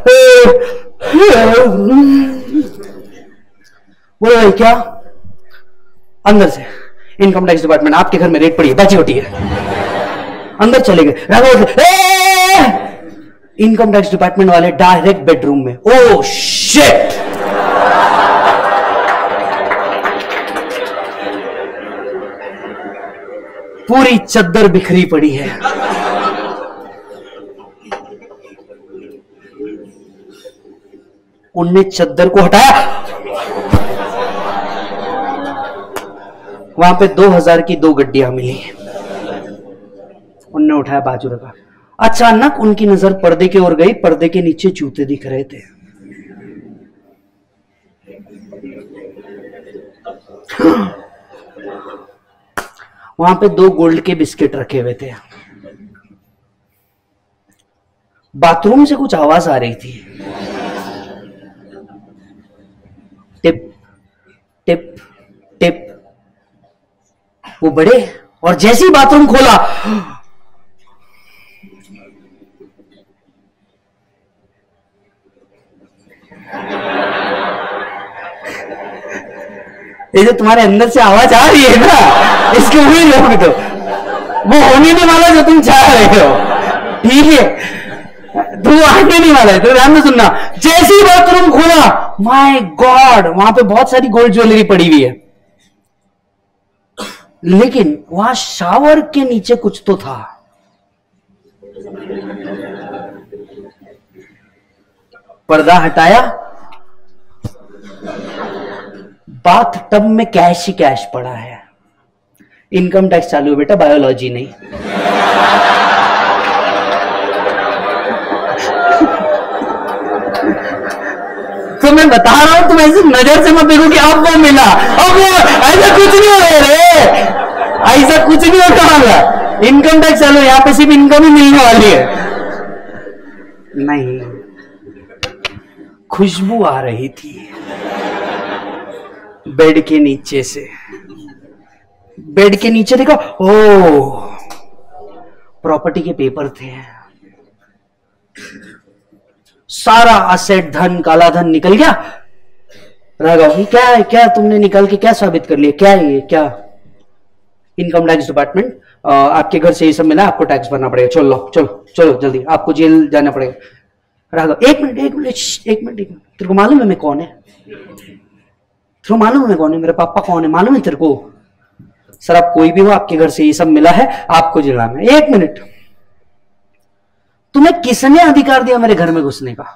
बोले भाई क्या? अंदर से इनकम टैक्स डिपार्टमेंट, आपके घर में रेड पड़ी है, बाजी होती है। अंदर चले गए। राघव इनकम टैक्स डिपार्टमेंट वाले डायरेक्ट बेडरूम में। Oh shit! पूरी चद्दर बिखरी पड़ी है। उनने चद्दर को हटाया, वहां पे 2000 की 2 गड्डियां मिली। उनने उठाया, बाजू रखा। अचानक उनकी नजर पर्दे की ओर गई। पर्दे के नीचे जूते दिख रहे थे। वहां पे 2 गोल्ड के बिस्किट रखे हुए थे। बाथरूम से कुछ आवाज आ रही थी, टिप टिप टिप। वो बड़े, और जैसे ही बाथरूम खोला, ये जो तुम्हारे अंदर से आवाज आ रही है ना, इसको भी रोक दो। वो होने नहीं वाला जो तुम चाह रहे हो, ठीक है? तो वो आने नहीं वाला है, तो ध्यान में सुनना। जैसे ही बाथरूम खोला, माय गॉड, वहां पे बहुत सारी गोल्ड ज्वेलरी पड़ी हुई है, लेकिन वहां शावर के नीचे कुछ तो था। पर्दा हटाया, बाथ टब में कैश ही कैश पड़ा है। इनकम टैक्स चालू है बेटा, बायोलॉजी नहीं। तो मैं बता रहा हूं, तुम ऐसे नजर से मत देखो कि अब वो मिला, अब वो, ऐसा कुछ नहीं हो रहा रे, ऐसा कुछ नहीं होता होगा। इनकम टैक्स चालू, यहां पे सिर्फ इनकम ही मिलने वाली है। नहीं, खुशबू आ रही थी बेड के नीचे से। बेड के नीचे देखो, ओ प्रॉपर्टी के पेपर थे। सारा असेट, धन, काला धन निकल गया। राघव, क्या है? क्या तुमने निकाल के क्या साबित कर लिया? क्या है ये? क्या? इनकम टैक्स डिपार्टमेंट, आपके घर से ये सब मिला, आपको टैक्स भरना पड़ेगा। चलो चलो चलो जल्दी, आपको जेल जाना पड़ेगा। राघव, एक मिनट, तेरे को मालूम है मैं कौन है? तेरे को मालूम है मैं कौन है? मेरे पापा कौन है मालूम है तेरे को? सर, आप कोई भी हो, आपके घर से ये सब मिला है, आपको जिलाना है। 1 मिनट, तुम्हें किसने अधिकार दिया मेरे घर में घुसने का?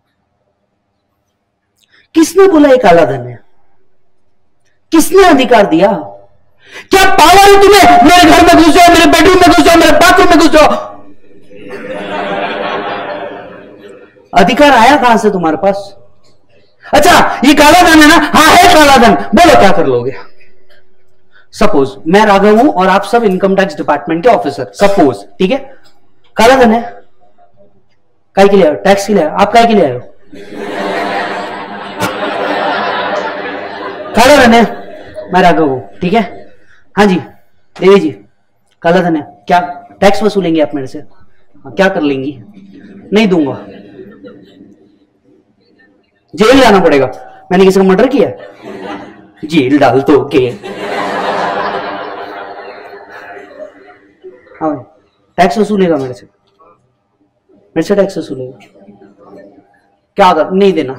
किसने बोला ये काला धन है? किसने अधिकार दिया? क्या पावर है तुम्हें मेरे घर में घुस जाओ, मेरे बेडरूम में घुस जाओ, मेरे बाथरूम में घुस जाओ? अधिकार आया कहां से तुम्हारे पास? अच्छा, ये काला धन है ना? हाँ है काला धन, बोलो क्या कर लोगे? सपोज मैं राघव हूं और आप सब इनकम टैक्स डिपार्टमेंट के ऑफिसर, सपोज, ठीक है? काला धन है, काय के लिए आयो? टैक्स के लिए आयो। आप काय के लिए आयो? काला धन है, मैं राघव हूं, ठीक है? हाँ जी देवी जी, काला धन है, क्या टैक्स वसूलेंगे आप मेरे से? हाँ, क्या कर लेंगी? नहीं दूंगा, जेल जाना पड़ेगा। मैंने किसी का मर्डर किया? जेल डाल तो के। हाँ, टैक्स वसूलेगा मेरे से? मेरे से टैक्स वसूलेगा? क्या कर? नहीं देना,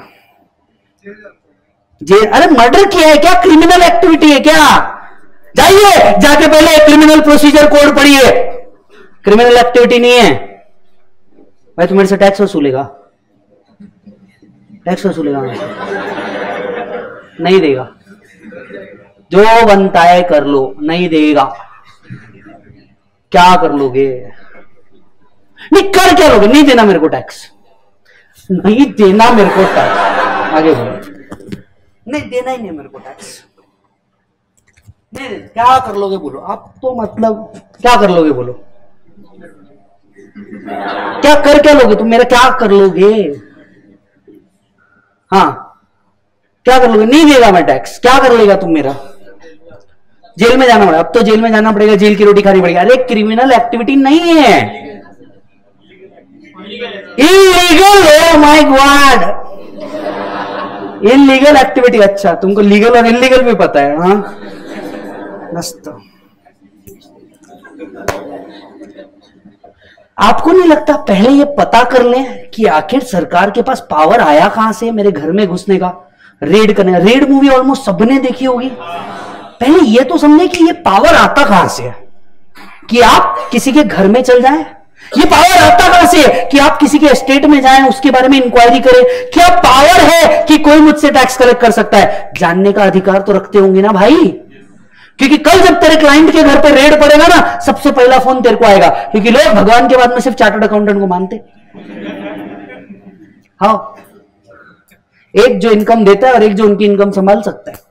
जेल। अरे मर्डर किया है क्या? क्रिमिनल एक्टिविटी है क्या? जाइए, जाके पहले क्रिमिनल प्रोसीजर कोड पढ़िए। क्रिमिनल एक्टिविटी नहीं है भाई। तो मेरे से टैक्स वसूलेगा? टैक्स वसूलेगा मेरे से? नहीं देगा, जो बनता है कर लो, नहीं देगा। क्या कर लोगे? नहीं कर क्या लोगे? नहीं देना मेरे को टैक्स, नहीं देना मेरे को टैक्स। आगे बोलो, नहीं देना ही नहीं मेरे को टैक्स, नहीं। क्या कर लोगे बोलो? आप तो मतलब क्या कर लोगे बोलो? क्या कर क्या लोगे तुम मेरा? क्या कर लोगे? हाँ, क्या कर लोगे? नहीं देगा मैं टैक्स, क्या कर लेगा तुम मेरा? जेल में जाना पड़ेगा। अब तो जेल में जाना पड़ेगा, जेल की रोटी खानी पड़ेगी। अरे क्रिमिनल एक्टिविटी नहीं है, इलीगल है। My god, illegal activity. अच्छा, तुमको लीगल और इलीगल भी पता है? हाँ मस्त। आपको नहीं लगता पहले ये पता कर लें कि आखिर सरकार के पास पावर आया कहां से मेरे घर में घुसने का, रेड करने? रेड मूवी ऑलमोस्ट सबने देखी होगी। पहले ये तो समझे कि ये पावर आता कहां से है कि आप किसी के घर में चल जाएं। ये पावर आता कहां से है कि आप किसी के एस्टेट में जाएं, उसके बारे में इंक्वायरी करें। क्या पावर है कि कोई मुझसे टैक्स कलेक्ट कर सकता है? जानने का अधिकार तो रखते होंगे ना भाई, क्योंकि कल जब तेरे क्लाइंट के घर पे रेड पड़ेगा ना, सबसे पहला फोन तेरे को आएगा, क्योंकि लोग भगवान के बाद में सिर्फ चार्टर्ड अकाउंटेंट को मानते। हाँ, एक जो इनकम देता है और एक जो उनकी इनकम संभाल सकता है।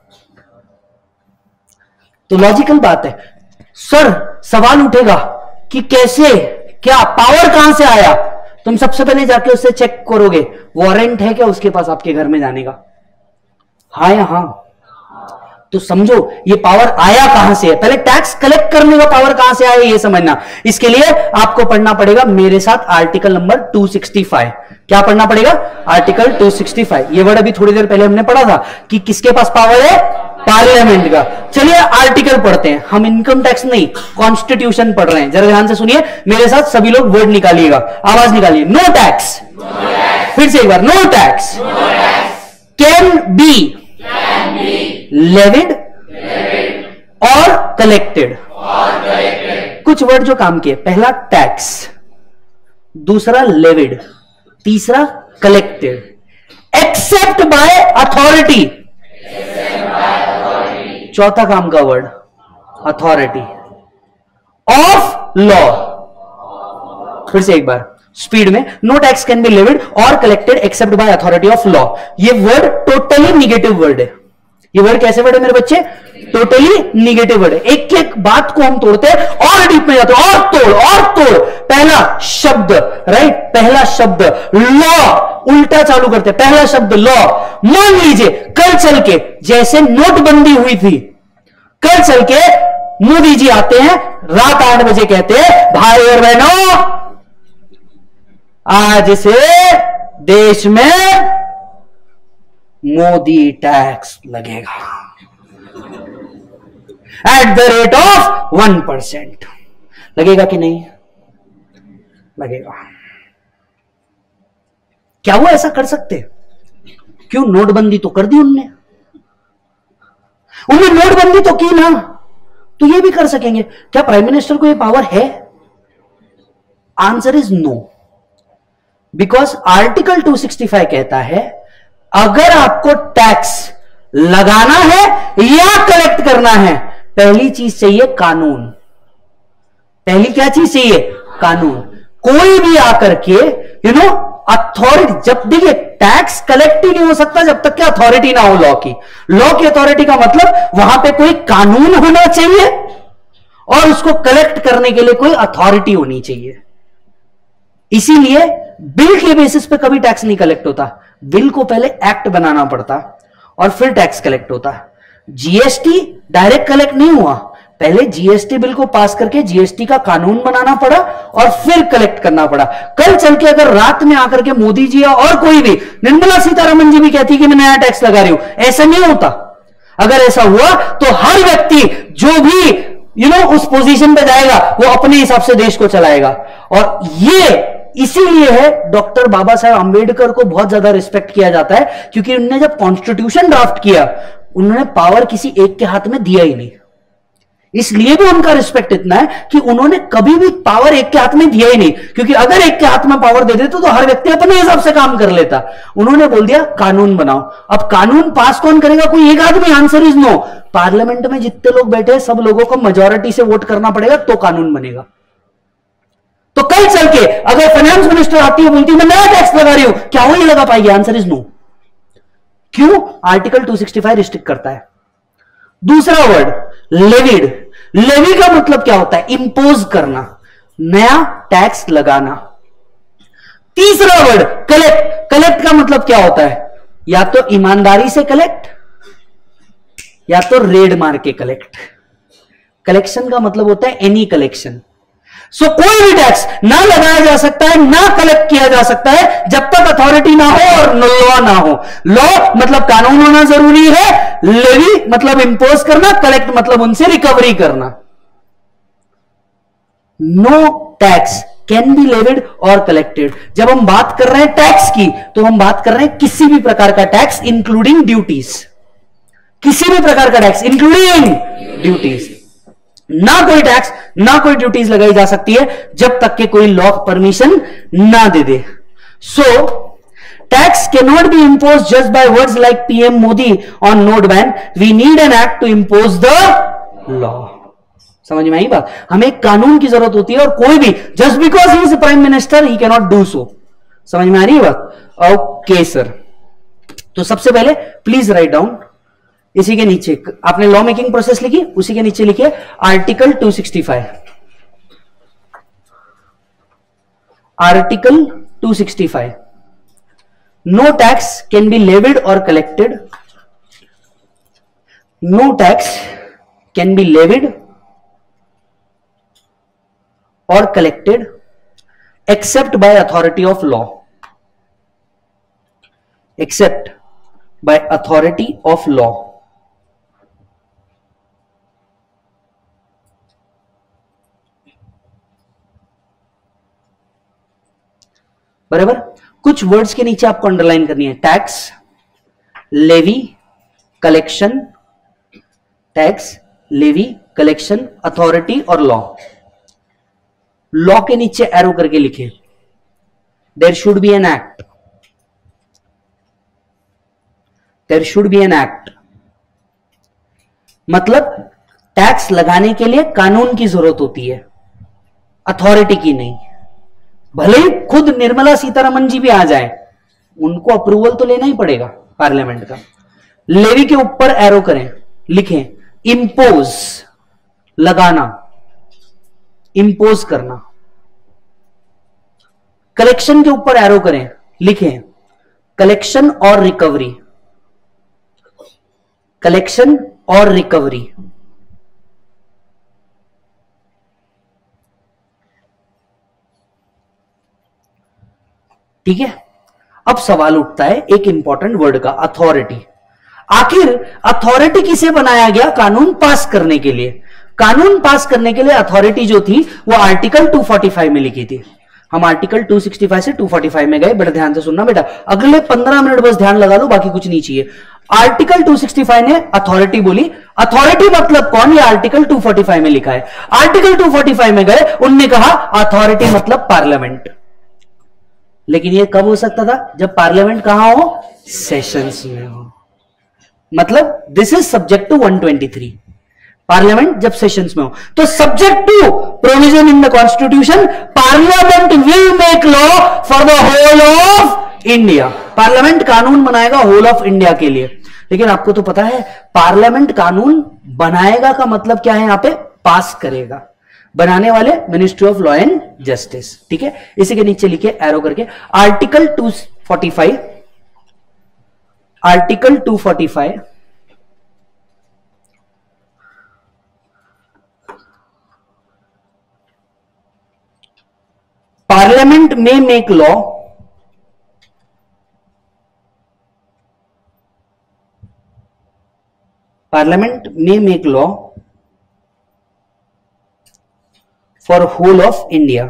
तो लॉजिकल बात है। सर सवाल उठेगा कि कैसे, क्या पावर कहां से आया? तुम सबसे पहले जाके उससे चेक करोगे वारंट है क्या उसके पास आपके घर में जाने का, हाँ या हाँ? तो समझो ये पावर आया कहां से है। पहले टैक्स कलेक्ट करने का पावर कहां से आया ये समझना। इसके लिए आपको पढ़ना पड़ेगा मेरे साथ आर्टिकल नंबर 265। क्या पढ़ना पड़ेगा? आर्टिकल 265। ये वर्ड अभी थोड़ी देर पहले हमने पढ़ा था कि किसके पास पावर है? पार्लियामेंट का। चलिए आर्टिकल पढ़ते हैं। हम इनकम टैक्स नहीं, कॉन्स्टिट्यूशन पढ़ रहे हैं। जरा ध्यान से सुनिए, मेरे साथ सभी लोग वर्ड निकालिएगा, आवाज निकालिए। नो टैक्स, फिर से एक बार, no tax can be levied और कलेक्टेड। कुछ वर्ड जो काम किए, पहला टैक्स, दूसरा लेविड, तीसरा कलेक्टेड, एक्सेप्ट बाय अथॉरिटी, चौथा काम का वर्ड अथॉरिटी ऑफ लॉ। फिर से एक बार स्पीड में, no tax can be levied और collected except by authority of law. ये वर्ड टोटली निगेटिव वर्ड है। ये वर्ड कैसे वर्ड है मेरे बच्चे? टोटली निगेटिव वर्ड है। एक एक बात को हम तोड़ते हैं और डीप में जाते हैं, और तोड़। पहला शब्द, राइट, पहला शब्द लॉ, उल्टा चालू करते हैं। पहला शब्द लॉ। मान लीजिए कल चल के जैसे नोटबंदी हुई थी, कल चल के मोदी जी आते हैं, रात 8 बजे कहते हैं भाई और बहनों आज से देश में मोदी टैक्स लगेगा एट द रेट ऑफ 1%। लगेगा कि नहीं लगेगा? क्या वो ऐसा कर सकते? क्यों? नोटबंदी तो कर दी उनने नोटबंदी तो की ना, तो ये भी कर सकेंगे। क्या प्राइम मिनिस्टर को ये पावर है? Answer is no, because article 265 कहता है अगर आपको टैक्स लगाना है या कलेक्ट करना है, पहली चीज चाहिए कानून। पहली क्या चीज चाहिए? कानून। कोई भी आकर के अथॉरिटी, जब देखिए टैक्स कलेक्ट ही नहीं हो सकता जब तक कि अथॉरिटी ना हो लॉ की। लॉ की अथॉरिटी का मतलब वहां पे कोई कानून होना चाहिए और उसको कलेक्ट करने के लिए कोई अथॉरिटी होनी चाहिए। इसीलिए बिल के बेसिस पे कभी टैक्स नहीं कलेक्ट होता, बिल को पहले एक्ट बनाना पड़ता और फिर टैक्स कलेक्ट होता। जीएसटी डायरेक्ट कलेक्ट नहीं हुआ, पहले जीएसटी बिल को पास करके जीएसटी का कानून बनाना पड़ा और फिर कलेक्ट करना पड़ा। कल चल के अगर रात में आकर के मोदी जी या और कोई भी, निर्मला सीतारमण जी भी कहती कि मैं नया टैक्स लगा रही हूं, ऐसा नहीं होता। अगर ऐसा हुआ तो हर व्यक्ति जो भी उस पोजीशन पे जाएगा वो अपने हिसाब से देश को चलाएगा। और ये इसीलिए है डॉक्टर बाबा साहेब अंबेडकर को बहुत ज्यादा रिस्पेक्ट किया जाता है, क्योंकि उन्होंने जब कॉन्स्टिट्यूशन ड्राफ्ट किया उन्होंने पावर किसी एक के हाथ में दिया ही नहीं। इसलिए भी उनका रिस्पेक्ट इतना है कि उन्होंने कभी भी पावर एक के हाथ में दिया ही नहीं, क्योंकि अगर एक के हाथ में पावर दे देते तो हर व्यक्ति अपने हिसाब से काम कर लेता। उन्होंने बोल दिया कानून बनाओ। अब कानून पास कौन करेगा? कोई एक आदमी। Answer is no. पार्लियामेंट में जितने लोग बैठे हैं सब लोगों को मेजॉरिटी से वोट करना पड़ेगा तो कानून बनेगा। तो कल चल के अगर फाइनेंस मिनिस्टर आती है बोलती है मैं नया टैक्स लगा रही हूं, क्या वो ये लगा पाएगी? Answer is no. क्यों? आर्टिकल 265 रिस्ट्रिक्ट करता है। दूसरा वर्ड लेविड। लेवी का मतलब क्या होता है? इंपोज करना, नया टैक्स लगाना। तीसरा वर्ड कलेक्ट। कलेक्ट का मतलब क्या होता है? या तो ईमानदारी से कलेक्ट या तो रेड मार के कलेक्ट। कलेक्शन का मतलब होता है एनी कलेक्शन। सो कोई भी टैक्स ना लगाया जा सकता है, ना कलेक्ट किया जा सकता है जब तक अथॉरिटी ना हो और लॉ ना हो। लॉ मतलब कानून होना जरूरी है, लेवी मतलब इंपोज करना, कलेक्ट मतलब उनसे रिकवरी करना। No tax can be levied और कलेक्टेड। जब हम बात कर रहे हैं टैक्स की तो हम बात कर रहे हैं किसी भी प्रकार का टैक्स इंक्लूडिंग ड्यूटीज। किसी भी प्रकार का टैक्स इंक्लूडिंग ड्यूटीज। ना कोई टैक्स ना कोई ड्यूटीज लगाई जा सकती है जब तक कि कोई लॉ परमिशन ना दे दे। So tax can not be impose just by words like PM Modi on note ban. We need an act to impose the law. समझ में आई बात? हमें कानून की जरूरत होती है और कोई भी just because he is prime minister he can not do so. समझ में आ रही है बात? Okay sir. तो सबसे पहले प्लीज राइट डाउन, इसी के नीचे आपने लॉ मेकिंग प्रोसेस लिखी, उसी के नीचे लिखिए article 265। Article 265, no tax can be levied और collected. No tax can be levied और collected except by authority of law, except by authority of law। बराबर? कुछ वर्ड्स के नीचे आपको अंडरलाइन करनी है, tax, levy, collection, tax, levy, collection, authority और लॉ। लॉ के नीचे एरो करके लिखे, there should be an act, there should be an act. मतलब टैक्स लगाने के लिए कानून की जरूरत होती है, अथॉरिटी की नहीं। भले ही खुद निर्मला सीतारमण जी भी आ जाए, उनको अप्रूवल तो लेना ही पड़ेगा पार्लियामेंट का। लेवी के ऊपर एरो करें, लिखें इंपोज, लगाना, इंपोज करना। कलेक्शन के ऊपर एरो करें, लिखें कलेक्शन और रिकवरी, कलेक्शन और रिकवरी। ठीक है? अब सवाल उठता है एक इंपॉर्टेंट वर्ड का, अथॉरिटी। आखिर अथॉरिटी किसे बनाया गया? कानून पास करने के लिए। कानून पास करने के लिए अथॉरिटी जो थी वो आर्टिकल 245 में लिखी थी। हम आर्टिकल 265 से 245 में गए। बड़ा ध्यान से सुनना बेटा, अगले 15 मिनट बस ध्यान लगा लो, बाकी कुछ नहीं चाहिए। आर्टिकल 265 ने अथॉरिटी बोली। अथॉरिटी मतलब कौन? ये आर्टिकल 245 में लिखा है। आर्टिकल 245 में गए, उनने कहा अथॉरिटी मतलब पार्लियामेंट। लेकिन ये कब हो सकता था? जब पार्लियामेंट कहां हो? सेशंस में हो। मतलब this is subject to 123। Parliament जब सेशंस में हो। तो subject to provision in the constitution, parliament will make law for the whole of India. Parliament कानून बनाएगा होल ऑफ इंडिया के लिए। लेकिन आपको तो पता है पार्लियामेंट कानून बनाएगा का मतलब क्या है, यहां पे पास करेगा, बनाने वाले ministry of law and justice. ठीक है, इसी के नीचे लिखे एरो करके article 245, article 245 parliament may make law Parliament may make law for whole of India.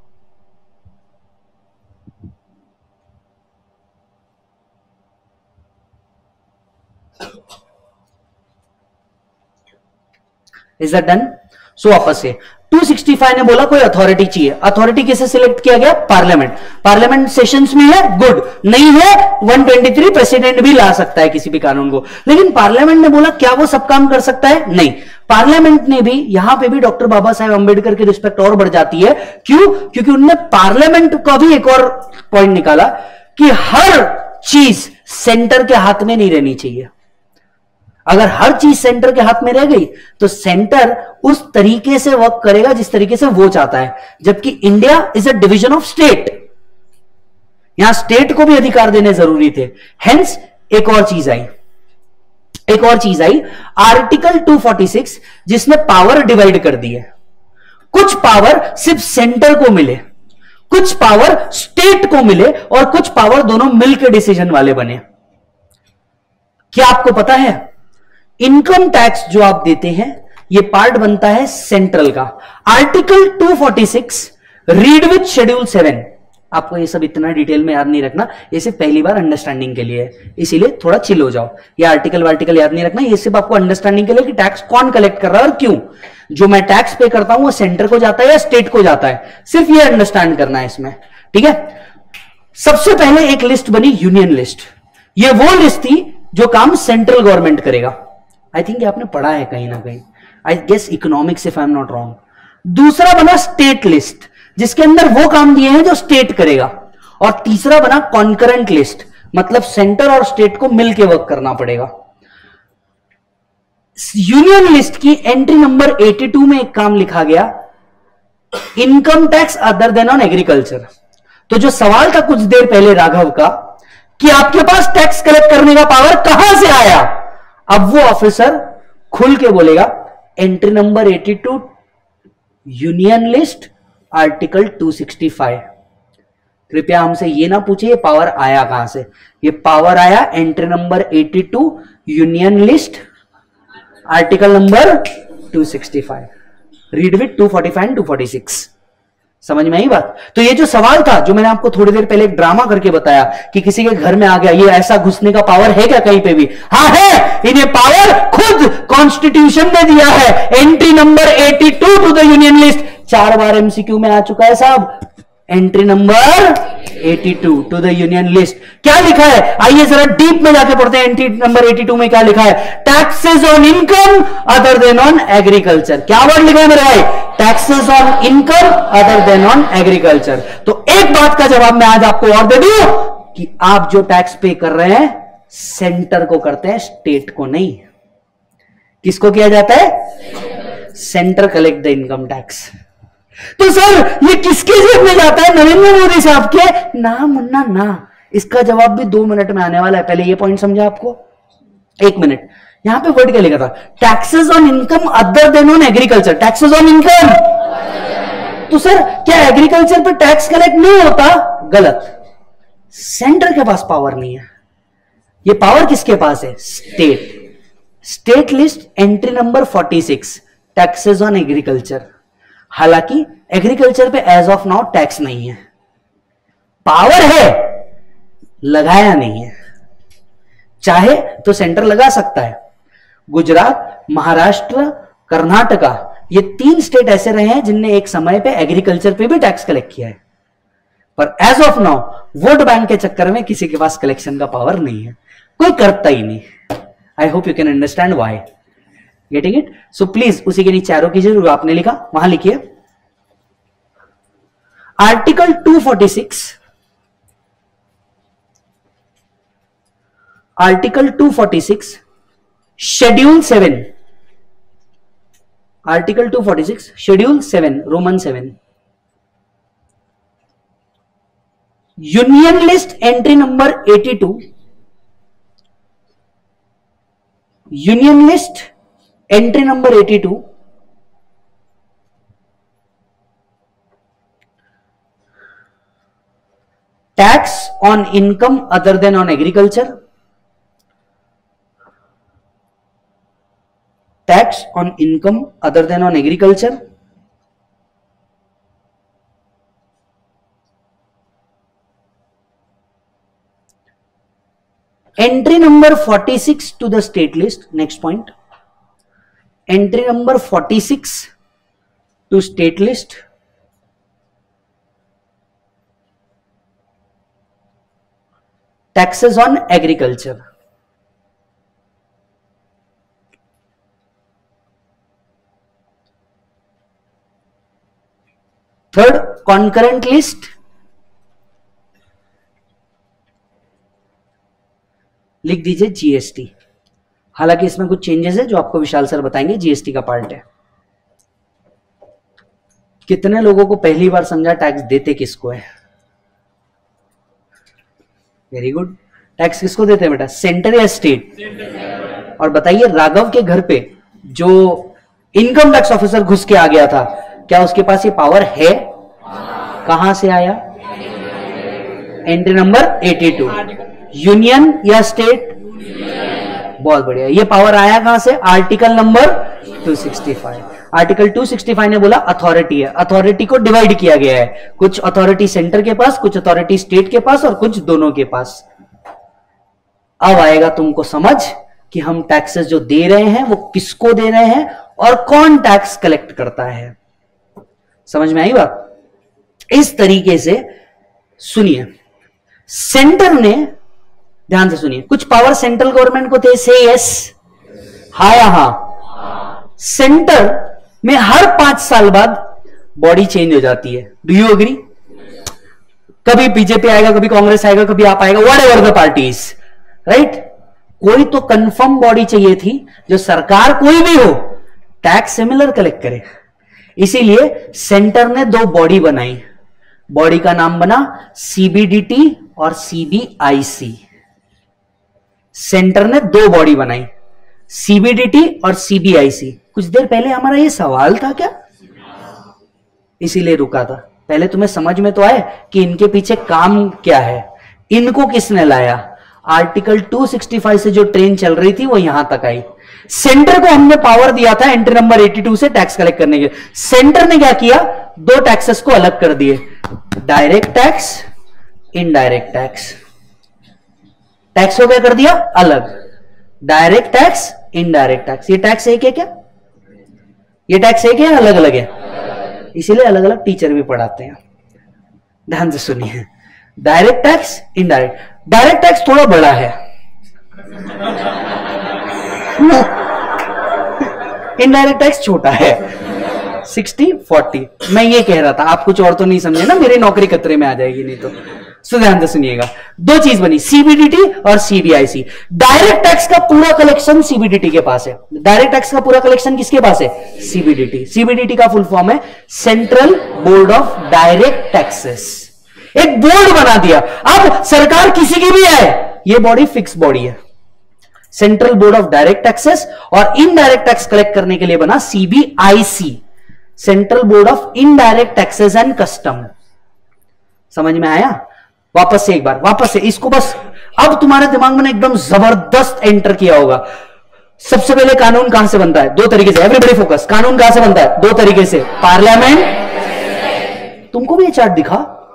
Is that done? So वापस से 265 ने बोला कोई अथॉरिटी चाहिए। अथॉरिटी किसे सिलेक्ट किया गया? पार्लियामेंट। पार्लियामेंट सेशंस में है, गुड। नहीं है 123 प्रेसिडेंट भी ला सकता है किसी भी कानून को। लेकिन पार्लियामेंट ने बोला क्या वो सब काम कर सकता है? नहीं। पार्लियामेंट ने भी यहां पे भी डॉक्टर बाबा साहेब अंबेडकर की रिस्पेक्ट और बढ़ जाती है। क्यों? क्योंकि उन्होंने पार्लियामेंट का भी एक और पॉइंट निकाला कि हर चीज सेंटर के हाथ में नहीं रहनी चाहिए। अगर हर चीज सेंटर के हाथ में रह गई तो सेंटर उस तरीके से वर्क करेगा जिस तरीके से वो चाहता है, जबकि India is a division of state. यहां स्टेट को भी अधिकार देने जरूरी थे। हेंस एक और चीज आई, आर्टिकल 246, जिसने पावर डिवाइड कर दी है। कुछ पावर सिर्फ सेंटर को मिले, कुछ पावर स्टेट को मिले और कुछ पावर दोनों मिलकर डिसीजन वाले बने। क्या आपको पता है इनकम टैक्स जो आप देते हैं ये पार्ट बनता है सेंट्रल का। Article 246 read with schedule 7। आपको ये सब इतना डिटेल में याद नहीं रखना, ये सिर्फ पहली बार अंडरस्टैंडिंग के लिए है, इसीलिए थोड़ा चिल हो जाओ। ये आर्टिकल वार्टिकल याद नहीं रखना, ये सिर्फ आपको अंडरस्टैंडिंग के लिए कि टैक्स कौन कलेक्ट कर रहा है और क्यों। जो मैं टैक्स पे करता हूं वो सेंटर को जाता है या स्टेट को जाता है, सिर्फ ये अंडरस्टैंड करना है इसमें। ठीक है, सबसे पहले एक लिस्ट बनी यूनियन लिस्ट। ये वो लिस्ट थी जो काम सेंट्रल गवर्नमेंट करेगा। आई थिंक आपने पढ़ा है कहीं ना कहीं, I guess economics if I am not wrong. दूसरा बना स्टेट लिस्ट, जिसके अंदर वो काम दिए हैं जो स्टेट करेगा। और तीसरा बना कॉन्करेंट लिस्ट, मतलब सेंटर और स्टेट को मिलकर वर्क करना पड़ेगा। यूनियन लिस्ट की एंट्री नंबर 82 में एक काम लिखा गया, income tax other than on agriculture. तो जो सवाल था कुछ देर पहले राघव का कि आपके पास टैक्स कलेक्ट करने का पावर कहां से आया, अब वो ऑफिसर खुल के बोलेगा entry number 82 union list article 265। कृपया हमसे ये ना पूछे ये पावर आया कहां से, ये पावर आया entry number 82 union list article number 265। Read with 245 and 246। समझ में आई बात? तो ये जो सवाल था जो मैंने आपको थोड़ी देर पहले एक ड्रामा करके बताया कि किसी के घर में आ गया, ये ऐसा घुसने का पावर है क्या कहीं पे भी? हाँ है, इन्हें पावर खुद कॉन्स्टिट्यूशन ने दिया है। Entry number 82 to the union list 4 बार एमसीक्यू में आ चुका है साहब। Entry number 82 to the union list क्या लिखा है? आइए जरा डीप में जाके पढ़ते हैं। एंट्री नंबर 82 में क्या लिखा है? Taxes on income other than on agriculture. क्या वर्ड लिखा है मेरे भाई? Taxes on income other than on agriculture. तो एक बात का जवाब मैं आज आपको और दे दूं कि आप जो टैक्स पे कर रहे हैं सेंटर को करते हैं, स्टेट को नहीं। किसको किया जाता है? Centre collect the income tax. तो सर ये किसके जेब में जाता है? नरेंद्र मोदी साहब के? ना मुन्ना ना, इसका जवाब भी 2 मिनट में आने वाला है। पहले ये पॉइंट समझा आपको? 1 मिनट। यहां पे वर्ड क्या लिखा था? Taxes on income other than on agriculture. Taxes on income, तो सर क्या एग्रीकल्चर पे टैक्स कलेक्ट नहीं होता? गलत, सेंटर के पास पावर नहीं है। ये पावर किसके पास है? State. State list entry number 46 taxes on agriculture. हालांकि एग्रीकल्चर पे एज ऑफ नाउ टैक्स नहीं है, पावर है, लगाया नहीं है। चाहे तो सेंटर लगा सकता है। गुजरात, महाराष्ट्र, कर्नाटका, ये 3 स्टेट ऐसे रहे हैं जिनने एक समय पे एग्रीकल्चर पे भी टैक्स कलेक्ट किया है, पर as of now vote bank के चक्कर में किसी के पास कलेक्शन का पावर नहीं है, कोई करता ही नहीं। I hope you can understand why. Getting it? So please उसी के नीचे एरो कीजिए जो आपने लिखा, वहां लिखिए article 246, article 246 schedule 7, article 246 schedule 7 roman 7, union list entry number 82, union list entry number 82, tax on income other than on agriculture, tax on income other than on agriculture, entry number 46 to the state list. Next point, entry number 46 to state list, taxes on agriculture. Third, concurrent list, लिख दीजिए जीएसटी। हालांकि इसमें कुछ चेंजेस है जो आपको विशाल सर बताएंगे, जीएसटी का पार्ट है। कितने लोगों को पहली बार समझा टैक्स देते किसको है? Very good. टैक्स किसको देते हैं बेटा, सेंटर या स्टेट? और बताइए राघव के घर पे जो इनकम टैक्स ऑफिसर घुस के आ गया था, क्या उसके पास ये पावर है? कहां से आया? Entry number 82। यूनियन या स्टेट? बहुत बढ़िया। ये पावर आया कहां से? Article number 265। आर्टिकल 265 ने बोला अथॉरिटी है, अथॉरिटी को डिवाइड किया गया है, कुछ अथॉरिटी सेंटर के पास, कुछ अथॉरिटी स्टेट के पास और कुछ दोनों के पास। अब आएगा तुमको समझ कि हम टैक्सेस जो दे रहे हैं वो किसको दे रहे हैं और कौन टैक्स कलेक्ट करता है। समझ में आई बात? इस तरीके से सुनिए, सेंटर ने, ध्यान से सुनिए, कुछ पावर सेंट्रल गवर्नमेंट को थे, से यस, हा या हा? सेंटर में हर 5 साल बाद बॉडी चेंज हो जाती है। Do you agree? कभी बीजेपी आएगा, कभी कांग्रेस आएगा, कभी आप आएगा, whatever the parties, right? कोई तो कंफर्म बॉडी चाहिए थी जो सरकार कोई भी हो टैक्स सिमिलर कलेक्ट करे। इसीलिए सेंटर ने 2 बॉडी बनाई। बॉडी का नाम बना सीबीडीटी और सीबीआईसी। सेंटर ने 2 बॉडी बनाई, सीबीडीटी और सीबीआईसी। कुछ देर पहले हमारा ये सवाल था क्या? इसीलिए रुका था। पहले तुम्हें समझ में तो आए कि इनके पीछे काम क्या है, इनको किसने लाया। आर्टिकल 265 से जो ट्रेन चल रही थी वो यहां तक आई। सेंटर को हमने पावर दिया था एंट्री नंबर 82 से टैक्स कलेक्ट करने के। सेंटर ने क्या किया? 2 टैक्सेस को अलग कर दिए, direct tax, indirect tax. Tax को क्या कर दिया? अलग। Direct tax, indirect tax. ये टैक्स एक है क्या? ये टैक्स एक है, अलग अलग है? इसीलिए अलग अलग टीचर भी पढ़ाते हैं। ध्यान से सुनिए, direct tax, indirect. Direct tax थोड़ा बड़ा है, इनडायरेक्ट टैक्स छोटा है। 60-40 मैं ये कह रहा था, आप कुछ और तो नहीं समझे ना, मेरी नौकरी खतरे में आ जाएगी नहीं तो। ध्यान से सुनिएगा, 2 चीज बनी, सीबीडीटी और सीबीआईसी। डायरेक्ट टैक्स का पूरा कलेक्शन सीबीडीटी के पास है। डायरेक्ट टैक्स का पूरा कलेक्शन किसके पास है? सीबीडीटी। सीबीडीटी का फुल फॉर्म है central board of direct taxes. एक बोर्ड बना दिया। अब सरकार किसी की भी आए, ये बॉडी फिक्स बॉडी है, central board of direct taxes. और इनडायरेक्ट टैक्स कलेक्ट करने के लिए बना CBIC, central board of indirect taxes and custom. समझ में आया? वापस से एक बार, वापस से इसको बस अब तुम्हारे दिमाग में एकदम जबरदस्त एंटर किया होगा। सबसे पहले कानून कहां से बनता है? 2 तरीके से। Everybody focus. कानून कहां से बनता है? 2 तरीके से, पार्लियामेंट। तुमको भी ये चार्ट दिखा?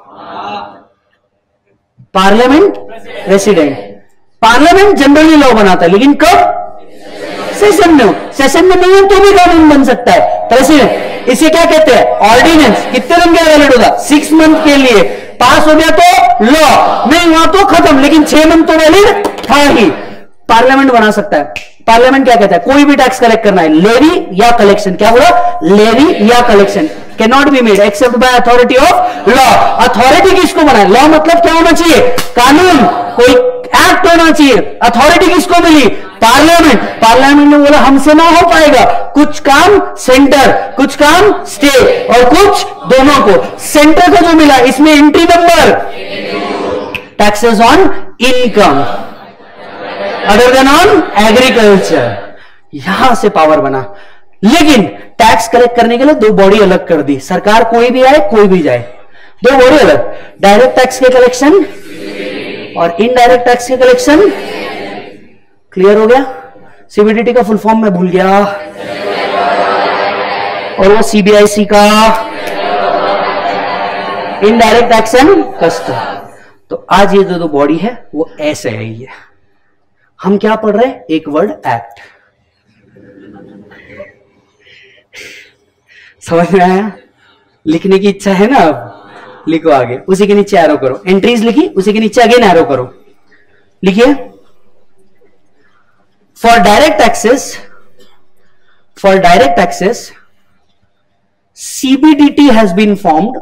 Parliament, president. Parliament generally law बनाता है, लेकिन कब? सेशन में हो। सेशन में नहीं हो तो भी कानून बन सकता है। प्रेसिडेंट, इसे क्या कहते हैं? ऑर्डिनेंस। कितने दिन का वैलिड होगा? 6 मंथ के लिए। पास हो गया तो लॉ, नहीं हुआ तो खत्म, लेकिन 6 मंथ तो वैलिड था ही। पार्लियामेंट बना सकता है। पार्लियामेंट क्या कहता है? कोई भी टैक्स कलेक्ट करना है, लेवी या कलेक्शन। क्या बोला? लेवी या collection. Can not be made except by authority of law. Authority किसको बनाए? लॉ मतलब क्या होना चाहिए? कानून, कोई एक्ट होना चाहिए। अथॉरिटी किसको मिली? पार्लियामेंट। पार्लियामेंट ने बोला हमसे ना हो पाएगा, कुछ काम सेंटर, कुछ काम स्टेट, और कुछ दोनों को। सेंटर को जो मिला इसमें entry number taxes on income other than on agriculture, यहां से पावर बना। लेकिन टैक्स कलेक्ट करने के लिए दो बॉडी अलग कर दी। सरकार कोई भी आए कोई भी जाए, दो बॉडी अलग, डायरेक्ट टैक्स के कलेक्शन और इनडायरेक्ट टैक्स के कलेक्शन। क्लियर हो गया? सीबीडीटी का फुल फॉर्म मैं भूल गया, और वो सीबीआईसी का इनडायरेक्ट टैक्स एंड कस्टम। तो आज ये जो दो बॉडी है वो ऐसे है। ये हम क्या पढ़ रहे हैं? एक वर्ड एक्ट। समझ में आया? लिखने की इच्छा है ना? अब लिखो आगे, उसी के नीचे एरो करो। एंट्रीज लिखी, उसी के नीचे अगेन एरो करो। लिखिए for direct taxes CBDT has been formed.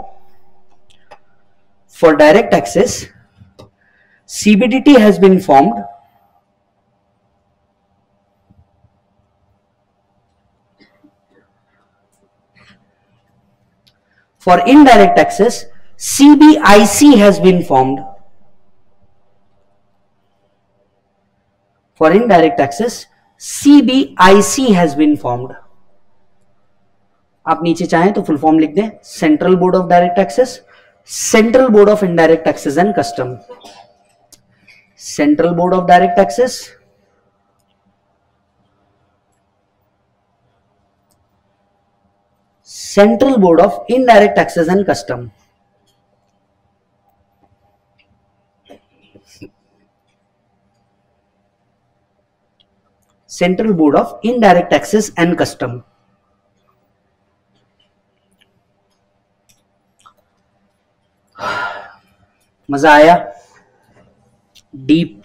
For direct taxes, CBDT has been formed. For indirect taxes, CBIC has been formed. For indirect taxes, CBIC has been formed. आप नीचे चाहें तो फुल फॉर्म लिख दें, central board of direct taxes, central board of indirect taxes and custom. Central board of direct taxes, central board of indirect taxes and custom. Central board of indirect taxes and custom. मजा आया? डीप।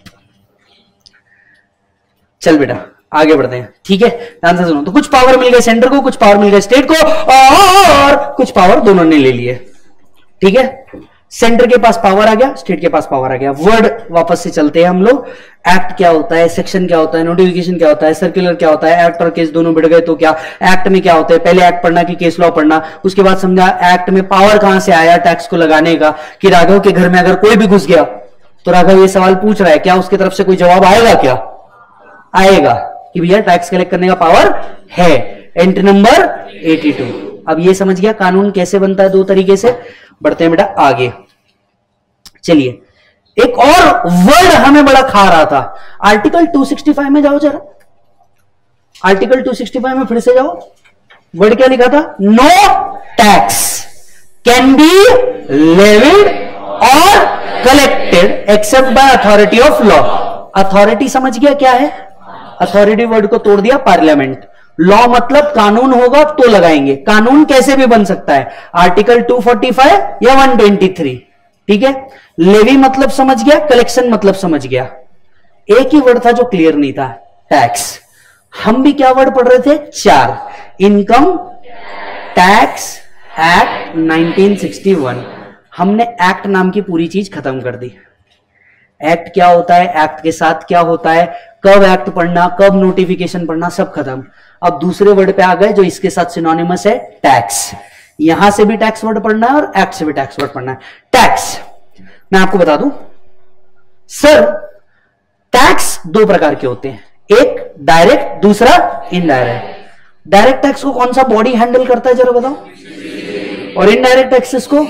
चल बेटा आगे बढ़ते हैं, ठीक है? ध्यान से सुनो। तो कुछ पावर मिल गए सेंटर को, कुछ पावर मिल गए स्टेट को, और कुछ पावर दोनों ने ले लिए, ठीक है? सेंटर के पास पावर आ गया, स्टेट के पास पावर आ गया। वर्ड वापस से चलते हैं हम लोग। एक्ट क्या होता है, सेक्शन क्या होता है, नोटिफिकेशन क्या होता है, सर्कुलर क्या होता है, एक्ट और केस दोनों बिड़ गए तो क्या, एक्ट में क्या होता है, पहले एक्ट पढ़ना कि केस लॉ पढ़ना, उसके बाद समझा एक्ट में पावर कहां से आया टैक्स को लगाने का, कि राघव के घर में अगर कोई भी घुस गया तो राघव ये सवाल पूछ रहा है, क्या उसकी तरफ से कोई जवाब आएगा? क्या आएगा कि भैया टैक्स कलेक्ट करने का पावर है। Entry number 82। अब ये समझ गया कानून कैसे बनता है, दो तरीके से। बढ़ते हैं बेटा आगे, चलिए। एक और वर्ड हमें बड़ा खा रहा था, आर्टिकल 265 में जाओ जरा, आर्टिकल 265 में फिर से जाओ। वर्ड क्या लिखा था? No tax can be levied और collected except by authority of law. Authority समझ गया क्या है? अथॉरिटी वर्ड को तोड़ दिया पार्लियामेंट। लॉ मतलब कानून होगा तो लगाएंगे। कानून कैसे भी बन सकता है, आर्टिकल 245 या 123, ठीक है? लेवी मतलब समझ गया, कलेक्शन मतलब समझ गया। एक ही वर्ड था जो क्लियर नहीं था, टैक्स। हम भी क्या वर्ड पढ़ रहे थे? 4, इनकम टैक्स एक्ट 1961। हमने एक्ट नाम की पूरी चीज खत्म कर दी। एक्ट क्या होता है, एक्ट के साथ क्या होता है, कब एक्ट पढ़ना, कब नोटिफिकेशन पढ़ना, सब खत्म। अब दूसरे वर्ड पे आ गए जो इसके साथ सिनोनिमस है, टैक्स। यहां से भी टैक्स वर्ड पढ़ना है और एक्ट से भी टैक्स वर्ड पढ़ना है। टैक्स मैं आपको बता दूं सर, टैक्स दो प्रकार के होते हैं, एक डायरेक्ट, दूसरा इनडायरेक्ट। डायरेक्ट टैक्स को कौन सा बॉडी हैंडल करता है जरा बताओ, और इनडायरेक्ट टैक्सेस को?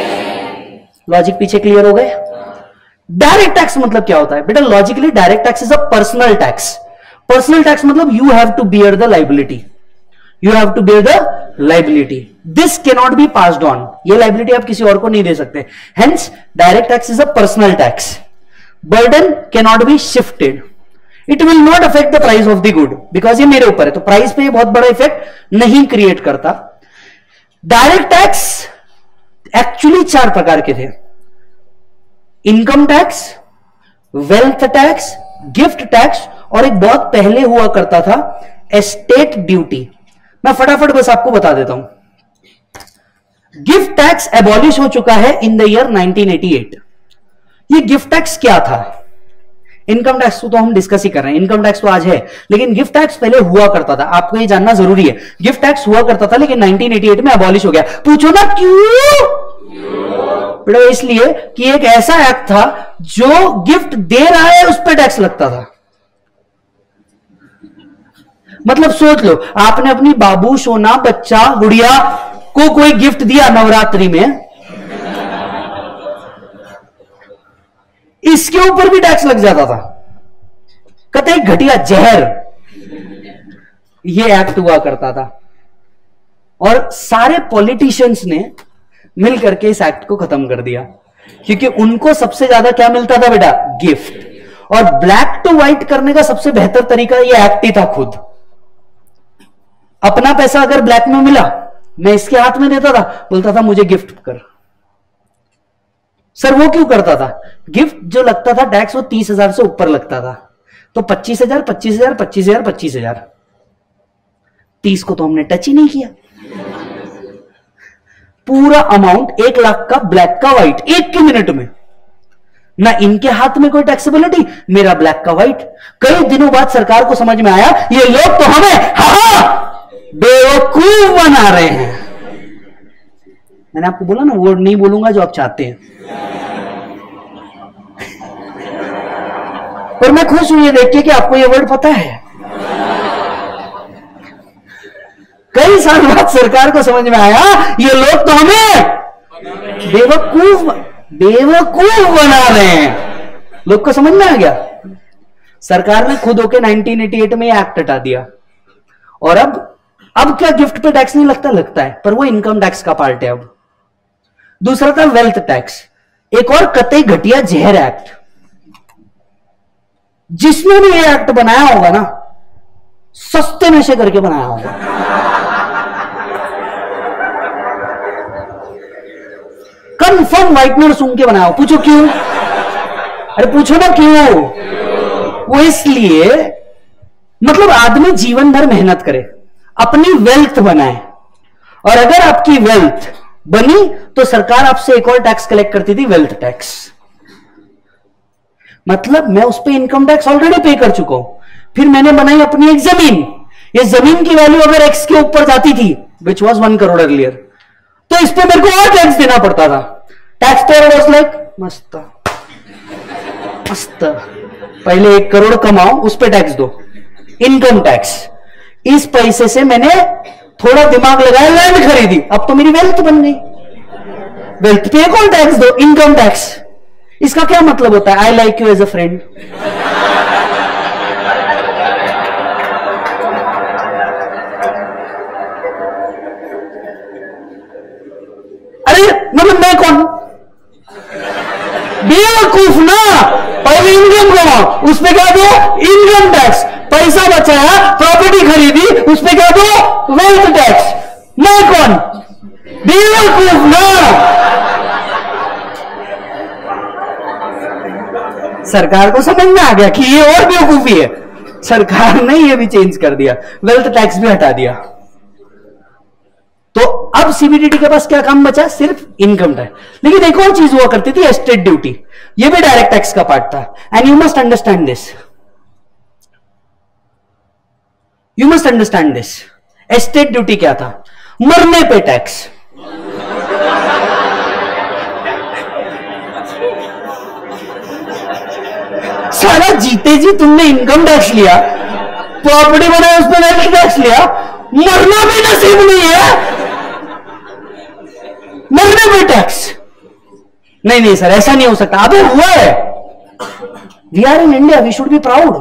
लॉजिक पीछे क्लियर हो गए? डायरेक्ट टैक्स मतलब क्या होता है बेटा? Logically direct tax is a personal tax. Personal tax मतलब you have to bear the liability, you have to bear the liability, this can not be passed on. ये लाइबिलिटी आप किसी और को नहीं दे सकते। Hence direct tax is a personal tax. Burden can not be shifted, it will not affect the price of the good, because ये मेरे ऊपर है, तो प्राइस पे ये बहुत बड़ा इफेक्ट नहीं क्रिएट करता। डायरेक्ट टैक्स एक्चुअली 4 प्रकार के थे, income tax, wealth tax, gift tax, और एक बहुत पहले हुआ करता था एस्टेट ड्यूटी। मैं फटाफट बस आपको बता देता हूं। गिफ्ट टैक्स एबॉलिश हो चुका है इन द ईयर 1988। ये गिफ्ट टैक्स क्या था? इनकम टैक्स तो हम डिस्कस ही कर रहे हैं, इनकम टैक्स तो आज है, लेकिन गिफ्ट टैक्स पहले हुआ करता था, आपको ये जानना जरूरी है। गिफ्ट टैक्स हुआ करता था लेकिन 1988 में एबॉलिश हो गया। पूछो ना क्यों? बेटा इसलिए कि एक ऐसा एक्ट था जो गिफ्ट दे रहा है उस पर टैक्स लगता था। मतलब सोच लो, आपने अपनी बाबू, सोना, बच्चा, गुड़िया को कोई गिफ्ट दिया नवरात्रि में, इसके ऊपर भी टैक्स लग जाता था। कतई घटिया जहर ये एक्ट हुआ करता था और सारे पॉलिटिशियंस ने मिलकर के इस एक्ट को खत्म कर दिया, क्योंकि उनको सबसे ज्यादा क्या मिलता था बेटा? गिफ्ट। और ब्लैक टू व्हाइट करने का सबसे बेहतर तरीका ये एक्ट ही था खुद। अपना पैसा अगर ब्लैक में मिला, मैं इसके हाथ में देता था, बोलता था मुझे गिफ्ट कर। सर वो क्यों करता था? गिफ्ट जो लगता था टैक्स वो 30,000 से ऊपर लगता था, तो 25,000, 25,000, 25,000, 25,000, 30 को तो हमने टच ही नहीं किया। पूरा अमाउंट 1 लाख का ब्लैक का व्हाइट एक ही मिनट में। ना इनके हाथ में कोई टैक्सेबिलिटी, मेरा ब्लैक का व्हाइट। कई दिनों बाद सरकार को समझ में आया ये लोग तो हमें बेवकूफ बना रहे हैं। मैंने आपको बोला ना, वर्ड नहीं बोलूंगा जो आप चाहते हैं। और मैं खुश हूं ये देख के कि आपको ये वर्ड पता है। कई साल बाद सरकार को समझ में आया ये लोग तो हमें बेवकूफ बना रहे हैं। लोग को समझ में आ गया। सरकार ने खुद होके 1988 में ये एक्ट हटा दिया। और अब क्या गिफ्ट पे टैक्स नहीं लगता है, पर वो इनकम टैक्स का पार्ट है। अब दूसरा था वेल्थ टैक्स, एक और कतई घटिया जहर एक्ट। जिसने भी ये एक्ट बनाया होगा ना, सस्ते नशे करके बनाया होगा। कन्फर्म व्हाइटनर सूंघ के बनाया हो। पूछो क्यों? अरे पूछो ना क्यों? वो इसलिए, मतलब आदमी जीवन भर मेहनत करे, अपनी वेल्थ बनाए, और अगर आपकी वेल्थ बनी तो सरकार आपसे एक और टैक्स कलेक्ट करती थी, वेल्थ टैक्स। मतलब मैं उस पर इनकम टैक्स ऑलरेडी पे कर चुका हूं, फिर मैंने बनाई अपनी एक जमीन। ये जमीन की वैल्यू अगर एक्स के ऊपर जाती थी, विच वॉज 1 करोड़ अर्लियर, तो इस पे मेरे को और टैक्स देना पड़ता था। टैक्स पेयर वाज लाइक मस्त मस्त, पहले 1 करोड़ कमाओ, उस पे टैक्स दो, इनकम टैक्स। इस पैसे से मैंने थोड़ा दिमाग लगाया, लैंड खरीदी, अब तो मेरी वेल्थ बन गई। वेल्थ पे कौन टैक्स दो? Income tax. इसका क्या मतलब होता है? I like you as a friend. अरे मतलब मैं कौन? बेवकूफ ना। पहले इनकम कमाओ, उस पे क्या दो? Income tax. पैसा बचाया, प्रॉपर्टी खरीदी, उस पे क्या दो? Wealth tax. मैं कौन? बेवकूफ ना। सरकार को समझ में आ गया कि ये और बेवकूफी है। सरकार ने ये भी चेंज कर दिया, वेल्थ टैक्स भी हटा दिया। तो अब सीबीडीटी के पास क्या काम बचा? सिर्फ इनकम टैक्स। लेकिन एक और चीज हुआ करती थी, एस्टेट ड्यूटी। ये भी डायरेक्ट टैक्स का पार्ट था। And you must understand this, you must understand this. Estate duty क्या था? मरने पे टैक्स। सारा जीते जी तुमने इनकम टैक्स लिया, प्रॉपर्टी बनाया, उस पर वेल्थ टैक्स लिया, मरना भी नसीब नहीं है, मरने पे टैक्स। नहीं सर, ऐसा नहीं हो सकता। अबे हुआ है। We are in India, we should be proud.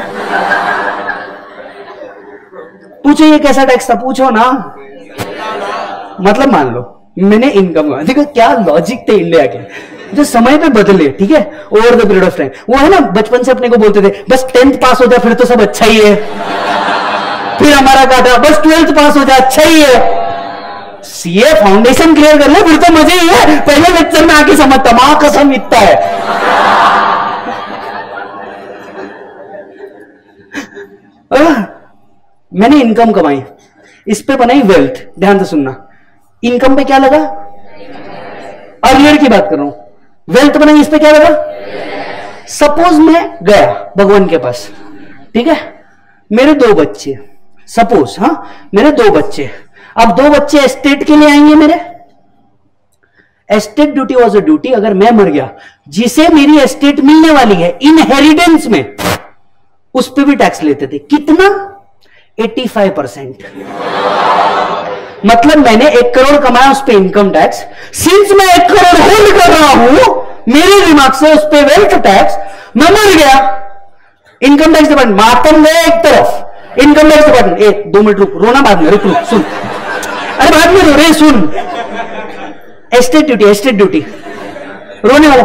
पूछो ये कैसा टैक्स था? पूछो ना। मतलब मान लो मैंने इनकम, देखो क्या लॉजिक थे इंडिया के, जो समय पे बदले, ठीक है, over the period of time. वो है ना, बचपन से अपने को बोलते थे बस 10th पास हो जाए फिर तो सब अच्छा ही है। फिर हमारा क्या था? बस 12th पास हो जाए अच्छा ही है। सीए फाउंडेशन क्लियर कर ले फिर तो मजे ही है। पहले लेक्चर में आके समझता, मां कसम इतना है। मैंने इनकम कमाई, इस पे बनाई वेल्थ। ध्यान से सुनना, इनकम पे क्या लगा? अर्लियर की बात कर रहा हूं, वेल्थ बनाई, इस पे क्या लगा? सपोज मैं गया भगवान के पास, ठीक है, मेरे 2 बच्चे, सपोज, हाँ मेरे 2 बच्चे, अब 2 बच्चे एस्टेट के लिए आएंगे मेरे। Estate duty was a duty, अगर मैं मर गया, जिसे मेरी एस्टेट मिलने वाली है इनहेरिटेंस में, उस पर भी टैक्स लेते थे। कितना? 85%। मतलब मैंने 1 करोड़ कमाया, उस पर इनकम टैक्स। सिंस मैं 1 करोड़ होल्ड कर रहा हूं मेरे दिमाग से, उस पर वेल्थ टैक्स। मैं मर गया, इनकम टैक्स डिपार्टमेंट, मातम गया एक तरफ, इनकम टैक्स डिपार्टमेंट, 2 मिनट रुक, रोना बाद में, रुक रुक सुन, अरे बाद में रो रे, सुन, एस्टेट ड्यूटी, एस्टेट ड्यूटी, रोने वाला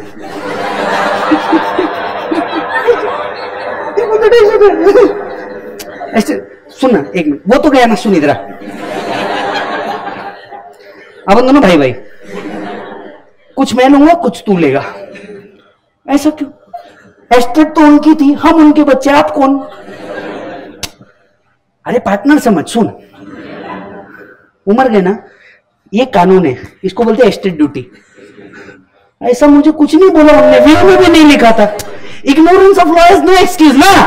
सुनना एक मिनट, वो तो गया ना, सुन इधर। अब दोनों भाई भाई, कुछ मैं लूंगा कुछ तू लेगा, ऐसा क्यों? एस्टेट तो उनकी थी, हम उनके बच्चे, आप कौन? अरे पार्टनर समझ, सुन, उमर गए ना, ये कानून है, इसको बोलते हैं एस्टेट ड्यूटी। ऐसा मुझे कुछ नहीं बोला उन्होंने, विल में भी नहीं लिखा था। Ignorance of law is no excuse ना।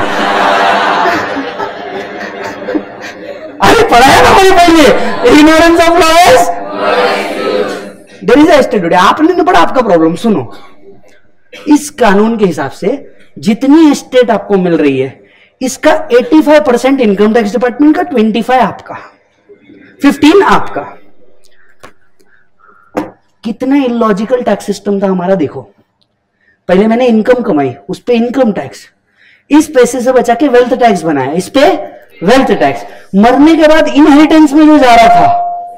अरे पढ़ाया ना मैंने पहले, ignorance of law is there is estate duty. आपने नहीं पढ़ा, आपका प्रॉब्लम। सुनो, इस कानून के हिसाब से जितनी एस्टेट आपको मिल रही है, इसका 85% इनकम टैक्स डिपार्टमेंट का, 25 आपका, 15 आपका। कितना इलॉजिकल टैक्स सिस्टम था हमारा, देखो। पहले मैंने इनकम कमाई, उस पे इनकम टैक्स, इस पैसे से बचा के वेल्थ टैक्स बनाया, इस पे वेल्थ टैक्स। मरने के बाद इनहेरिटेंस में जो जा रहा था,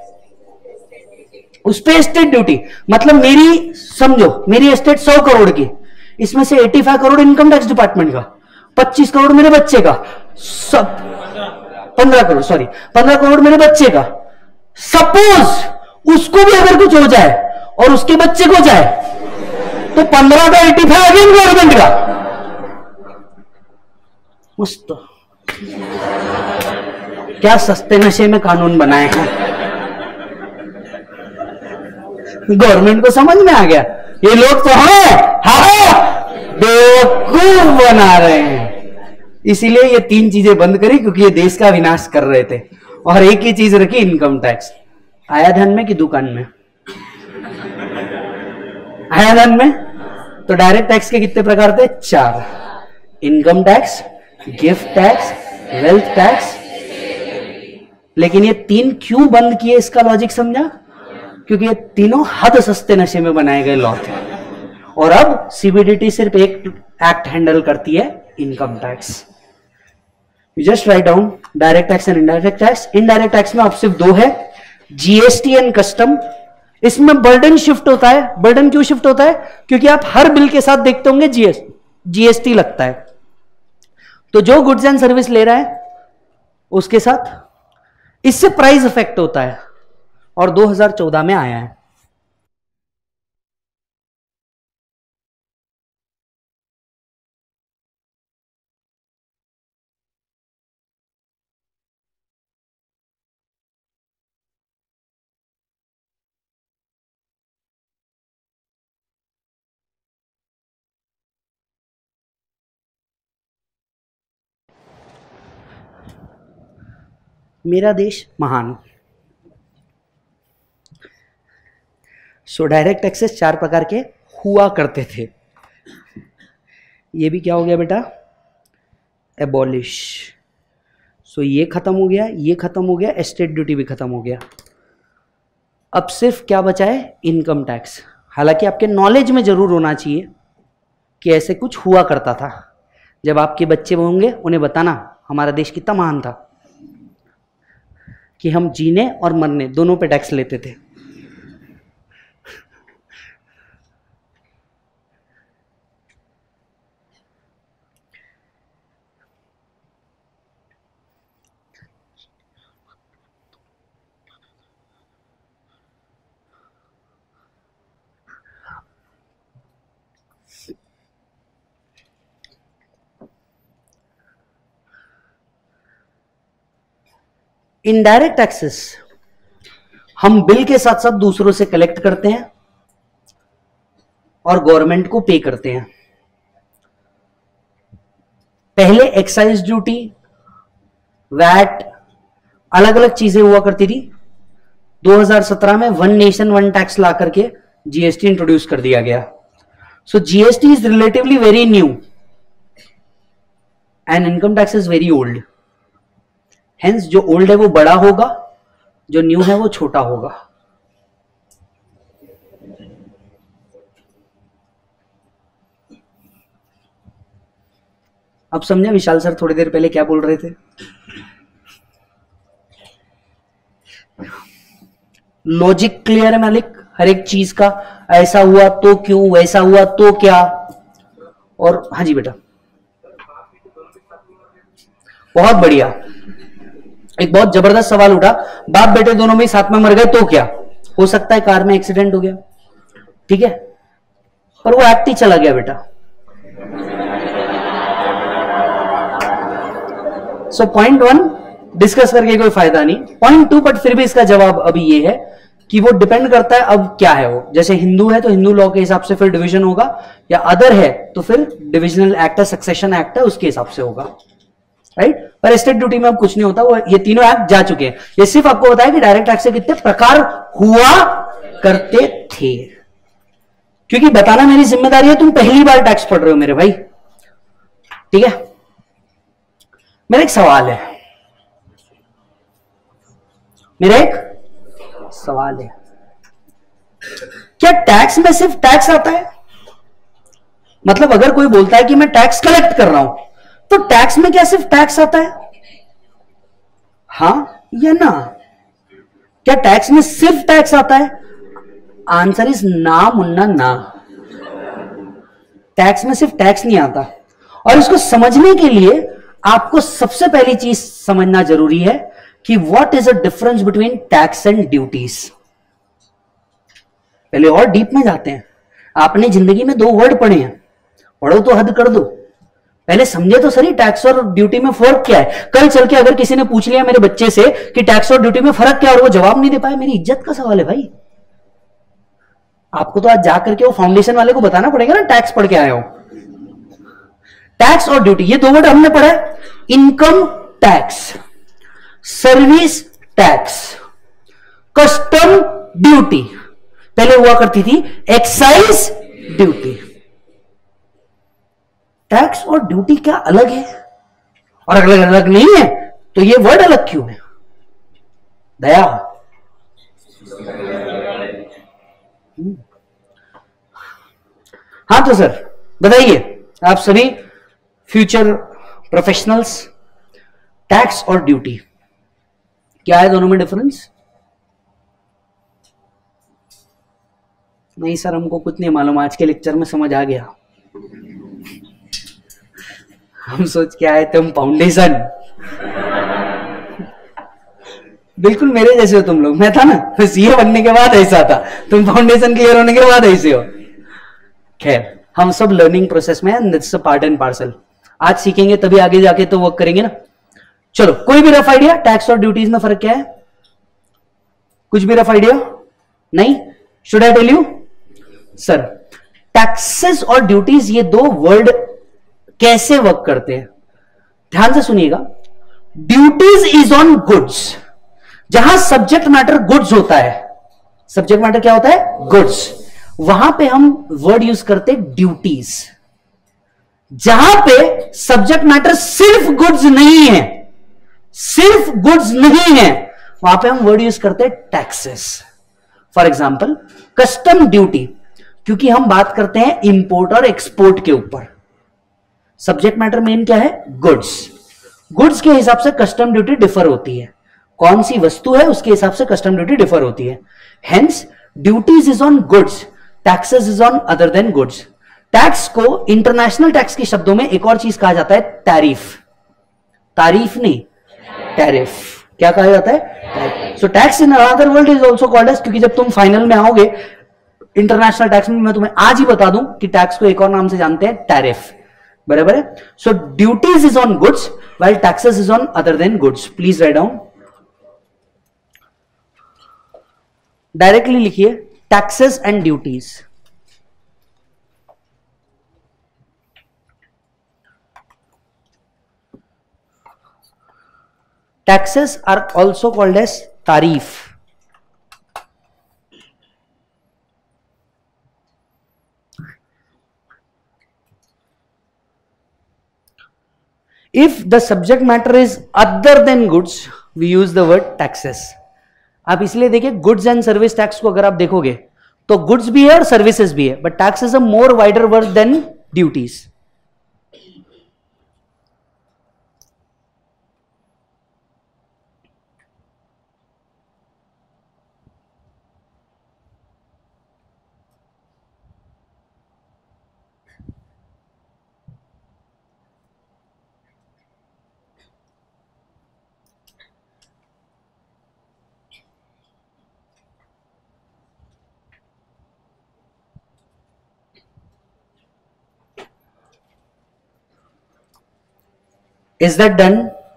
उस पे एस्टेट ड्यूटी। मतलब मेरी, समझो मेरी एस्टेट 100 करोड़ की, इसमें से 85 करोड़ इनकम टैक्स डिपार्टमेंट का, 25 करोड़ मेरे बच्चे का, सब 15 करोड़, सॉरी 15 करोड़ मेरे बच्चे का। सपोज उसको भी अगर कुछ हो जाए और उसके बच्चे को जाए, तो 15 का 85 अगेन गवर्नमेंट का। मस्त, क्या सस्ते नशे में कानून बनाए हैं। गवर्नमेंट को समझ में आ गया, ये लोग तो हमें बेवकूफ बना रहे हैं। इसीलिए ये 3 चीजें बंद करी, क्योंकि ये देश का विनाश कर रहे थे, और एक ही चीज रखी, इनकम टैक्स। आया ध्यान में कि दुकान में? आया ध्यान में? तो डायरेक्ट टैक्स के कितने प्रकार थे? 4। Income tax, gift tax, wealth tax. लेकिन ये 3 क्यों बंद किए, इसका लॉजिक समझा? क्योंकि ये तीनों हद सस्ते नशे में बनाए गए लॉ थे। और अब सीबीडीटी सिर्फ एक एक्ट हैंडल करती है, income tax. You just write down direct tax and indirect tax. Indirect tax में अब सिर्फ 2 है, जीएसटी एंड कस्टम। इसमें बर्डन शिफ्ट होता है। बर्डन क्यों शिफ्ट होता है? क्योंकि आप हर बिल के साथ देखते होंगे जीएसटी लगता है। तो जो गुड्स एंड सर्विस ले रहा है उसके साथ इससे प्राइस इफेक्ट होता है, और 2014 में आया है। मेरा देश महान। सो डायरेक्ट टैक्सेस 4 प्रकार के हुआ करते थे। ये भी क्या हो गया बेटा? एबॉलिश। सो ये खत्म हो गया, ये खत्म हो गया, एस्टेट ड्यूटी भी खत्म हो गया। अब सिर्फ क्या बचा है? Income tax. हालांकि आपके नॉलेज में जरूर होना चाहिए कि ऐसे कुछ हुआ करता था। जब आपके बच्चे होंगे उन्हें बताना हमारा देश कितना महान था, कि हम जीने और मरने दोनों पे टैक्स लेते थे। इनडायरेक्ट टैक्सेस हम बिल के साथ साथ दूसरों से कलेक्ट करते हैं, और गवर्नमेंट को पे करते हैं। पहले एक्साइज ड्यूटी, वैट, अलग अलग चीजें हुआ करती थी। 2017 में वन नेशन वन टैक्स ला करके जीएसटी इंट्रोड्यूस कर दिया गया। So GST is relatively very new and income tax is very old. Hence जो ओल्ड है वो बड़ा होगा, जो न्यू है वो छोटा होगा। अब समझे विशाल सर थोड़ी देर पहले क्या बोल रहे थे? लॉजिक क्लियर है मालिक हर एक चीज का? ऐसा हुआ तो क्यों, वैसा हुआ तो क्या? और हाँ जी बेटा, बहुत बढ़िया। एक बहुत जबरदस्त सवाल उठा, बाप बेटे दोनों में साथ में मर गए तो क्या? हो सकता है कार में एक्सीडेंट हो गया, ठीक है, पर वो एक्ट ही चला गया बेटा। सो पॉइंट 1 डिस्कस करके कोई फायदा नहीं। पॉइंट 2 बट फिर भी इसका जवाब अभी ये है कि वो डिपेंड करता है अब क्या है वो। जैसे हिंदू है तो हिंदू लॉ के हिसाब से फिर डिवीजन होगा, या अदर है तो फिर डिविजनल एक्ट है, सक्सेशन एक्ट है, उसके हिसाब से होगा, राइट। पर एस्टेट ड्यूटी में अब कुछ नहीं होता, वो ये तीनों एक्ट जा चुके हैं। ये सिर्फ आपको बताया कि डायरेक्ट टैक्स से कितने प्रकार हुआ करते थे, क्योंकि बताना मेरी जिम्मेदारी है। तुम पहली बार टैक्स पढ़ रहे हो मेरे भाई, ठीक है। मेरा एक सवाल है, क्या टैक्स में सिर्फ टैक्स आता है? मतलब अगर कोई बोलता है कि मैं टैक्स कलेक्ट कर रहा हूं, तो टैक्स में क्या सिर्फ टैक्स आता है? हां या ना? क्या टैक्स में सिर्फ टैक्स आता है? आंसर इज ना मुन्ना ना। टैक्स में सिर्फ टैक्स नहीं आता, और इसको समझने के लिए आपको सबसे पहली चीज समझना जरूरी है कि what is the difference between tax and duties. पहले और डीप में जाते हैं। आपने जिंदगी में 2 वर्ड पढ़े हैं, पढ़ो तो हद कर दो, पहले समझे तो सही टैक्स और ड्यूटी में फर्क क्या है। कल चल के अगर किसी ने पूछ लिया मेरे बच्चे से कि टैक्स और ड्यूटी में फर्क क्या है, और वो जवाब नहीं दे पाए, मेरी इज्जत का सवाल है भाई। आपको तो आज जाकर के वो फाउंडेशन वाले को बताना पड़ेगा ना, टैक्स पढ़ के आए हो। टैक्स और ड्यूटी, ये 2 वर्ड हमने पढ़ा है। Income tax, service tax, custom duty, पहले हुआ करती थी एक्साइज ड्यूटी। टैक्स और ड्यूटी क्या अलग है? और अगर अलग नहीं है तो ये वर्ड अलग क्यों है? दया, हाँ तो सर बताइए, आप सभी फ्यूचर प्रोफेशनल्स, टैक्स और ड्यूटी क्या है, दोनों में डिफरेंस? नहीं सर हमको कुछ नहीं मालूम, आज के लेक्चर में समझ आ गया। हम सोच के आए थे हम फाउंडेशन। बिल्कुल मेरे जैसे हो तुम लोग। मैं था ना, बस ये बनने के बाद ऐसा था, तुम फाउंडेशन क्लियर होने के बाद ऐसे हो। खैर हम सब लर्निंग प्रोसेस में, that's a part and parcel. आज सीखेंगे तभी आगे जाके तो वर्क करेंगे ना। चलो कोई भी रफ आइडिया, टैक्स और ड्यूटीज में फर्क क्या है? कुछ भी रफ आइडिया नहीं? Should I tell you? Sir taxes और ड्यूटीज ये 2 वर्ड कैसे वर्क करते हैं, ध्यान से सुनिएगा। ड्यूटीज इज ऑन गुड्स, जहां सब्जेक्ट मैटर गुड्स होता है। सब्जेक्ट मैटर क्या होता है? गुड्स। वहां पे हम वर्ड यूज करते ड्यूटीज। जहां पे सब्जेक्ट मैटर सिर्फ गुड्स नहीं है, सिर्फ गुड्स नहीं है, वहां पे हम वर्ड यूज करते हैं taxes. For example custom duty, क्योंकि हम बात करते हैं इंपोर्ट और एक्सपोर्ट के ऊपर। सब्जेक्ट मैटर मेन क्या है? गुड्स। गुड्स के हिसाब से कस्टम ड्यूटी डिफर होती है, कौन सी वस्तु है उसके हिसाब से कस्टम ड्यूटी डिफर होती है। Hence duties is on goods, taxes is on other than goods. Tax को इंटरनेशनल टैक्स के शब्दों में एक और चीज कहा जाता है, टैरिफ। तारीफ नहीं, टैरिफ। क्या कहा जाता है? So tax in other world is also called as, क्योंकि जब तुम फाइनल में आओगे इंटरनेशनल टैक्स में, मैं तुम्हें आज ही बता दूं कि टैक्स को एक और नाम से जानते हैं, टैरिफ। बराबर है? So duties is on goods while taxes is on other than goods. Please right down, directly लिखिए taxes and duties. taxes are also called as tarif. If the subject matter is other than goods, we use the word taxes. आप इसलिए देखिए गुड्स एंड सर्विस टैक्स को अगर आप देखोगे तो गुड्स भी है और सर्विसेज भी है, but tax is a more wider word than duties. Is that done?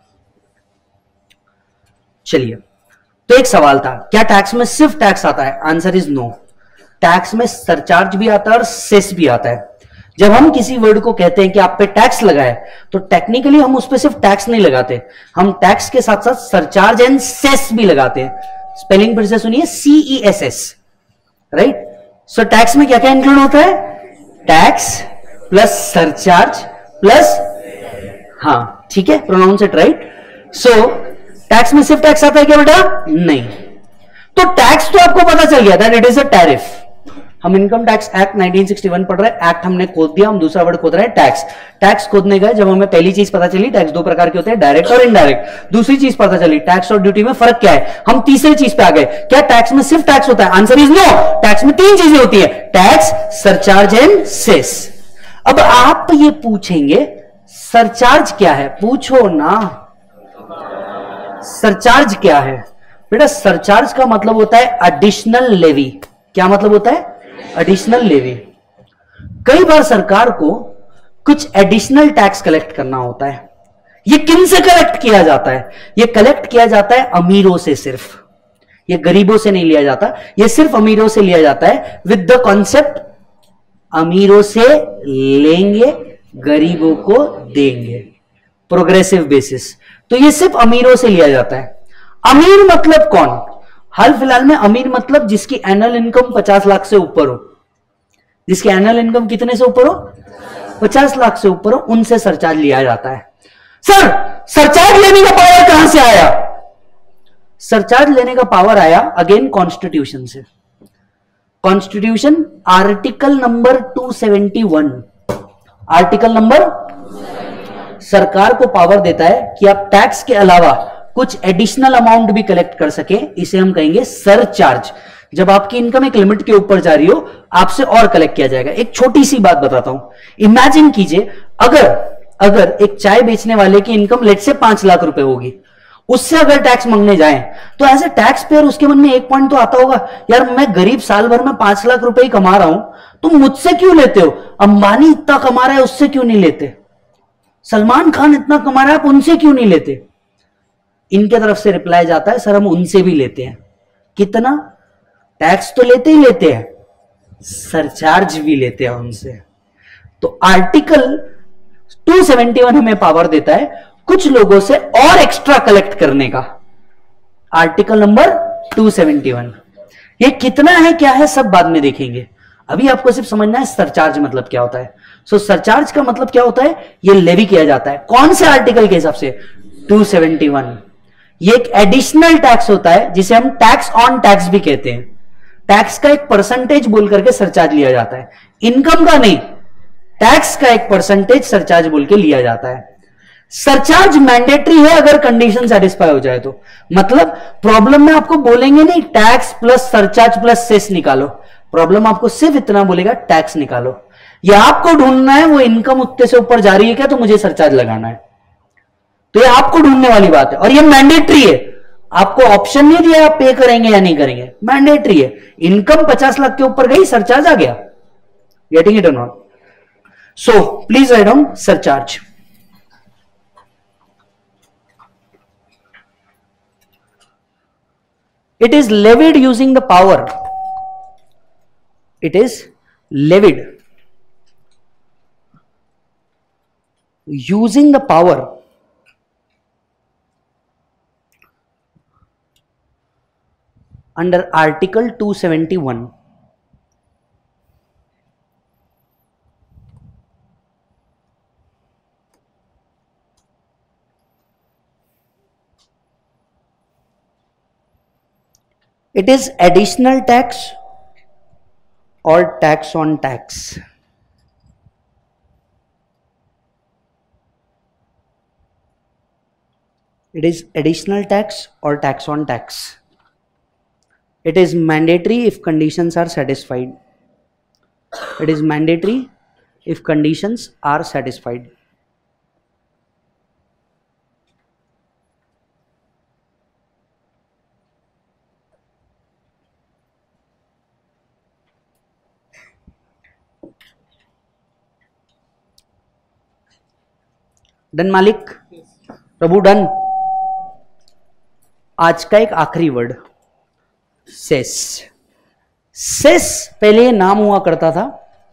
चलिए, तो एक सवाल था, क्या टैक्स में सिर्फ टैक्स आता है? Answer is no. टैक्स में सरचार्ज भी आता है और सेस भी आता है. जब हम किसी वर्ड को कहते हैं कि आप पे टैक्स लगा है, तो टेक्निकली हम उस पे सिर्फ टैक्स नहीं लगाते, हम टैक्स के साथ साथ सरचार्ज एंड सेस भी लगाते हैं. स्पेलिंग फिर से सुनिए, CESS, राइट? सो टैक्स में क्या क्या इंक्लूड होता है? टैक्स प्लस सरचार्ज प्लस, हाँ ठीक है, pronounce it right. So tax में सिर्फ टैक्स आता है क्या बेटा? नहीं. तो टैक्स तो आपको पता चल गया that it is a tariff. हम इनकम टैक्स एक्ट 1961 पढ़ रहे हैं, एक्ट हमने खोद दिया, हम दूसरा वर्ड खोद रहे हैं टैक्स. टैक्स खोदने गए जब हमें पहली चीज पता चली टैक्स दो प्रकार के होते हैं, डायरेक्ट और इनडायरेक्ट. दूसरी चीज पता चली टैक्स और ड्यूटी में फर्क क्या है. हम तीसरी चीज पे आ गए, क्या टैक्स में सिर्फ टैक्स होता है? Answer is no. टैक्स में तीन चीजें होती है, टैक्स, सरचार्ज एंड सेस. अब आप ये पूछेंगे सरचार्ज क्या है? पूछो ना, सरचार्ज क्या है? बेटा सरचार्ज का मतलब होता है एडिशनल लेवी. क्या मतलब होता है? Additional levy. कई बार सरकार को कुछ एडिशनल टैक्स कलेक्ट करना होता है. ये किन से कलेक्ट किया जाता है? ये कलेक्ट किया जाता है अमीरों से. सिर्फ ये गरीबों से नहीं लिया जाता, ये सिर्फ अमीरों से लिया जाता है विद द कॉन्सेप्ट अमीरों से लेंगे गरीबों को देंगे, प्रोग्रेसिव बेसिस. तो ये सिर्फ अमीरों से लिया जाता है. अमीर मतलब कौन? हाल फिलहाल में अमीर मतलब जिसकी एनुअल इनकम 50 लाख से ऊपर हो. जिसकी एनुअल इनकम कितने से ऊपर हो? 50 लाख से ऊपर हो, उनसे सरचार्ज लिया जाता है. सर सरचार्ज लेने का पावर कहां से आया? सरचार्ज लेने का पावर आया अगेन कॉन्स्टिट्यूशन से. Constitution article number 271, article number सरकार को पावर देता है कि आप टैक्स के अलावा कुछ एडिशनल अमाउंट भी कलेक्ट कर सके. इसे हम कहेंगे सरचार्ज. जब आपकी इनकम एक लिमिट के ऊपर जा रही हो, आपसे और कलेक्ट किया जाएगा. एक छोटी सी बात बताता हूं. इमेजिन कीजिए अगर एक चाय बेचने वाले की इनकम लेट से 5 लाख रुपए होगी, उससे अगर टैक्स मांगने जाए तो एज ए टैक्स पेयर उसके मन में एक पॉइंट तो आता होगा, यार मैं गरीब साल भर में 5 लाख रुपए ही कमा रहा हूं, तुम मुझसे क्यों लेते हो? अंबानी इतना कमा रहा है, उससे क्यों नहीं लेते? सलमान खान इतना कमा रहा है, आप उनसे क्यों नहीं लेते? इनके तरफ से रिप्लाई जाता है, सर हम उनसे भी लेते हैं. कितना? टैक्स तो लेते ही लेते हैं, सरचार्ज भी लेते हैं उनसे. तो आर्टिकल 271 हमें पावर देता है कुछ लोगों से और एक्स्ट्रा कलेक्ट करने का. Article number 271. ये कितना है, क्या है, सब बाद में देखेंगे. अभी आपको सिर्फ समझना है सरचार्ज मतलब क्या होता है. सो सरचार्ज का मतलब क्या होता है? ये लेवी किया जाता है. कौन से आर्टिकल के हिसाब से? 271. ये एक एडिशनल टैक्स होता है जिसे हम टैक्स ऑन टैक्स भी कहते हैं. टैक्स का एक परसेंटेज बोल करके सरचार्ज लिया जाता है, इनकम का नहीं, टैक्स का एक परसेंटेज सरचार्ज बोल के लिया जाता है. सरचार्ज मैंडेटरी है अगर कंडीशन सेटिस्फाई हो जाए तो. मतलब प्रॉब्लम में आपको बोलेंगे नहीं tax plus surcharge plus cess निकालो, प्रॉब्लम आपको सिर्फ इतना बोलेगा टैक्स निकालो. ये आपको ढूंढना है वो इनकम उतने से ऊपर जा रही है क्या, तो मुझे सरचार्ज लगाना है. तो ये आपको ढूंढने वाली बात है और ये मैंडेटरी है. आपको ऑप्शन नहीं दिया आप पे करेंगे या नहीं करेंगे, मैंडेटरी है. इनकम 50 लाख के ऊपर गई, सरचार्ज आ गया. गेटिंग इट और not? So please right down surcharge. It is levied using the power. It is levied using the power under article 271. It is additional tax or tax on tax. It is additional tax or tax on tax. It is mandatory if conditions are satisfied. It is mandatory if conditions are satisfied. Done मालिक? प्रभु डन? आज का एक आखिरी वर्ड, सेस. सेस पहले नाम हुआ करता था,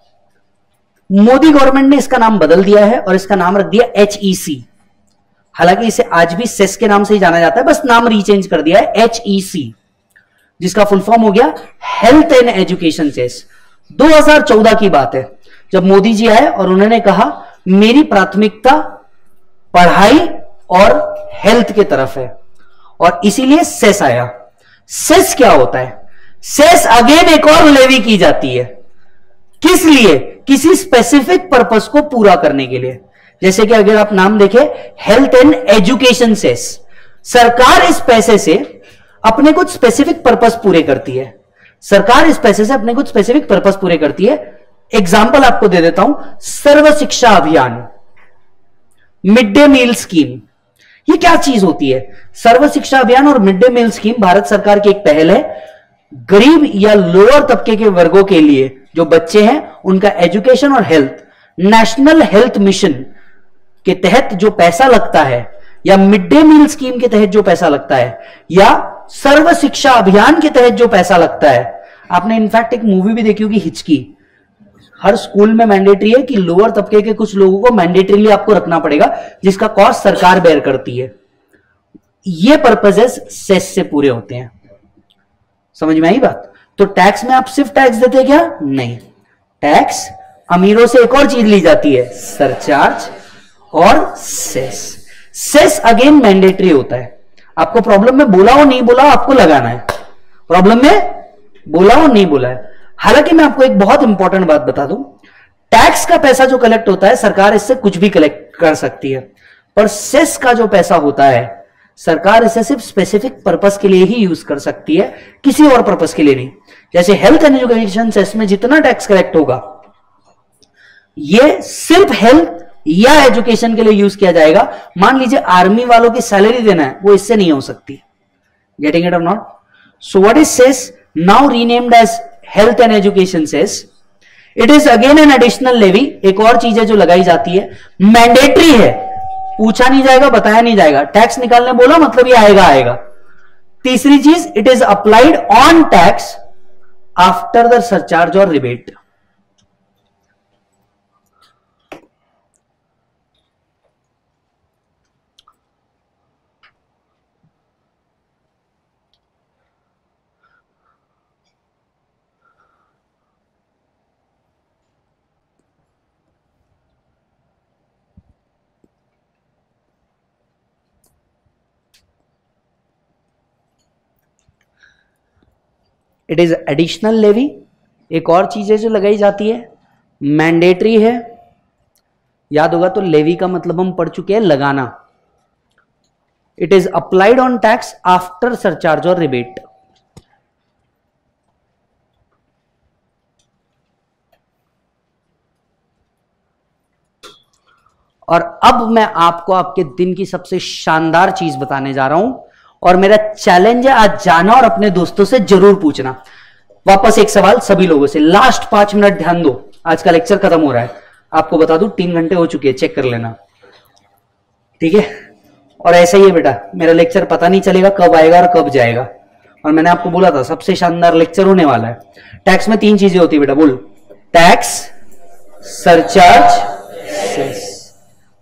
मोदी गवर्नमेंट ने इसका नाम बदल दिया है और इसका नाम रख दिया HEC. हालांकि इसे आज भी सेस के नाम से ही जाना जाता है, बस नाम रीचेंज कर दिया है HEC, जिसका फुल फॉर्म हो गया हेल्थ एंड एजुकेशन सेस. 2014 की बात है जब मोदी जी आए और उन्होंने कहा मेरी प्राथमिकता पढ़ाई और हेल्थ की तरफ है, और इसीलिए सेस आया. सेस क्या होता है? सेस अगेन एक और लेवी की जाती है. किस लिए? किसी स्पेसिफिक पर्पस को पूरा करने के लिए. जैसे कि अगर आप नाम देखें, हेल्थ एंड एजुकेशन सेस. सरकार इस पैसे से अपने कुछ स्पेसिफिक पर्पस पूरे करती है. सरकार इस पैसे से अपने कुछ स्पेसिफिक पर्पस पूरे करती है. एग्जाम्पल आपको दे देता हूं, सर्व शिक्षा अभियान, मिड डे मील स्कीम. ये क्या चीज होती है? सर्व शिक्षा अभियान और mid day meal scheme Bharat सरकार की एक पहल है. गरीब या लोअर तबके के वर्गों के लिए जो बच्चे हैं उनका एजुकेशन और हेल्थ, नेशनल हेल्थ मिशन के तहत जो पैसा लगता है, या मिड डे मील स्कीम के तहत जो पैसा लगता है, या सर्व शिक्षा अभियान के तहत जो पैसा लगता है. आपने इनफैक्ट एक मूवी भी देखी होगी, हिचकी. हर स्कूल में मैंडेटरी है कि लोअर तबके के कुछ लोगों को मैंडेटरीली आपको रखना पड़ेगा, जिसका कॉस्ट सरकार बेयर करती है. ये पर्पसेस सेस से पूरे होते हैं. समझ में आई बात? तो टैक्स में आप सिर्फ टैक्स देते हैं क्या? नहीं. टैक्स अमीरों से एक और चीज ली जाती है, सरचार्ज और सेस. सेस अगेन मैंडेटरी होता है. आपको प्रॉब्लम में बोला हो नहीं बोला हो, आपको लगाना है. प्रॉब्लम में बोला हो नहीं बोला है. हालांकि मैं आपको एक बहुत इंपॉर्टेंट बात बता दूं, टैक्स का पैसा जो कलेक्ट होता है, सरकार इससे कुछ भी कलेक्ट कर सकती है, पर सेस का जो पैसा होता है, सरकार इसे सिर्फ स्पेसिफिक पर्पस के लिए ही यूज कर सकती है, किसी और पर्पस के लिए नहीं. जैसे हेल्थ एंड एजुकेशन सेस में जितना टैक्स कलेक्ट होगा, ये सिर्फ हेल्थ या एजुकेशन के लिए यूज किया जाएगा. मान लीजिए आर्मी वालों की सैलरी देना है, वो इससे नहीं हो सकती. गेटिंग इट और not? So what is cess? Now renamed as health and education cess. It is again an additional levy. एक और चीज है जो लगाई जाती है, मैंडेटरी है, पूछा नहीं जाएगा, बताया नहीं जाएगा. टैक्स निकालने बोला मतलब ये आएगा आएगा. तीसरी चीज, it is applied on tax after the surcharge और rebate. It is additional levy. एक और चीज है जो लगाई जाती है, मैंडेटरी है. याद होगा तो लेवी का मतलब हम पढ़ चुके हैं, लगाना. It is applied on tax after surcharge और रिबेट. और अब मैं आपको आपके दिन की सबसे शानदार चीज बताने जा रहा हूं, और मेरा चैलेंज है आज जाना और अपने दोस्तों से जरूर पूछना. वापस एक सवाल सभी लोगों से, लास्ट 5 मिनट ध्यान दो. आज का लेक्चर खत्म हो रहा है, आपको बता दूं 3 घंटे हो चुके हैं, चेक कर लेना, ठीक है? और ऐसा ही है बेटा, मेरा लेक्चर पता नहीं चलेगा कब आएगा और कब जाएगा. और मैंने आपको बोला था सबसे शानदार लेक्चर होने वाला है. टैक्स में 3 चीजें होती है बेटा, बोल. Tax, surcharge, cess.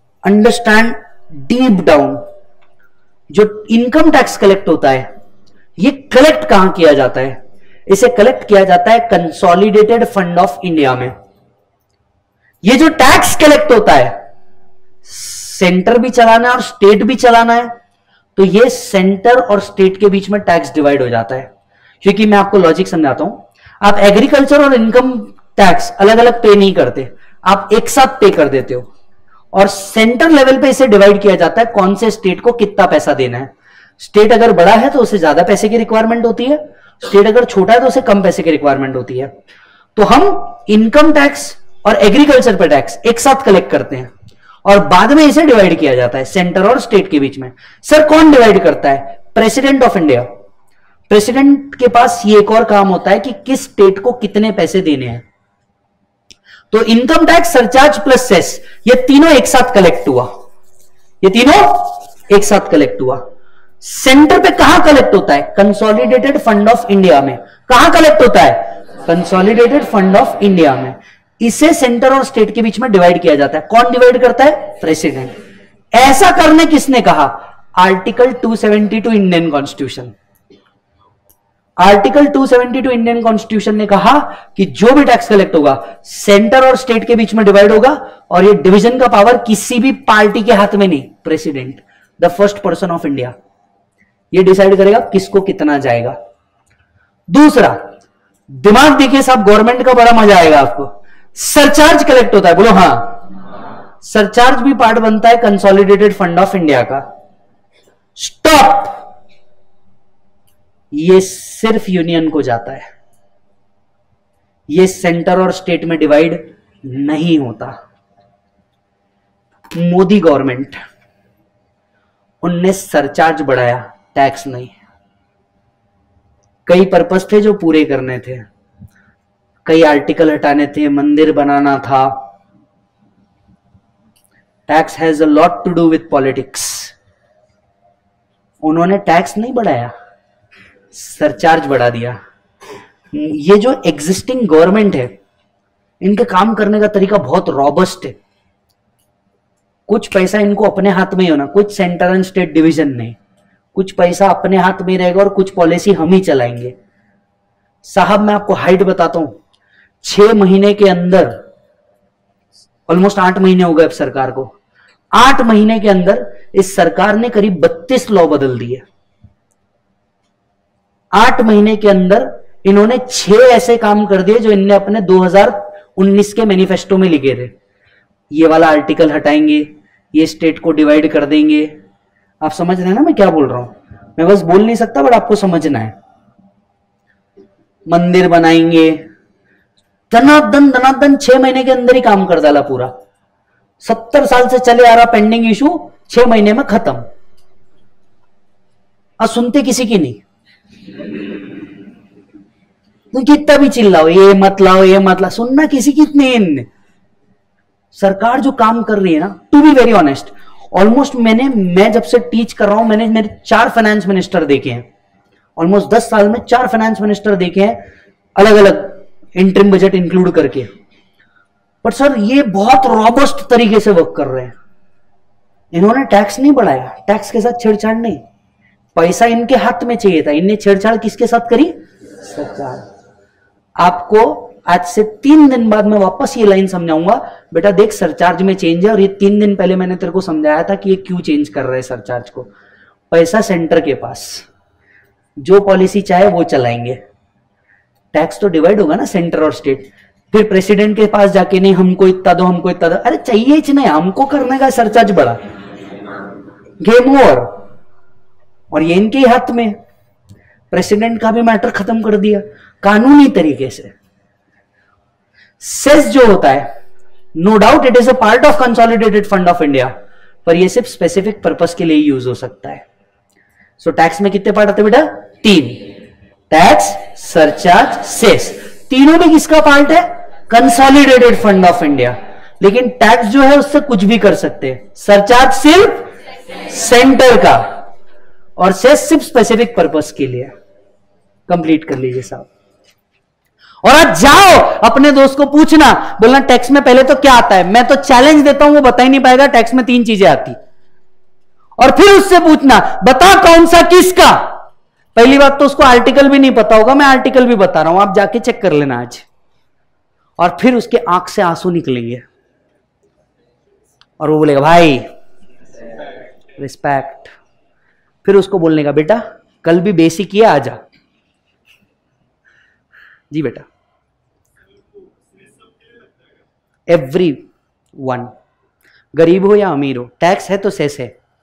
Understand deep down. जो इनकम टैक्स कलेक्ट होता है ये कलेक्ट कहां किया जाता है? इसे कलेक्ट किया जाता है कंसोलिडेटेड फंड ऑफ इंडिया में। ये जो टैक्स कलेक्ट होता है, सेंटर भी चलाना है और स्टेट भी चलाना है, तो ये सेंटर और स्टेट के बीच में टैक्स डिवाइड हो जाता है। क्योंकि मैं आपको लॉजिक समझाता हूं, आप एग्रीकल्चर और इनकम टैक्स अलग अलग पे नहीं करते, आप एक साथ पे कर देते हो, और सेंटर लेवल पे इसे डिवाइड किया जाता है कौन से स्टेट को कितना पैसा देना है। स्टेट अगर बड़ा है तो उसे ज्यादा पैसे की रिक्वायरमेंट होती है, स्टेट अगर छोटा है तो उसे कम पैसे की रिक्वायरमेंट होती है। तो हम इनकम टैक्स और एग्रीकल्चर पे टैक्स एक साथ कलेक्ट करते हैं और बाद में इसे डिवाइड किया जाता है सेंटर और स्टेट के बीच में। सर कौन डिवाइड करता है? President of India. प्रेसिडेंट के पास ये एक और काम होता है कि किस स्टेट को कितने पैसे देने हैं। तो income tax, surcharge plus cess, ये तीनों एक साथ कलेक्ट हुआ, ये तीनों एक साथ कलेक्ट हुआ। सेंटर पे कहां कलेक्ट होता है? कंसोलिडेटेड फंड ऑफ इंडिया में। कहां कलेक्ट होता है? कंसोलिडेटेड फंड ऑफ इंडिया में। इसे सेंटर और स्टेट के बीच में डिवाइड किया जाता है। कौन डिवाइड करता है? प्रेसिडेंट। ऐसा करने किसने कहा? Article 272 Indian constitution. Article 272 Indian constitution ने कहा कि जो भी टैक्स कलेक्ट होगा सेंटर और स्टेट के बीच में डिवाइड होगा, और ये डिवीजन का पावर किसी भी पार्टी के हाथ में नहीं, president the first person of India, ये डिसाइड करेगा किसको कितना जाएगा। दूसरा, दिमाग देखिए साहब, गवर्नमेंट का बड़ा मजा आएगा आपको। सरचार्ज कलेक्ट होता है, बोलो हाँ। सरचार्ज भी पार्ट बनता है कंसोलिडेटेड फंड ऑफ इंडिया का। स्टॉप, ये सिर्फ यूनियन को जाता है, ये सेंटर और स्टेट में डिवाइड नहीं होता। मोदी गवर्नमेंट, उनने सरचार्ज बढ़ाया, टैक्स नहीं। कई पर्पस थे जो पूरे करने थे, कई आर्टिकल हटाने थे, मंदिर बनाना था। Tax has a lot to do with politics. उन्होंने टैक्स नहीं बढ़ाया, सरचार्ज बढ़ा दिया। ये जो एग्जिस्टिंग गवर्नमेंट है, इनके काम करने का तरीका बहुत रॉबस्ट है। कुछ पैसा इनको अपने हाथ में ही होना, कुछ सेंटर एंड स्टेट डिवीजन नहीं, कुछ पैसा अपने हाथ में रहेगा और कुछ पॉलिसी हम ही चलाएंगे। साहब मैं आपको हाइट बताता हूं, 6 महीने के अंदर, ऑलमोस्ट 8 महीने हो गए अब सरकार को, 8 महीने के अंदर इस सरकार ने करीब 32 लॉ बदल दिए। 8 महीने के अंदर इन्होंने 6 ऐसे काम कर दिए जो इनने अपने 2019 के मैनिफेस्टो में लिखे थे। ये वाला आर्टिकल हटाएंगे, ये स्टेट को डिवाइड कर देंगे। आप समझ रहे हैं ना मैं क्या बोल रहा हूं? मैं बस बोल नहीं सकता, बट आपको समझना है। मंदिर बनाएंगे, धनाधन 6 महीने के अंदर ही काम कर डाला पूरा। 70 साल से चले आ रहा पेंडिंग इशू 6 महीने में खत्म। अब सुनते किसी की नहीं, तो कितना भी चिल्लाओ, ये मत लाओ, ये मत लाओ, सुनना किसी की नहीं। सरकार जो काम कर रही है ना, to be very honest, almost मैं जब से टीच कर रहा हूं, मैंने मेरे 4 फाइनेंस मिनिस्टर देखे हैं। ऑलमोस्ट 10 साल में 4 फाइनेंस मिनिस्टर देखे हैं, अलग अलग इंटरिम बजट इंक्लूड करके। पर सर ये बहुत रॉबस्ट तरीके से वर्क कर रहे हैं। इन्होंने टैक्स नहीं बढ़ाया, टैक्स के साथ छेड़छाड़ नहीं, पैसा इनके हाथ में चाहिए था, इनने छेड़छाड़ किसके साथ करी? सरकार। आपको आज से 3 दिन बाद मैं वापस ये लाइन समझाऊंगा, बेटा देख सरचार्ज में चेंज है, और ये 3 दिन पहले मैंने तेरे को समझाया था कि ये क्यों चेंज कर रहे हैं सरचार्ज को। पैसा सेंटर के पास, जो पॉलिसी चाहे वो चलाएंगे। टैक्स तो डिवाइड होगा ना सेंटर और स्टेट। फिर प्रेसिडेंट के पास जाके नहीं हमको इतना दो, हमको इतना दो, अरे चाहिए ही नहीं, हमको करने का सरचार्ज बढ़ा, गेम ओवर। और ये इनके हाथ में, प्रेसिडेंट का भी मैटर खत्म कर दिया कानूनी तरीके से। सेस जो होता है, no doubt it is a part of consolidated fund of India, पर ये सिर्फ स्पेसिफिक पर्पस के लिए यूज हो सकता है। सो टैक्स में कितने पार्ट आते बेटा? 3, टैक्स, सरचार्ज, सेस। तीनों में किसका पार्ट है? Consolidated fund of India. लेकिन टैक्स जो है उससे कुछ भी कर सकते हैं, सरचार्ज सिर्फ सेंटर का, और सेस सिर्फ स्पेसिफिक पर्पस के लिए। कंप्लीट कर लीजिए साहब। और आज जाओ अपने दोस्त को पूछना, बोलना टैक्स में पहले तो क्या आता है। मैं तो चैलेंज देता हूं वो बता ही नहीं पाएगा टैक्स में 3 चीजें आती। और फिर उससे पूछना बता कौन सा किसका, पहली बात तो उसको आर्टिकल भी नहीं पता होगा, मैं आर्टिकल भी बता रहा हूं, आप जाके चेक कर लेना आज। और फिर उसके आंख से आंसू निकलेंगे और वो बोलेगा भाई रिस्पेक्ट। फिर उसको बोलने का बेटा कल भी बेसिक किया, आजा। जी बेटा, एवरी वन, गरीब हो या अमीर हो, टैक्स है तो सेस है।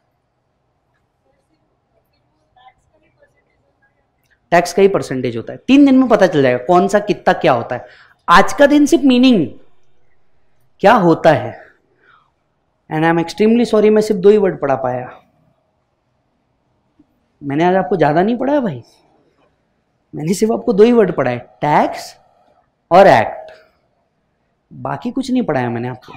टैक्स का ही परसेंटेज होता है, 3 दिन में पता चल जाएगा कौन सा कितना क्या होता है। आज का दिन सिर्फ मीनिंग क्या होता है। And I am extremely sorry, मैं सिर्फ 2 ही वर्ड पढ़ा पाया। मैंने आज आपको ज्यादा नहीं पढ़ाया भाई, मैंने सिर्फ आपको 2 ही वर्ड पढ़ाए, टैक्स और एक्ट, बाकी कुछ नहीं पढ़ाया मैंने आपको।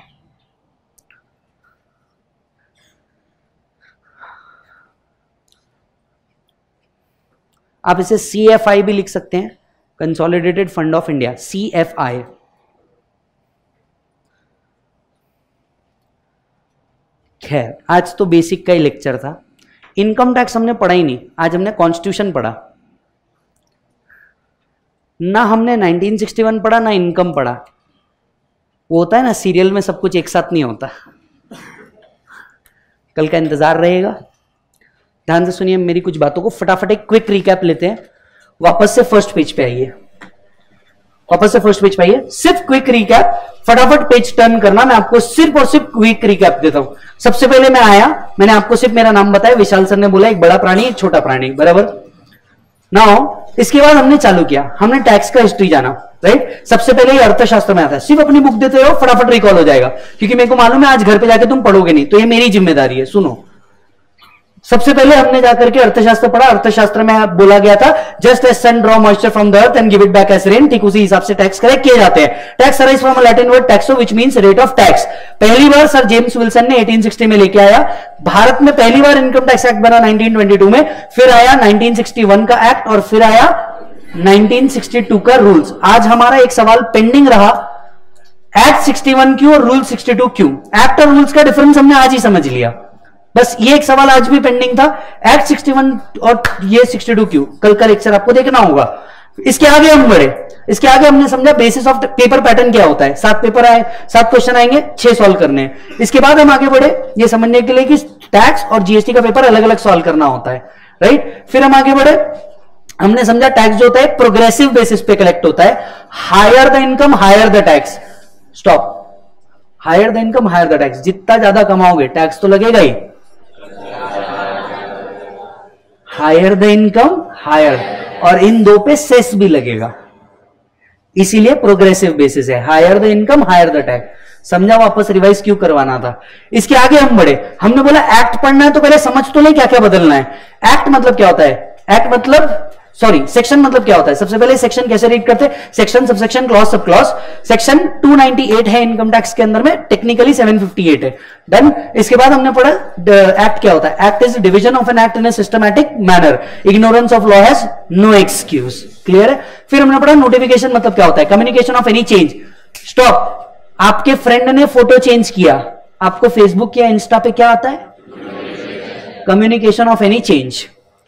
आप इसे CFI भी लिख सकते हैं, consolidated fund of India, CFI। खैर, आज तो बेसिक का ही लेक्चर था, इनकम टैक्स हमने पढ़ा ही नहीं, आज हमने कॉन्स्टिट्यूशन पढ़ा। ना हमने 1961 पढ़ा ना इनकम पढ़ा। वो होता है ना सीरियल में सब कुछ एक साथ नहीं होता। कल का इंतजार रहेगा। ध्यान से सुनिए मेरी कुछ बातों को, फटाफट एक क्विक रिकैप लेते हैं। वापस से फर्स्ट पेज पे आइए, वापस से फर्स्ट पेज पे आइए, सिर्फ क्विक रिकैप, फटाफट पेज टर्न करना। मैं आपको सिर्फ और सिर्फ क्विक रिकैप देता हूं। सबसे पहले मैं आया, मैंने आपको सिर्फ मेरा नाम बताया, विशाल सर ने बोला एक बड़ा प्राणी एक छोटा प्राणी, बराबर। नाउ इसके बाद हमने चालू किया, हमने टैक्स का हिस्ट्री जाना, राइट। सबसे पहले ये अर्थशास्त्र में आता है, सिर्फ अपनी बुक देते हो फटाफट रिकॉल हो जाएगा, क्योंकि मेरे को मालूम है आज घर पे जाके तुम पढ़ोगे नहीं, तो ये मेरी जिम्मेदारी है। सुनो, सबसे पहले हमने जाकर के अर्थशास्त्र पढ़ा। अर्थशास्त्र में बोला गया था just as sun draw moisture from the earth and give it back as rain, ठीक उसी हिसाब से टैक्स कलेक्ट किए जाते हैं। Tax arise from Latin word taxo which means rate of tax. पहली बार सर जेम्स विल्सन ने 1860 में लेके आया। भारत में पहली बार इनकम टैक्स एक्ट बना 1922 में, फिर आया 1961 का एक्ट और फिर आया 1962 का रूल्स। आज हमारा एक सवाल पेंडिंग रहा, एक्ट 61 क्यों और रूल 62 क्यों। एक्ट और रूल्स का डिफरेंस हमने आज ही समझ लिया, बस ये एक सवाल आज भी पेंडिंग था, एक्ट 61 और ये 62 क्यों। कल का लेक्चर आपको देखना होगा। इसके आगे हम बढ़े, इसके आगे हमने समझा बेसिस ऑफ पेपर पैटर्न क्या होता है। 7 पेपर आए, 7 क्वेश्चन आएंगे, 6 सॉल्व करने हैं। इसके बाद हम आगे बढ़े ये समझने के लिए कि टैक्स और जीएसटी का पेपर अलग अलग सॉल्व करना होता है, राइट। फिर हम आगे बढ़े, हमने समझा टैक्स जो होता है प्रोग्रेसिव बेसिस पे कलेक्ट होता है, higher the income higher the tax. Stop, higher the income higher the tax, जितना ज्यादा कमाओगे टैक्स तो लगेगा ही। हायर द इनकम हायर, और इन दो पे सेस भी लगेगा, इसीलिए प्रोग्रेसिव बेसिस है, higher the income higher the tax. समझा, वापस रिवाइज क्यों करवाना था। इसके आगे हम बढ़े, हमने बोला एक्ट पढ़ना है तो पहले समझ तो ले क्या क्या बदलना है। एक्ट मतलब क्या होता है, एक्ट मतलब सॉरी सेक्शन मतलब क्या होता है। सबसे पहले सेक्शन कैसे रीड करते हैं, section, subsection, clause, sub clause. Section 298 है इनकम टैक्स के अंदर में, टेक्निकली 758 है। डन। इसके बाद हमने पढ़ा एक्ट क्या होता है। Act is division of an act in a systematic manner, ignorance of law has no excuse. Clear है। फिर हमने पढ़ा नोटिफिकेशन मतलब क्या होता है, communication of any change. Stop, आपके फ्रेंड ने फोटो चेंज किया, आपको फेसबुक या इंस्टा पे क्या आता है, communication of any change,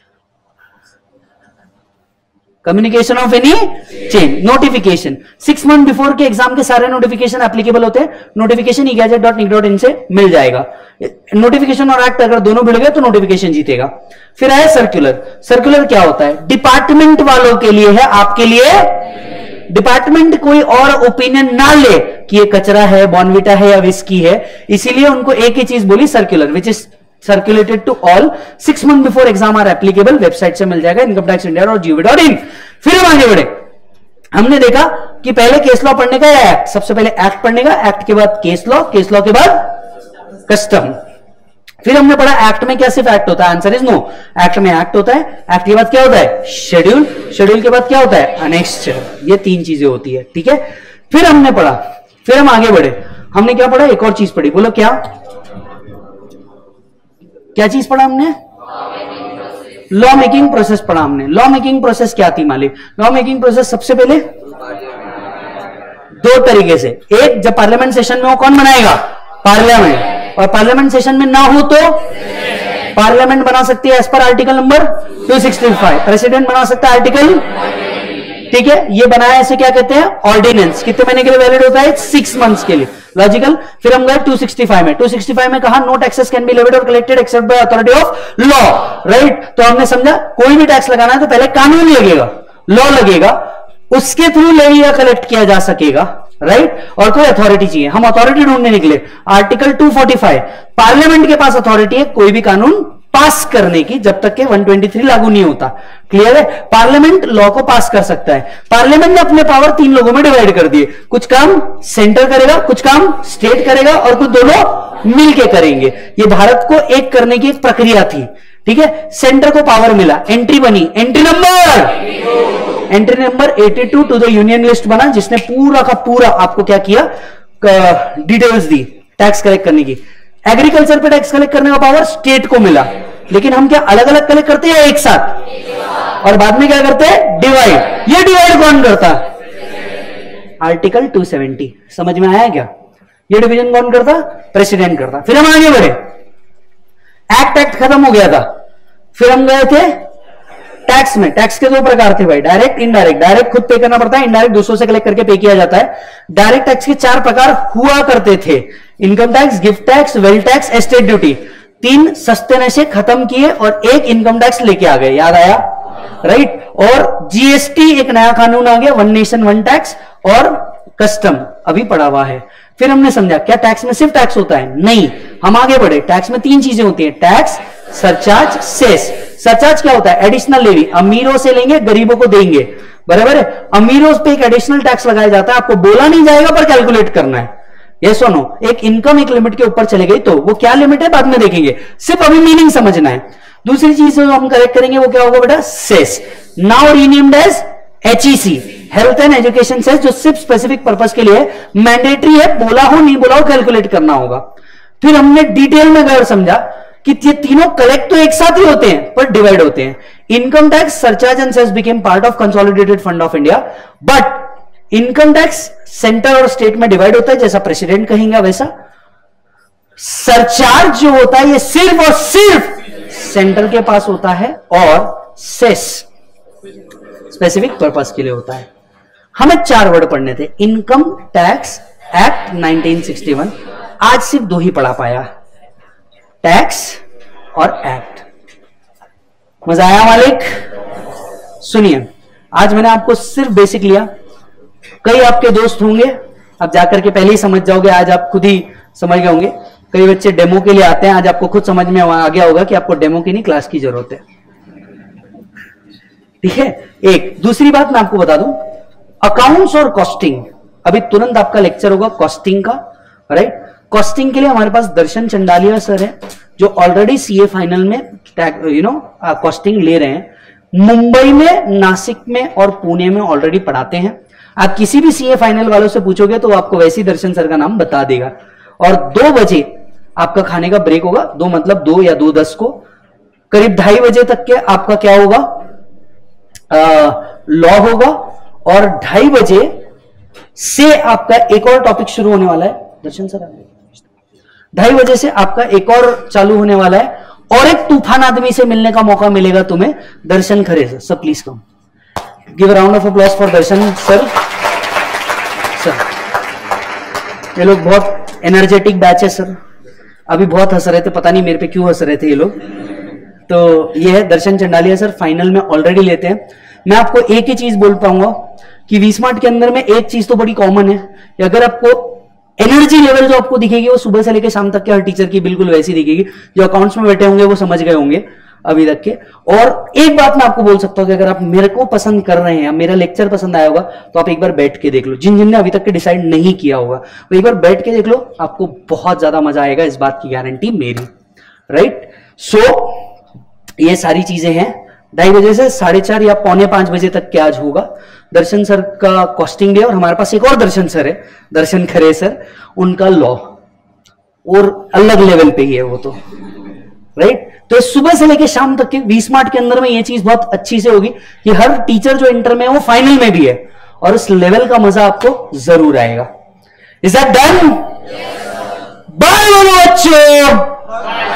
communication of any change. Notification 6 month before के एग्जाम के सारे नोटिफिकेशन एप्लीकेबल होते हैं। नोटिफिकेशन e-gazette.nic.in से मिल जाएगा। नोटिफिकेशन और एक्ट अगर दोनों मिल गए तो नोटिफिकेशन जीतेगा। फिर आया सर्कुलर। सर्कुलर क्या होता है, डिपार्टमेंट वालों के लिए है, आपके लिए। डिपार्टमेंट कोई और ओपिनियन ना ले कि ये कचरा है, बॉर्नविटा है या विस्की है, इसीलिए उनको एक ही चीज बोली, circular, which is circulated to all 6 month before exam are applicable. Website से मिल जाएगा, इनकम टैक्स इंडिया और gov.in। फिर हम आगे बढ़े, हमने देखा कि पहले केस लॉ पढ़ने का या एक्ट। सबसे पहले एक्ट पढ़ने का, एक्ट के बाद केस लॉ, केस लॉ के बाद कस्टम। फिर हमने पढ़ा एक्ट में क्या सिर्फ एक्ट होता है, आंसर इज नो। एक्ट में एक्ट होता है, एक्ट के बाद क्या होता है, शेड्यूल, शेड्यूल के बाद क्या होता है, अनेक्स्चर। ये 3 चीजें होती है, ठीक है। फिर हमने पढ़ा, फिर हम आगे बढ़े, हमने क्या पढ़ा, एक और चीज पढ़ी, बोलो क्या क्या चीज पढ़ा हमने, लॉ मेकिंग प्रोसेस पढ़ा हमने। लॉ मेकिंग प्रोसेस क्या थी मालिक, लॉ मेकिंग प्रोसेस सबसे पहले 2 तरीके से, एक जब पार्लियामेंट सेशन में हो कौन बनाएगा, पार्लियामेंट, और पार्लियामेंट सेशन में ना हो तो पार्लियामेंट बना सकती है as per article number 265, president बना सकता है आर्टिकल, ठीक है, ये बनाया ऐसे क्या कहते हैं, ऑर्डिनेंस। कितने महीने के लिए वैलिड होता है, 6 मंथ्स के लिए, लॉजिकल। फिर हम गए 265 में, 265 में कहा no taxes can be levied और collected except by authority of law, right. तो हमने समझा कोई भी टैक्स लगाना है तो पहले कानून लगेगा, लॉ लगेगा, उसके थ्रू लेवी या कलेक्ट किया जा सकेगा, राइट। और कोई अथॉरिटी चाहिए, हम अथॉरिटी ढूंढने निकले, आर्टिकल 245, पार्लियामेंट के पास अथॉरिटी है कोई भी कानून पास करने की जब तक के 123 लागू नहीं होता, क्लियर है। पार्लियामेंट लॉ को पास कर सकता है। पार्लियामेंट ने अपने पावर 3 लोगों में डिवाइड कर दिए, कुछ काम सेंटर करेगा, कुछ काम स्टेट करेगा और कुछ दोनों मिलके करेंगे। ये भारत को एक करने की एक प्रक्रिया थी, ठीक है। सेंटर को पावर मिला, एंट्री बनी, entry number 82 to the union list बना, जिसने पूरा का पूरा आपको क्या किया, डिटेल्स दी टैक्स कलेक्ट करने की। एग्रीकल्चर पे टैक्स कलेक्ट करने का पावर स्टेट को मिला, लेकिन हम क्या अलग अलग कलेक्ट करते हैं एक साथ, और बाद में क्या करते हैं, डिवाइड। ये डिवाइड कौन करता, आर्टिकल 270, समझ में आया क्या। ये डिवीजन कौन करता, प्रेसिडेंट करता। फिर हम आगे बढ़े, एक्ट खत्म हो गया था, फिर हम गए थे टैक्स में। टैक्स के 2 प्रकार थे भाई, डायरेक्ट इनडायरेक्ट। डायरेक्ट खुद पे करना पड़ता है, इनडायरेक्ट दूसरों से कलेक्ट करके पे किया जाता है। डायरेक्ट टैक्स के 4 प्रकार हुआ करते थे, income tax, gift tax, wealth tax, estate duty. 3 सस्ते नशे खत्म किए और 1 इनकम टैक्स लेके आ गए, याद आया, राइट। और जीएसटी एक नया कानून आ गया, 1 नेशन 1 टैक्स, और कस्टम अभी पड़ा हुआ है। फिर हमने समझा क्या टैक्स में सिर्फ टैक्स होता है, नहीं, हम आगे बढ़े। टैक्स में 3 चीजें होती हैं, टैक्स, सरचार्ज, सेस। सरचार्ज क्या होता है, एडिशनल लेवी, अमीरों से लेंगे गरीबों को देंगे, बराबर है। अमीरों पे एक एडिशनल टैक्स लगाया जाता है, आपको बोला नहीं जाएगा पर कैलकुलेट करना है, यस और नो। एक इनकम एक लिमिट के ऊपर चले गई तो वो क्या लिमिट है बाद में देखेंगे, सिर्फ अभी मीनिंग समझना है। दूसरी चीज जो हम करेक्ट करेंगे वो क्या होगा बेटा, cess, now renamed as HEC, health and education cess, जो सिर्फ स्पेसिफिक पर्पस के लिए मैंडेटरी है, बोला हो नहीं बोला हो कैलकुलेट करना होगा। फिर हमने डिटेल में गौर समझा कि ये तीनों कलेक्ट तो एक साथ ही होते हैं पर डिवाइड होते हैं। Income tax, surcharge and cess became part of consolidated fund of India, but income tax centre और स्टेट में डिवाइड होता है, जैसा प्रेसिडेंट कहेंगे वैसा। सरचार्ज जो होता है ये सिर्फ और सिर्फ सेंटर के पास होता है, और सेस स्पेसिफिक पर्पस के लिए होता है। हमें 4 वर्ड पढ़ने थे, इनकम टैक्स एक्ट 1961, आज सिर्फ 2 ही पढ़ा पाया, टैक्स और एक्ट। मजा आया मालिक? सुनिए, आज मैंने आपको सिर्फ बेसिक लिया। कई आपके दोस्त होंगे, अब जाकर के पहले ही समझ जाओगे, आज आप खुद ही समझ गए होंगे। कई बच्चे डेमो के लिए आते हैं, आज आपको खुद समझ में आ गया होगा कि आपको डेमो की नहीं क्लास की जरूरत है, ठीक है। एक दूसरी बात मैं आपको बता दूं, अकाउंट्स और कॉस्टिंग, अभी तुरंत आपका लेक्चर होगा कॉस्टिंग का, राइट। कॉस्टिंग के लिए हमारे पास दर्शन चंडालिया सर है, जो ऑलरेडी सीए फाइनल में कॉस्टिंग ले रहे हैं। मुंबई में, नासिक में और पुणे में ऑलरेडी पढ़ाते हैं। आप किसी भी सीए फाइनल वालों से पूछोगे तो आपको वैसे ही दर्शन सर का नाम बता देगा। और 2 बजे आपका खाने का ब्रेक होगा, 2 मतलब 2 या 2:10 को, करीब 2:30 बजे तक के आपका क्या होगा, लॉ होगा, और 2:30 बजे से आपका एक और टॉपिक शुरू होने वाला है। दर्शन सर 2:30 बजे से आपका एक और चालू होने वाला है, और एक तूफान आदमी से मिलने का मौका मिलेगा तुम्हें, दर्शन खरे सर। सब please come, give round of applause for Darshan sir. ये लोग बहुत एनर्जेटिक बैच है सर, अभी बहुत हंस रहे थे, पता नहीं मेरे पे क्यों हंस रहे थे ये लोग। तो ये है दर्शन चंडालिया सर, फाइनल में ऑलरेडी लेते हैं। मैं आपको एक ही चीज बोल पाऊंगा कि वी स्मार्ट के अंदर में एक चीज तो बड़ी कॉमन है, कि अगर आपको एनर्जी लेवल जो आपको दिखेगी वो सुबह से लेकर शाम तक के हर टीचर की बिल्कुल वैसी दिखेगी। जो अकाउंट्स में बैठे होंगे वो समझ गए होंगे अभी तक के। और एक बात मैं आपको बोल सकता हूं कि अगर आप मेरे को पसंद कर रहे हैं, मेरा लेक्चर पसंद आया होगा, तो आप एक बार बैठ के देख लो। जिन जिन ने अभी तक के डिसाइड नहीं किया होगा वो एक बार बैठ के देख लो, आपको बहुत ज्यादा मजा आएगा, इस बात की गारंटी मेरी, राइट। सो ये सारी चीजें हैं। 2:30 बजे से 4:30 या 4:45 बजे तक के आज होगा दर्शन सर का कॉस्टिंग डे, और हमारे पास एक और दर्शन सर है, दर्शन खरे सर, उनका लॉ, और अलग लेवल पे ही है वो तो, राइट। तो सुबह से लेके शाम तक के वी स्मार्ट के अंदर में ये चीज बहुत अच्छी से होगी कि हर टीचर जो इंटर में है वो फाइनल में भी है, और उस लेवल का मजा आपको जरूर आएगा। Is that done? बाय बच्चों।